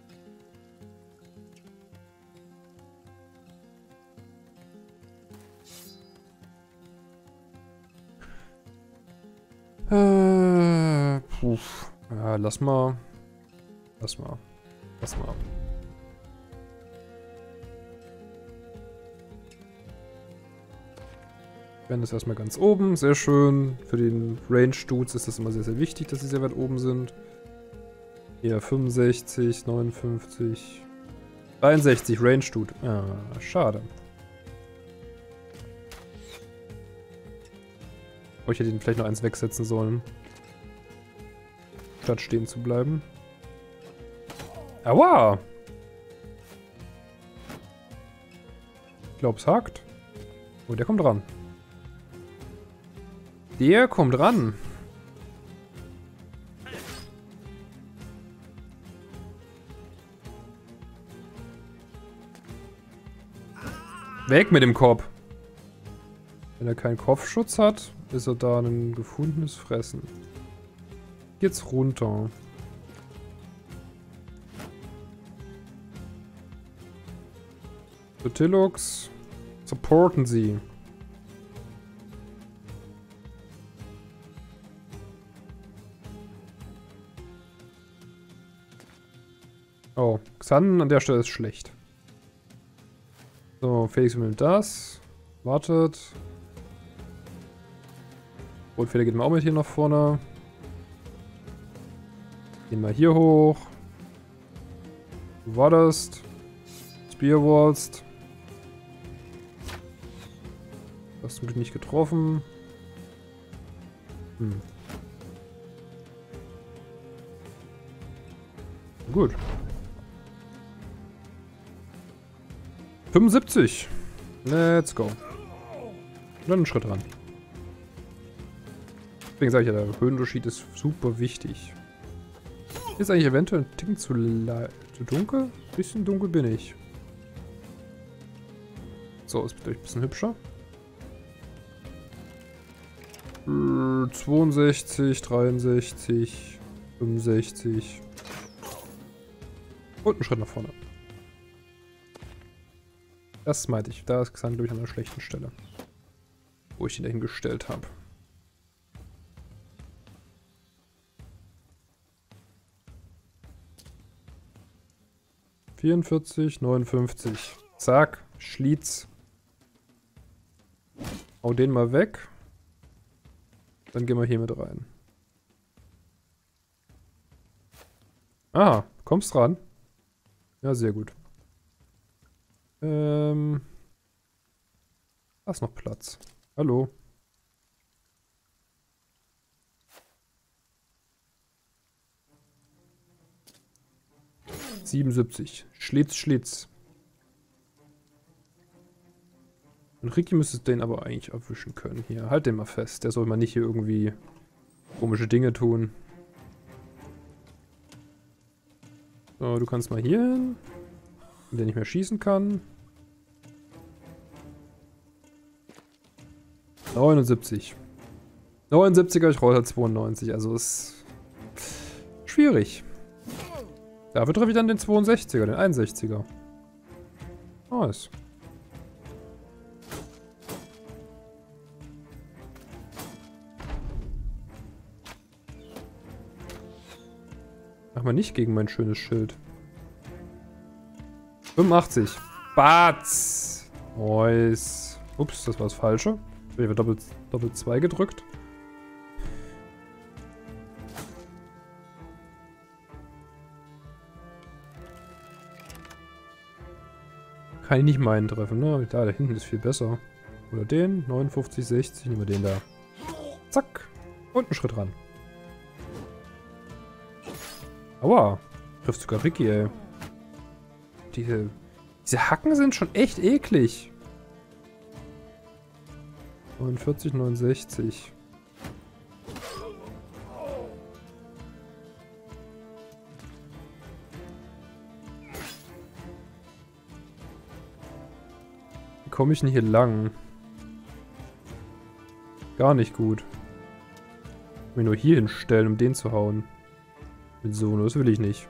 Puff. Ja, lass mal. Lass mal. Lass mal. Wenn ist erstmal ganz oben, sehr schön. Für den Range-Dudes ist das immer sehr, sehr wichtig, dass sie sehr weit oben sind. Hier 65, 59. 63, Range tut. Ah, schade. Oh, ich hätte ihn vielleicht noch eins wegsetzen sollen. Statt stehen zu bleiben. Aua! Ich glaube, es hakt. Oh, der kommt ran. Der kommt ran. Weg mit dem Korb. Wenn er keinen Kopfschutz hat, ist er da ein gefundenes Fressen. Jetzt runter. Tilux, supporten Sie. Oh, Xan an der Stelle ist schlecht. So, Felix will das. Wartet. Rotfeder geht mal auch mit hier nach vorne. Gehen wir hier hoch. Du wartest. Spearwallst. Hast du mich nicht getroffen? Hm. Gut. 75. Let's go. Und dann einen Schritt ran. Deswegen sage ich ja, der Höhenunterschied ist super wichtig. Ist eigentlich eventuell ein Ticken zu dunkel? Ein bisschen dunkel bin ich. So, ist vielleicht ein bisschen hübscher. 62, 63, 65. Und einen Schritt nach vorne. Das meinte ich. Da ist Xan, glaube ich, an einer schlechten Stelle. Wo ich ihn dahin gestellt habe. (44, 59). Zack. Schlitz. Hau den mal weg. Dann gehen wir hier mit rein. Ah, kommst ran. Ja, sehr gut. Da ist noch Platz. Hallo. (77). Schlitz, Schlitz. Und Ricky müsste den aber eigentlich erwischen können. Hier, halt den mal fest. Der soll mal nicht hier irgendwie komische Dinge tun. So, du kannst mal hier hin. Wenn der nicht mehr schießen kann. 79. 79er, ich roll halt 92. Also ist schwierig. Dafür treffe ich dann den 62er, den 61er. Nice. Mach mal nicht gegen mein schönes Schild. 85. Batz. Nice. Ups, das war das Falsche. Ich habe doppelt 2 gedrückt. Kann ich nicht meinen treffen, ne? Da hinten ist viel besser. Oder den. 59, 60. Nehmen wir den da. Zack. Und einen Schritt ran. Aua. Trifft sogar Ricky, ey. Diese Hacken sind schon echt eklig. 49, 69. Wie komme ich denn hier lang? Gar nicht gut. Ich will nur hier hinstellen, um den zu hauen. Mit Sono, das will ich nicht.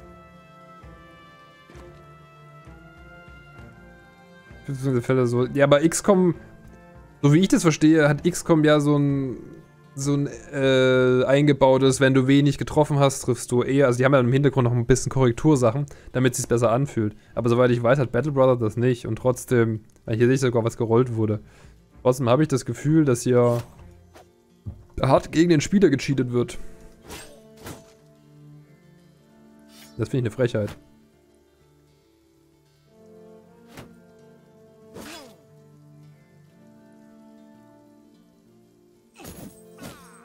Fälle so. Ja, aber XCOM, so wie ich das verstehe, hat XCOM ja so ein eingebautes, wenn du wenig getroffen hast, triffst du eher. Also die haben ja im Hintergrund noch ein bisschen Korrektursachen, damit es sich besser anfühlt. Aber soweit ich weiß, hat Battle Brother das nicht. Und trotzdem, hier sehe ich sogar, was gerollt wurde. Trotzdem habe ich das Gefühl, dass hier hart gegen den Spieler gecheatet wird. Das finde ich eine Frechheit.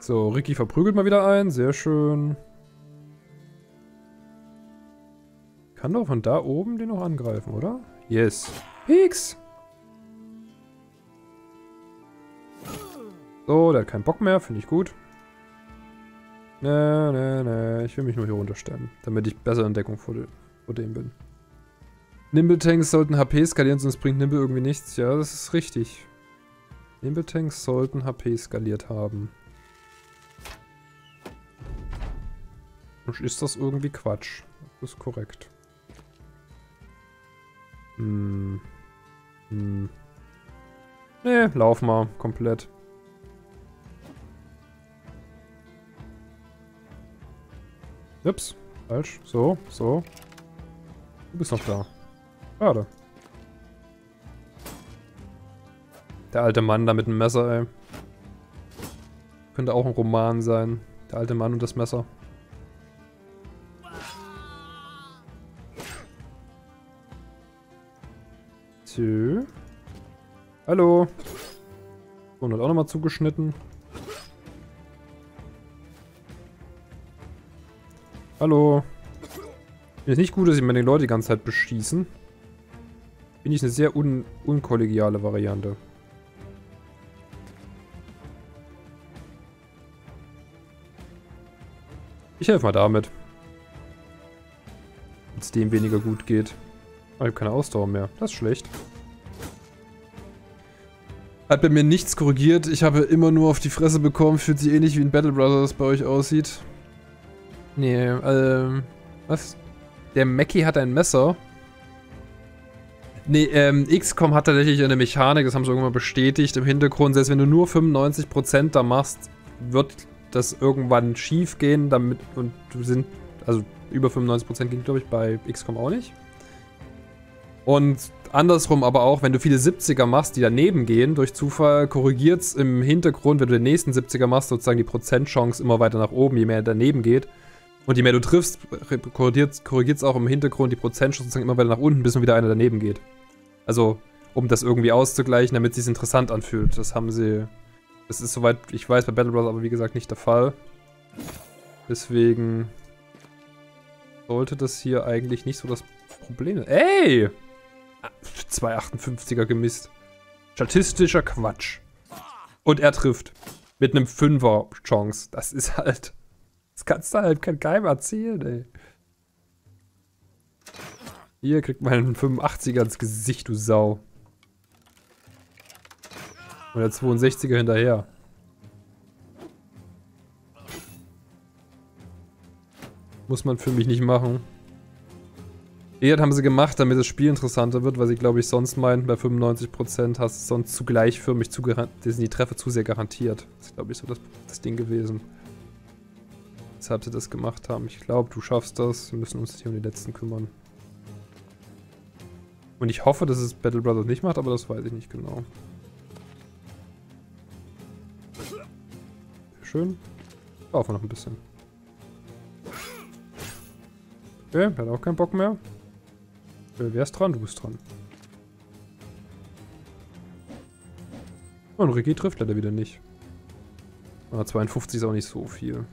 So, Ricky verprügelt mal wieder ein. Sehr schön. Kann doch von da oben den noch angreifen, oder? Yes. X. So, der hat keinen Bock mehr. Finde ich gut. Nee. Ich will mich nur hier runterstellen, damit ich besser in Deckung vor dem bin. Nimble-Tanks sollten HP skalieren, sonst bringt Nimble irgendwie nichts. Ja, das ist richtig. Nimble-Tanks sollten HP skaliert haben. Und ist das irgendwie Quatsch? Das ist korrekt. Nee, lauf mal komplett. Ups, falsch. So. Du bist noch da. Schade. Der alte Mann da mit dem Messer, ey. Könnte auch ein Roman sein. Der alte Mann und das Messer. Tschö. Hallo. So, und hat auch nochmal zugeschnitten. Hallo. Finde ich nicht gut, dass ich meine Leute die ganze Zeit beschießen. Finde ich eine sehr unkollegiale Variante. Ich helfe mal damit. Wenn es dem weniger gut geht. Aber ich habe keine Ausdauer mehr. Das ist schlecht. Hat bei mir nichts korrigiert. Ich habe immer nur auf die Fresse bekommen. Fühlt sich ähnlich wie in Battle Brothers bei euch aussieht. Nee, was? Der Mackie hat ein Messer. Nee, XCOM hat tatsächlich eine Mechanik, das haben sie irgendwann bestätigt im Hintergrund. Selbst wenn du nur 95% da machst, wird das irgendwann schief gehen, damit, und also über 95% ging, glaube ich, bei XCOM auch nicht. Und andersrum aber auch, wenn du viele 70er machst, die daneben gehen, durch Zufall korrigiert es im Hintergrund, wenn du den nächsten 70er machst, sozusagen die Prozentchance immer weiter nach oben, je mehr daneben geht. Und je mehr du triffst, korrigiert es auch im Hintergrund die Prozentchance sozusagen immer weiter nach unten, bis nur wieder einer daneben geht. Also, um das irgendwie auszugleichen, damit es sich interessant anfühlt. Das haben sie... Das ist soweit ich weiß bei Battle Bros. Aber wie gesagt nicht der Fall. Deswegen sollte das hier eigentlich nicht so das Problem sein. Ey! 2,58er gemisst. Statistischer Quatsch. Und er trifft. Mit einem 5er Chance. Das ist halt... Das kannst du halt kein Geheim erzählen, ey. Hier kriegt man einen 85er ins Gesicht, du Sau. Und der 62er hinterher. Muss man für mich nicht machen. Das haben sie gemacht, damit das Spiel interessanter wird, weil sie, glaube ich, sonst meinten, bei 95% hast du sonst zu gleichförmig sind die Treffer zu sehr garantiert. Das ist, glaube ich, so das Ding gewesen. Weshalb sie das gemacht haben. Ich glaube, du schaffst das. Wir müssen uns hier um die letzten kümmern. Und ich hoffe, dass es Battle Brothers nicht macht, aber das weiß ich nicht genau. Schön. Laufen wir noch ein bisschen. Okay, hat auch keinen Bock mehr. Wer ist dran? Du bist dran. Und Ricky trifft leider wieder nicht. Aber 52 ist auch nicht so viel.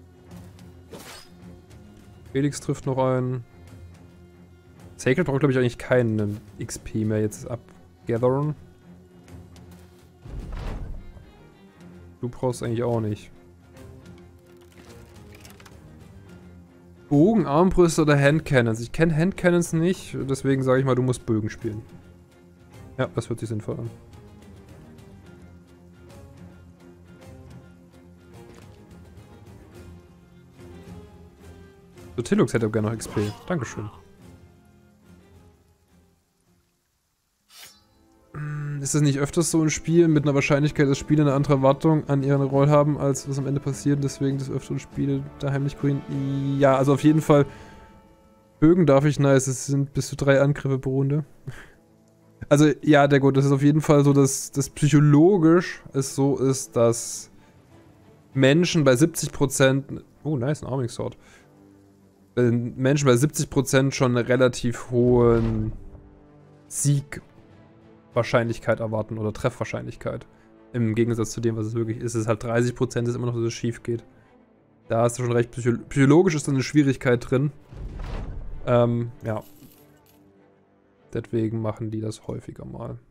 Felix trifft noch einen. Sacred braucht, glaube ich, eigentlich keinen XP mehr jetzt abgathern. Du brauchst eigentlich auch nicht. Bogen, Armbrüste oder Handcannons? Ich kenne Handcannons nicht, deswegen sage ich mal, du musst Bögen spielen. Ja, das hört sich sinnvoll an. So, Tillux hätte gerne noch XP. Dankeschön. Ist das nicht öfters so in Spielen mit einer Wahrscheinlichkeit, dass Spieler eine andere Erwartung an ihre Rolle haben, als was am Ende passiert, deswegen des öfteren Spiele da heimlich korrigieren? Ja, also auf jeden Fall. Bögen darf ich nice, es sind bis zu 3 Angriffe pro Runde. Also, ja, der Gott, das ist auf jeden Fall so, dass das psychologisch es so ist, dass Menschen bei 70%. Oh, nice, ein Arming Sword. Menschen bei 70% schon eine relativ hohen Siegwahrscheinlichkeit erwarten oder Treffwahrscheinlichkeit. Im Gegensatz zu dem, was es wirklich ist. Es ist halt 30% ist immer noch, dass es schief geht. Da hast du schon recht, psychologisch ist da eine Schwierigkeit drin. Ja. Deswegen machen die das häufiger mal.